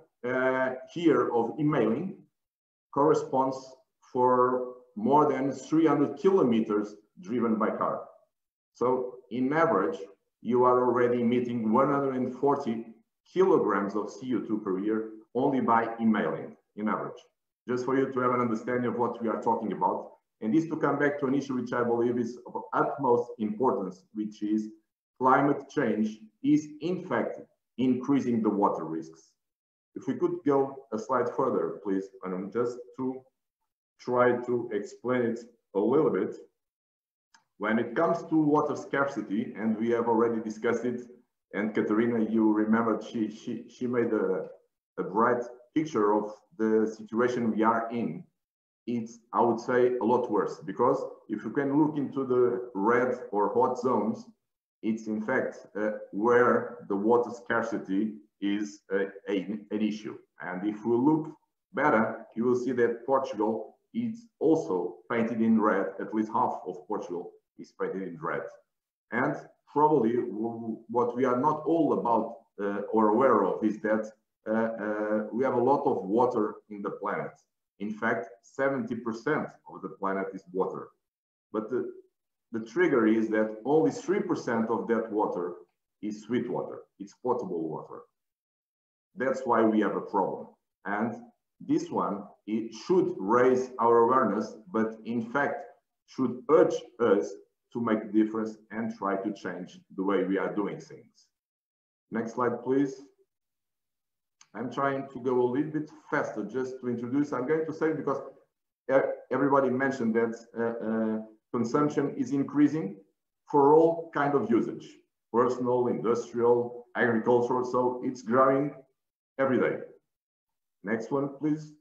year of emailing corresponds for more than 300 kilometers driven by car. So in average, you are already emitting 140 kilograms of CO2 per year only by emailing, in average. Just for you to have an understanding of what we are talking about. And this to come back to an issue which I believe is of utmost importance, which is climate change is in fact increasing the water risks. If we could go a slide further, please, and just to try to explain it a little bit. When it comes to water scarcity, and we have already discussed it, and Katerina, you remembered, she made a bright picture of the situation we are in. It's, I would say, a lot worse, because if you can look into the red or hot zones, it's in fact where the water scarcity is an issue. And if we look better, you will see that Portugal is also painted in red. At least half of Portugal is painted in red. And probably what we are not all about or aware of is that we have a lot of water in the planet. In fact, 70% of the planet is water. But the trigger is that only 3% of that water is sweet water. It's potable water. That's why we have a problem. And this one, it should raise our awareness, but in fact, should urge us to make a difference and try to change the way we are doing things. Next slide, please. I'm trying to go a little bit faster just to introduce. I'm going to say, because everybody mentioned that consumption is increasing for all kind of usage, personal, industrial, agricultural, so it's growing every day. Next one, please.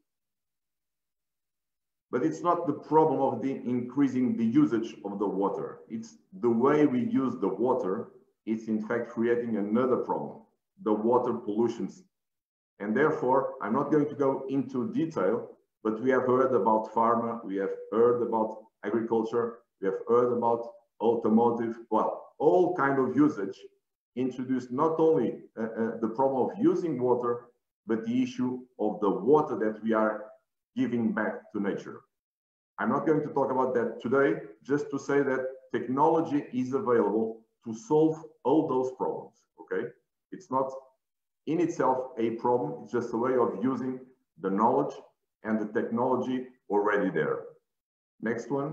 But it's not the problem of the increasing the usage of the water. It's the way we use the water. It's in fact creating another problem, the water pollutions. And therefore, I'm not going to go into detail, but we have heard about pharma, we have heard about agriculture, we have heard about automotive, well, all kind of usage introduced not only the problem of using water, but the issue of the water that we are giving back to nature. I'm not going to talk about that today, just to say that technology is available to solve all those problems, okay? It's not in itself a problem, it's just a way of using the knowledge and the technology already there. Next one.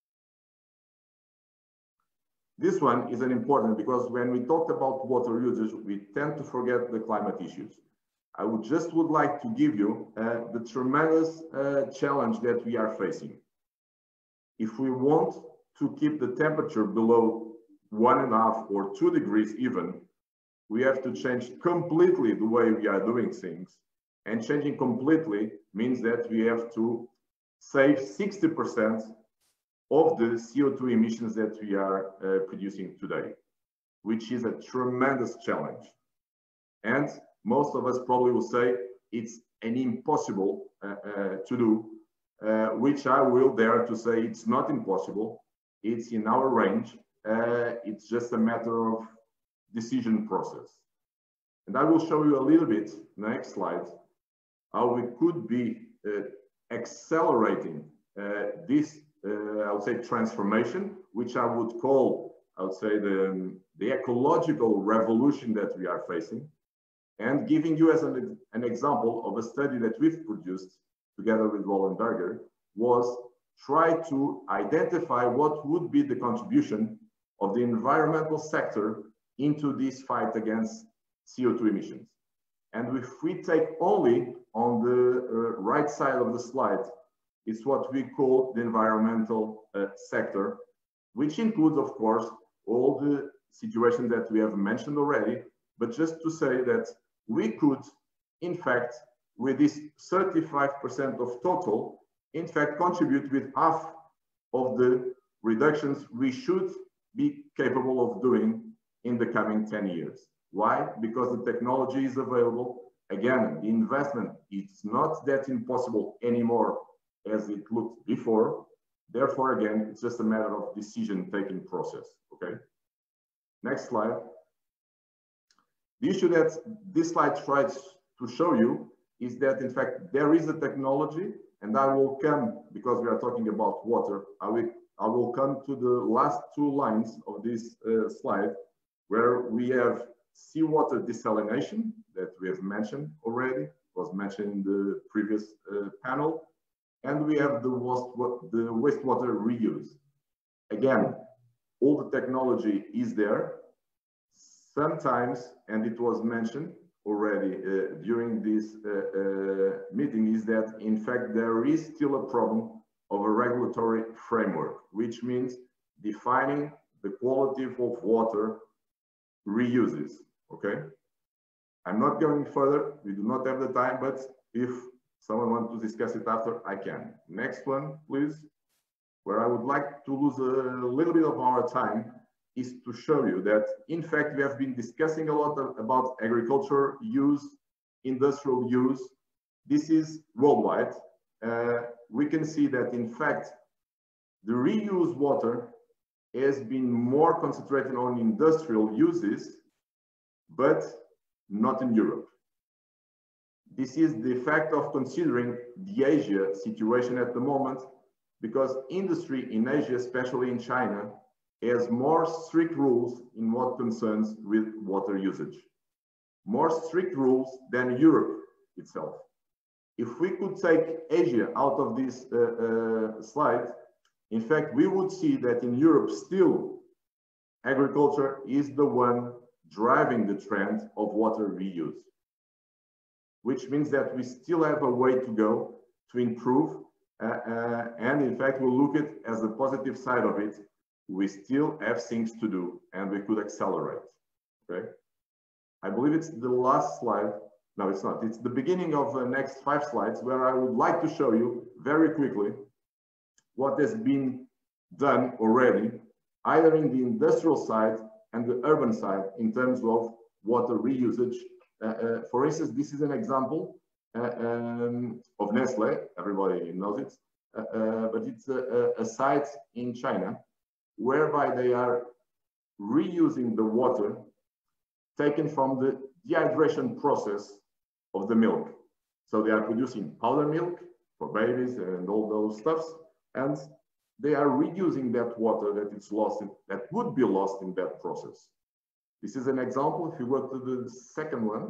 This one is an important because when we talk about water usage, we tend to forget the climate issues. I would like to give you the tremendous challenge that we are facing. If we want to keep the temperature below 1.5 or 2 degrees even, we have to change completely the way we are doing things. And changing completely means that we have to save 60% of the CO2 emissions that we are producing today, which is a tremendous challenge. And most of us probably will say it's an impossible to do, which I will dare to say it's not impossible. It's in our range. It's just a matter of decision process. And I will show you a little bit, next slide, how we could be accelerating this, I would say, transformation, which I would call, I would say, the ecological revolution that we are facing. And giving you as an example of a study that we've produced together with Roland Berger was try to identify what would be the contribution of the environmental sector into this fight against CO2 emissions. And if we take only on the right side of the slide, it's what we call the environmental sector, which includes, of course, all the situations that we have mentioned already, but just to say that we could, in fact, with this 35% of total, in fact, contribute with half of the reductions we should be capable of doing in the coming 10 years. Why? Because the technology is available. Again, the investment, it's not that impossible anymore as it looked before. Therefore, again, it's just a matter of decision-taking process, okay? Next slide. The issue that this slide tries to show you is that, in fact, there is a technology, and I will come, because we are talking about water, I will come to the last 2 lines of this slide, where we have seawater desalination that we have mentioned already, was mentioned in the previous panel, and we have the wastewater reuse. Again, all the technology is there. Sometimes, and it was mentioned already during this meeting, is that in fact there is still a problem of a regulatory framework, which means defining the quality of water reuses, okay? I'm not going further, we do not have the time, but if someone wants to discuss it after, I can. Next one, please. Where I would like to lose a little bit of our time is to show you that, in fact, we have been discussing a lot about agriculture use, industrial use. This is worldwide. We can see that, in fact, the reused water has been more concentrated on industrial uses, but not in Europe. This is the fact of considering the Asia situation at the moment, because industry in Asia, especially in China, has more strict rules in what concerns with water usage. More strict rules than Europe itself. If we could take Asia out of this slide, in fact, we would see that in Europe still, agriculture is the one driving the trend of water reuse, which means that we still have a way to go to improve and in fact, we'll look at as the positive side of it. We still have things to do and we could accelerate, okay? I believe it's the last slide. No, it's not. It's the beginning of the next 5 slides where I would like to show you very quickly what has been done already, either in the industrial side and the urban side in terms of water reusage. For instance, this is an example of Nestle. Everybody knows it, but it's a site in China whereby they are reusing the water taken from the dehydration process of the milk. So they are producing powder milk for babies and all those stuffs, and they are reusing that water that is lost, that would be lost in that process. This is an example. If you go to the second one,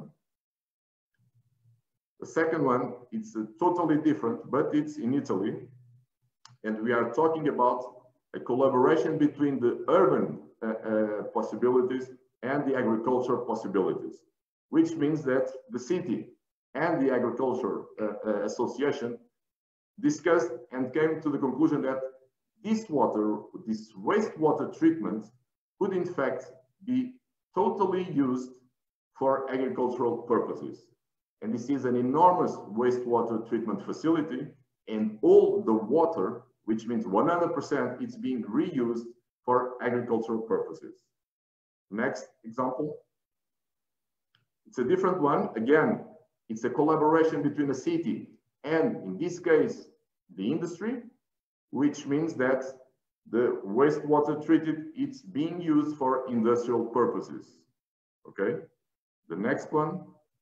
it's totally different, but it's in Italy, and we are talking about a collaboration between the urban possibilities and the agricultural possibilities, which means that the city and the agriculture association discussed and came to the conclusion that this wastewater treatment could in fact be totally used for agricultural purposes. And this is an enormous wastewater treatment facility, and all the water, which means 100%, it's being reused for agricultural purposes. Next example. It's a different one. Again, it's a collaboration between the city and, in this case, the industry, which means that the wastewater treated, it's being used for industrial purposes. Okay, the next one.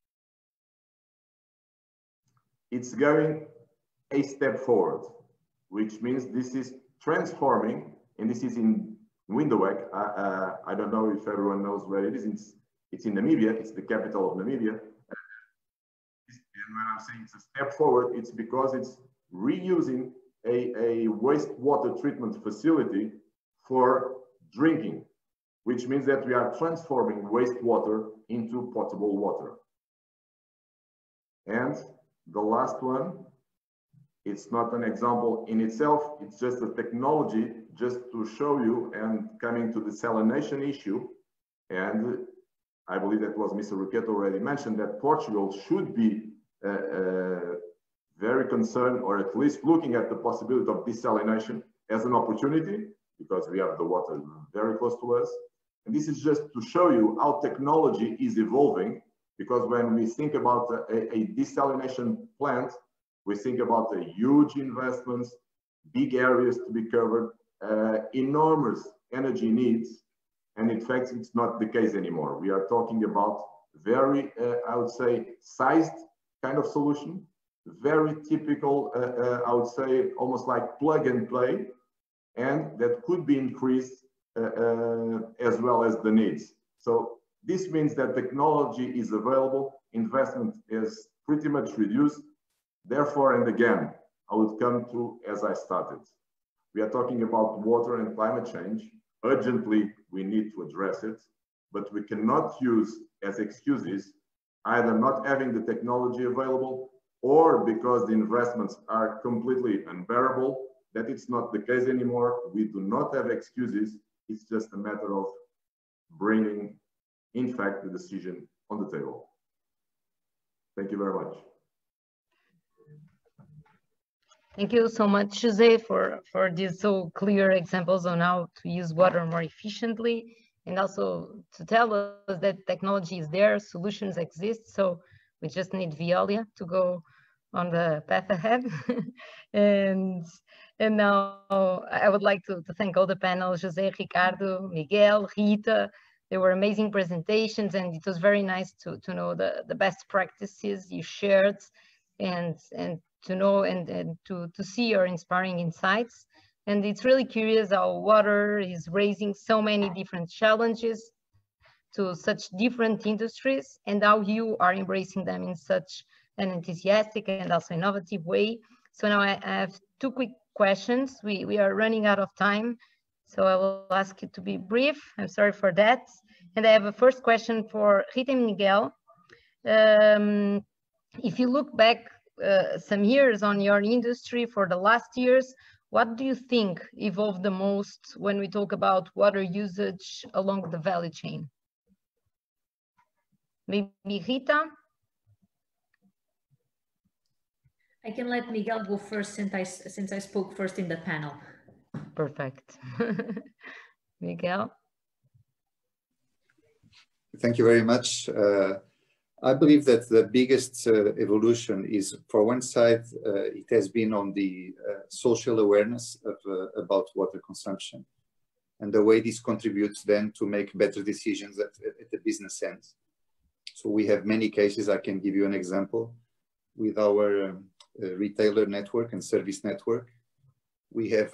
It's going a step forward, which means this is transforming, and this is in Windhoek. I don't know if everyone knows where it is. It's in Namibia. It's the capital of Namibia. And when I'm saying it's a step forward, it's because it's reusing a wastewater treatment facility for drinking, which means that we are transforming wastewater into potable water. And the last one, it's not an example in itself, it's just a technology just to show you, and coming to the salination issue. And I believe that was Mr. Riquet already mentioned that Portugal should be very concerned, or at least looking at the possibility of desalination as an opportunity, because we have the water very close to us. And this is just to show you how technology is evolving, because when we think about a desalination plant, we think about the huge investments, big areas to be covered, enormous energy needs. And in fact, it's not the case anymore. We are talking about very, I would say, sized kind of solution, very typical, I would say, almost like plug and play, and that could be increased as well as the needs. So this means that technology is available, investment is pretty much reduced. Therefore, and again, I would come to as I started. We are talking about water and climate change. Urgently, we need to address it, but we cannot use as excuses either not having the technology available, or because the investments are completely unbearable, that it's not the case anymore. We do not have excuses. It's just a matter of bringing, in fact, the decision on the table. Thank you very much. Thank you so much, Jose, for these so clear examples on how to use water more efficiently, and also to tell us that technology is there, solutions exist, so we just need Veolia to go on the path ahead. and now I would like to thank all the panel, Jose, Ricardo, Miguel, Rita. They were amazing presentations, and it was very nice to know the best practices you shared, and to know and to see your inspiring insights. And it's really curious how water is raising so many different challenges to such different industries, and how you are embracing them in such an enthusiastic and also innovative way. So now I have two quick questions. We are running out of time, so I will ask you to be brief. I'm sorry for that. And I have a first question for Rita and Miguel. If you look back some years on your industry, for the last years, what do you think evolved the most when we talk about water usage along the value chain? Maybe Rita? I can let Miguel go first since I spoke first in the panel. Perfect. Miguel? Thank you very much. I believe that the biggest evolution is, for one side, it has been on the social awareness of, about water consumption and the way this contributes then to make better decisions at the business end. So we have many cases. I can give you an example with our retailer network and service network. We have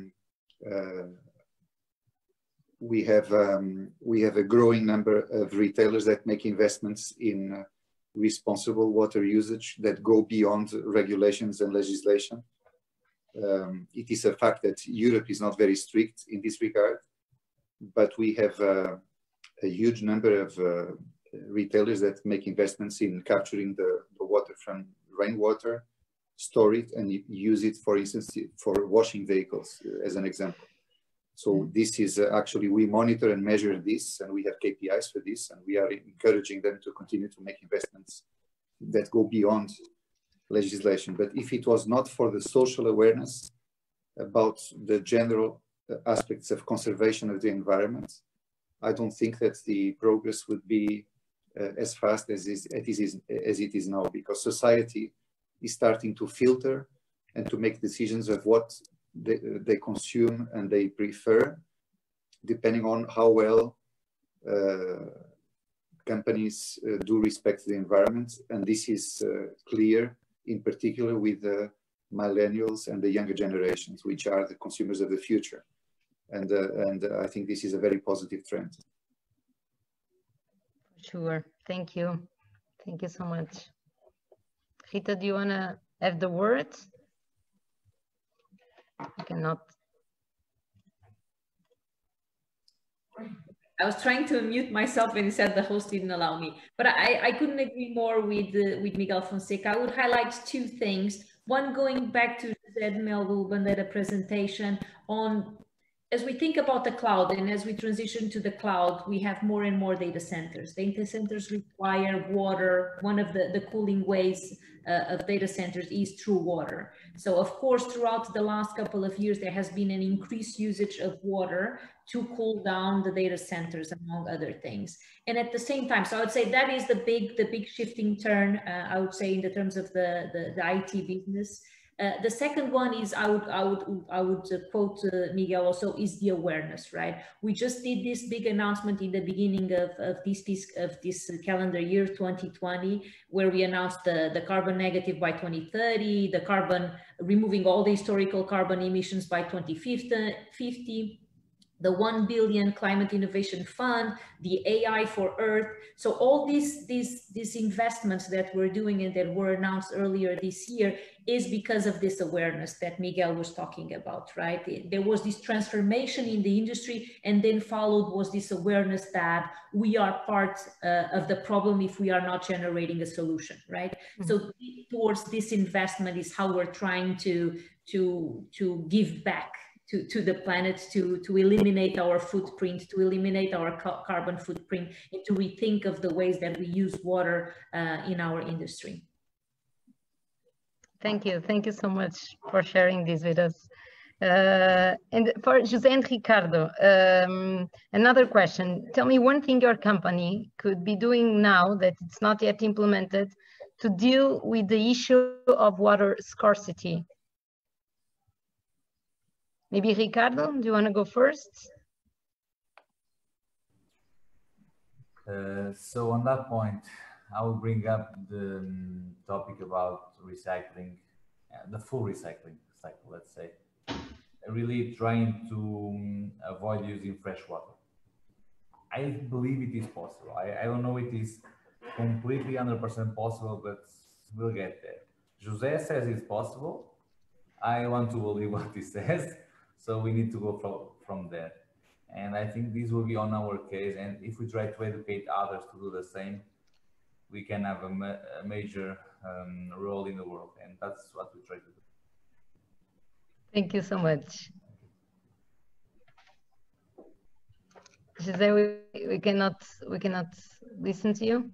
a growing number of retailers that make investments in responsible water usage that go beyond regulations and legislation. It is a fact that Europe is not very strict in this regard, but we have a huge number of retailers that make investments in capturing the water from rainwater, store it, and use it, for instance, for washing vehicles, as an example. So this is actually, we monitor and measure this, and we have KPIs for this, and we are encouraging them to continue to make investments that go beyond legislation. But if it was not for the social awareness about the general aspects of conservation of the environment, I don't think that the progress would be as fast as it is now, because society is starting to filter and to make decisions of what they consume and they prefer, depending on how well companies do respect the environment. And this is clear in particular with the millennials and the younger generations, which are the consumers of the future. And I think this is a very positive trend. Sure, thank you. Thank you so much. Rita, do you want to have the word? I cannot. I was trying to mute myself and said the host didn't allow me. But I couldn't agree more with Miguel Fonseca. I would highlight two things. One, going back to José Melo Bandeira presentation on, as we think about the cloud and as we transition to the cloud, we have more and more data centers. Data centers require water. One of the cooling ways of data centers is through water. So of course, throughout the last couple of years, there has been an increased usage of water to cool down the data centers, among other things. And at the same time, so I would say that is the big shifting turn, I would say, in the terms of the IT business. The second one is, I would quote Miguel also, is the awareness, right? We just did this big announcement in the beginning of this calendar year 2020, where we announced the carbon negative by 2030, the carbon, removing all the historical carbon emissions by 2050, the 1 billion climate innovation fund, the AI for Earth. So all these investments that we're doing and that were announced earlier this year is because of this awareness that Miguel was talking about, right? There was this transformation in the industry, and then followed was this awareness that we are part of the problem if we are not generating a solution, right? Mm-hmm. So towards this investment is how we're trying to give back to the planet, to eliminate our footprint, to eliminate our carbon footprint, and to rethink of the ways that we use water in our industry. Thank you so much for sharing this with us. And for José and Ricardo, another question. Tell me one thing your company could be doing now that it's not yet implemented to deal with the issue of water scarcity. Maybe Ricardo, do you want to go first? So on that point, I will bring up the topic about recycling, the full recycling cycle, let's say. Really trying to avoid using fresh water. I believe it is possible. I don't know it is completely 100% possible, but we'll get there. José says it's possible. I want to believe what he says. So we need to go from there. And I think this will be on our case. And if we try to educate others to do the same, we can have a major role in the world, and that's what we try to do. Thank you so much. Jose, we cannot listen to you.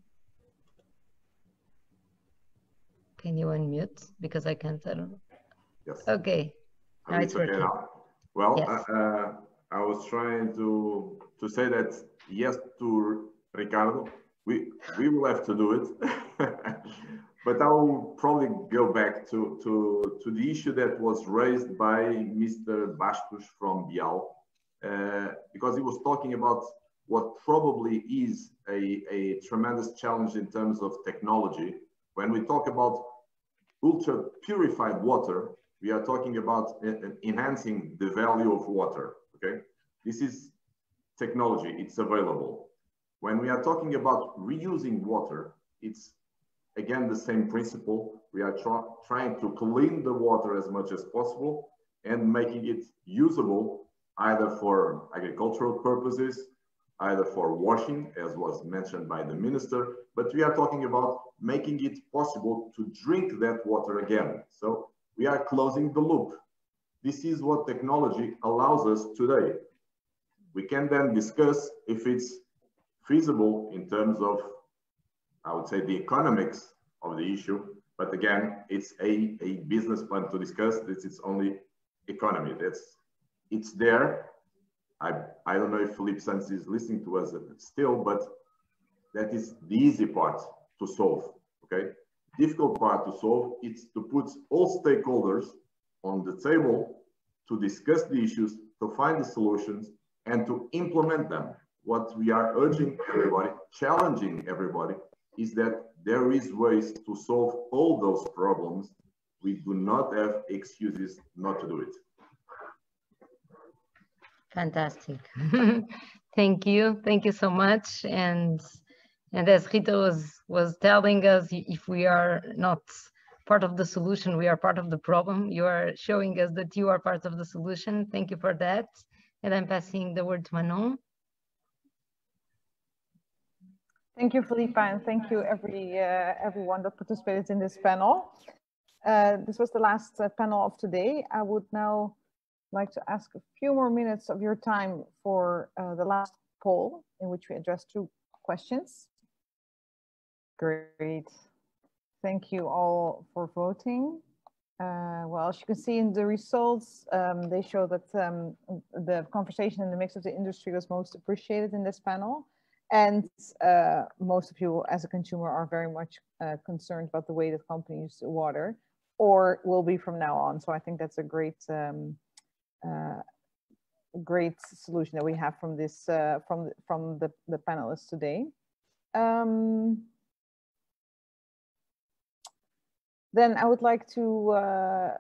Can you unmute? Because I can't. I don't know. Yes. Okay. Now it's okay working. now. Well, Yes. I was trying to say that yes to Ricardo. We will have to do it, but I will probably go back to the issue that was raised by Mr. Bastos from Bial, because he was talking about what probably is a tremendous challenge in terms of technology. When we talk about ultra purified water, we are talking about enhancing the value of water, okay? This is technology, it's available. When we are talking about reusing water, it's again the same principle. We are trying to clean the water as much as possible and making it usable either for agricultural purposes, either for washing, as was mentioned by the minister, but we are talking about making it possible to drink that water again. So we are closing the loop. This is what technology allows us today. We can then discuss if it's feasible in terms of, I would say, the economics of the issue. But again, it's a business plan to discuss. This is only economy. It's there. I don't know if Philippe Sanz is listening to us still, but that is the easy part to solve, okay? Difficult part to solve is to put all stakeholders on the table to discuss the issues, to find the solutions, and to implement them. What we are urging everybody, challenging everybody, is that there is ways to solve all those problems. We do not have excuses not to do it. Fantastic. Thank you so much. And as Rita was telling us, if we are not part of the solution, we are part of the problem. You are showing us that you are part of the solution. Thank you for that. And I'm passing the word to Manon. Thank you, Felipe, and thank you everyone that participated in this panel. This was the last panel of today. I would now like to ask a few more minutes of your time for the last poll, in which we addressed 2 questions. Great. Thank you all for voting. Well, as you can see in the results, they show that the conversation in the mix of the industry was most appreciated in this panel. And most of you as a consumer are very much concerned about the way that companies use water, or will be from now on. So I think that's a great great solution that we have from this from the panelists today. Then I would like to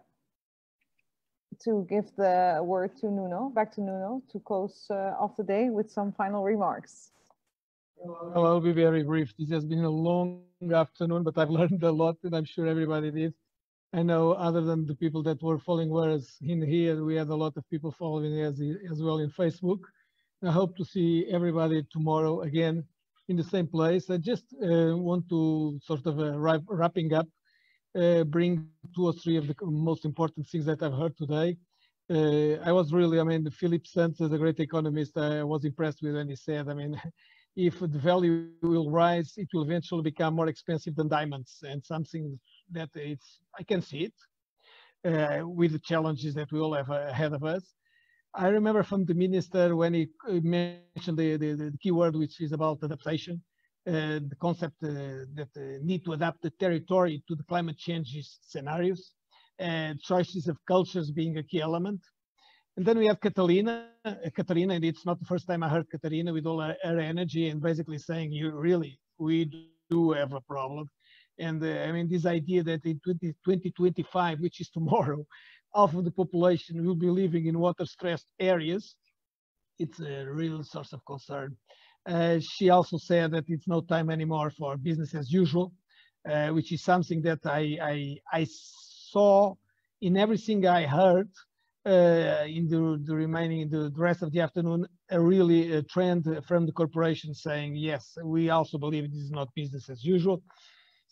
give the word to Nuno, back to Nuno, to close off the day with some final remarks. Well, I'll be very brief. This has been a long afternoon, but I've learned a lot, and I'm sure everybody did. I know other than the people that were following us in here, we had a lot of people following us as well in Facebook. I hope to see everybody tomorrow again in the same place. I just want to sort of wrapping up, bring 2 or 3 of the most important things that I've heard today. I was really, Philippe Sanz is a great economist. I was impressed with when he said, if the value will rise, it will eventually become more expensive than diamonds, and something that I can see it with the challenges that we all have ahead of us. I remember from the minister when he mentioned the key word, which is about adaptation, the concept that need to adapt the territory to the climate change scenarios, and choices of cultures being a key element. And then we have Catalina, and it's not the first time I heard Catalina with all her energy and basically saying, we do have a problem. And this idea that in 2025, which is tomorrow, half of the population will be living in water-stressed areas, it's a real source of concern. She also said that it's no time anymore for business as usual, which is something that I saw in everything I heard in the rest of the afternoon, a trend from the corporation saying, yes, we also believe this is not business as usual.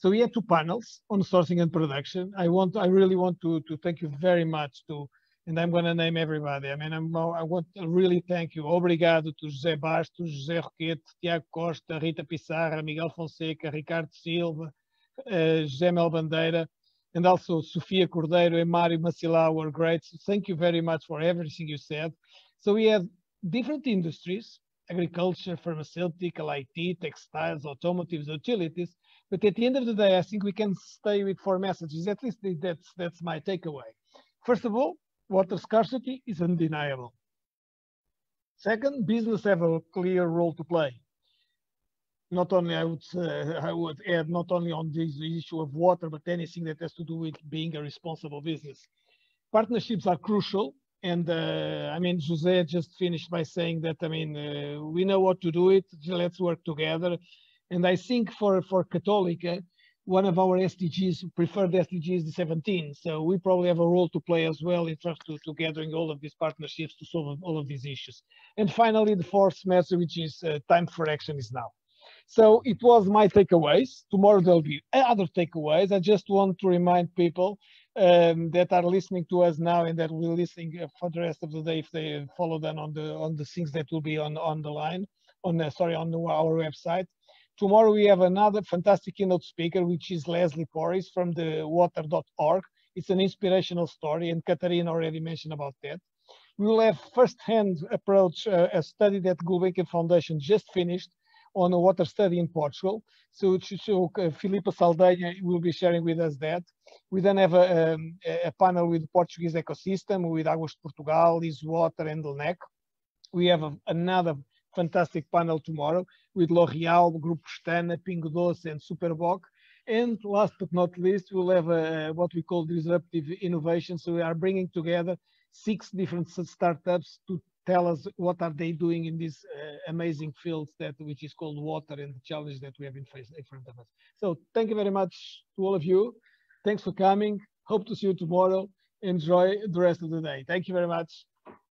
So we had two panels on sourcing and production. I really want to thank you very much and I'm going to name everybody. I mean, I want to really thank you. Obrigado to José Bastos, José Roquete, Tiago Costa, Rita Pissarra, Miguel Fonseca, Ricardo Silva, José Mel Bandeira, and also Sofia Cordeiro and Mário Macilau were great. So thank you very much for everything you said. So we have different industries, agriculture, pharmaceutical, IT, textiles, automotives, utilities. But at the end of the day, I think we can stay with four messages. At least that's my takeaway. First of all, water scarcity is undeniable. Second, business have a clear role to play. Not only, I would add, not only on this issue of water, but anything that has to do with being a responsible business. Partnerships are crucial. And I mean, José just finished by saying that, I mean, we know what to do it, let's work together. And I think for Católica, one of our SDGs, preferred SDG is the 17. So we probably have a role to play as well in terms to gathering all of these partnerships to solve all of these issues. And finally, the fourth message, which is time for action is now. So it was my takeaways. Tomorrow there'll be other takeaways. I just want to remind people that are listening to us now and that will be listening for the rest of the day if they follow them on the things that will be on the line, on our website. Tomorrow we have another fantastic keynote speaker, which is Leslie Porris from the water.org. It's an inspirational story, and Katarina already mentioned about that. We will have first-hand approach, a study that Gulbenkian Foundation just finished on a water study in Portugal. So Filipa Saldanha will be sharing with us that. We then have a panel with the Portuguese ecosystem, with Águas de Portugal, Water, and LNEC. We have another fantastic panel tomorrow with L'Oréal, Grupo Pestana, Pingo Doce, and Superboc. And last but not least, we'll have what we call disruptive innovation. So we are bringing together 6 different startups to tell us what are they doing in this amazing field which is called water and the challenge that we have in front of us. So thank you very much to all of you. Thanks for coming. Hope to see you tomorrow. Enjoy the rest of the day. Thank you very much.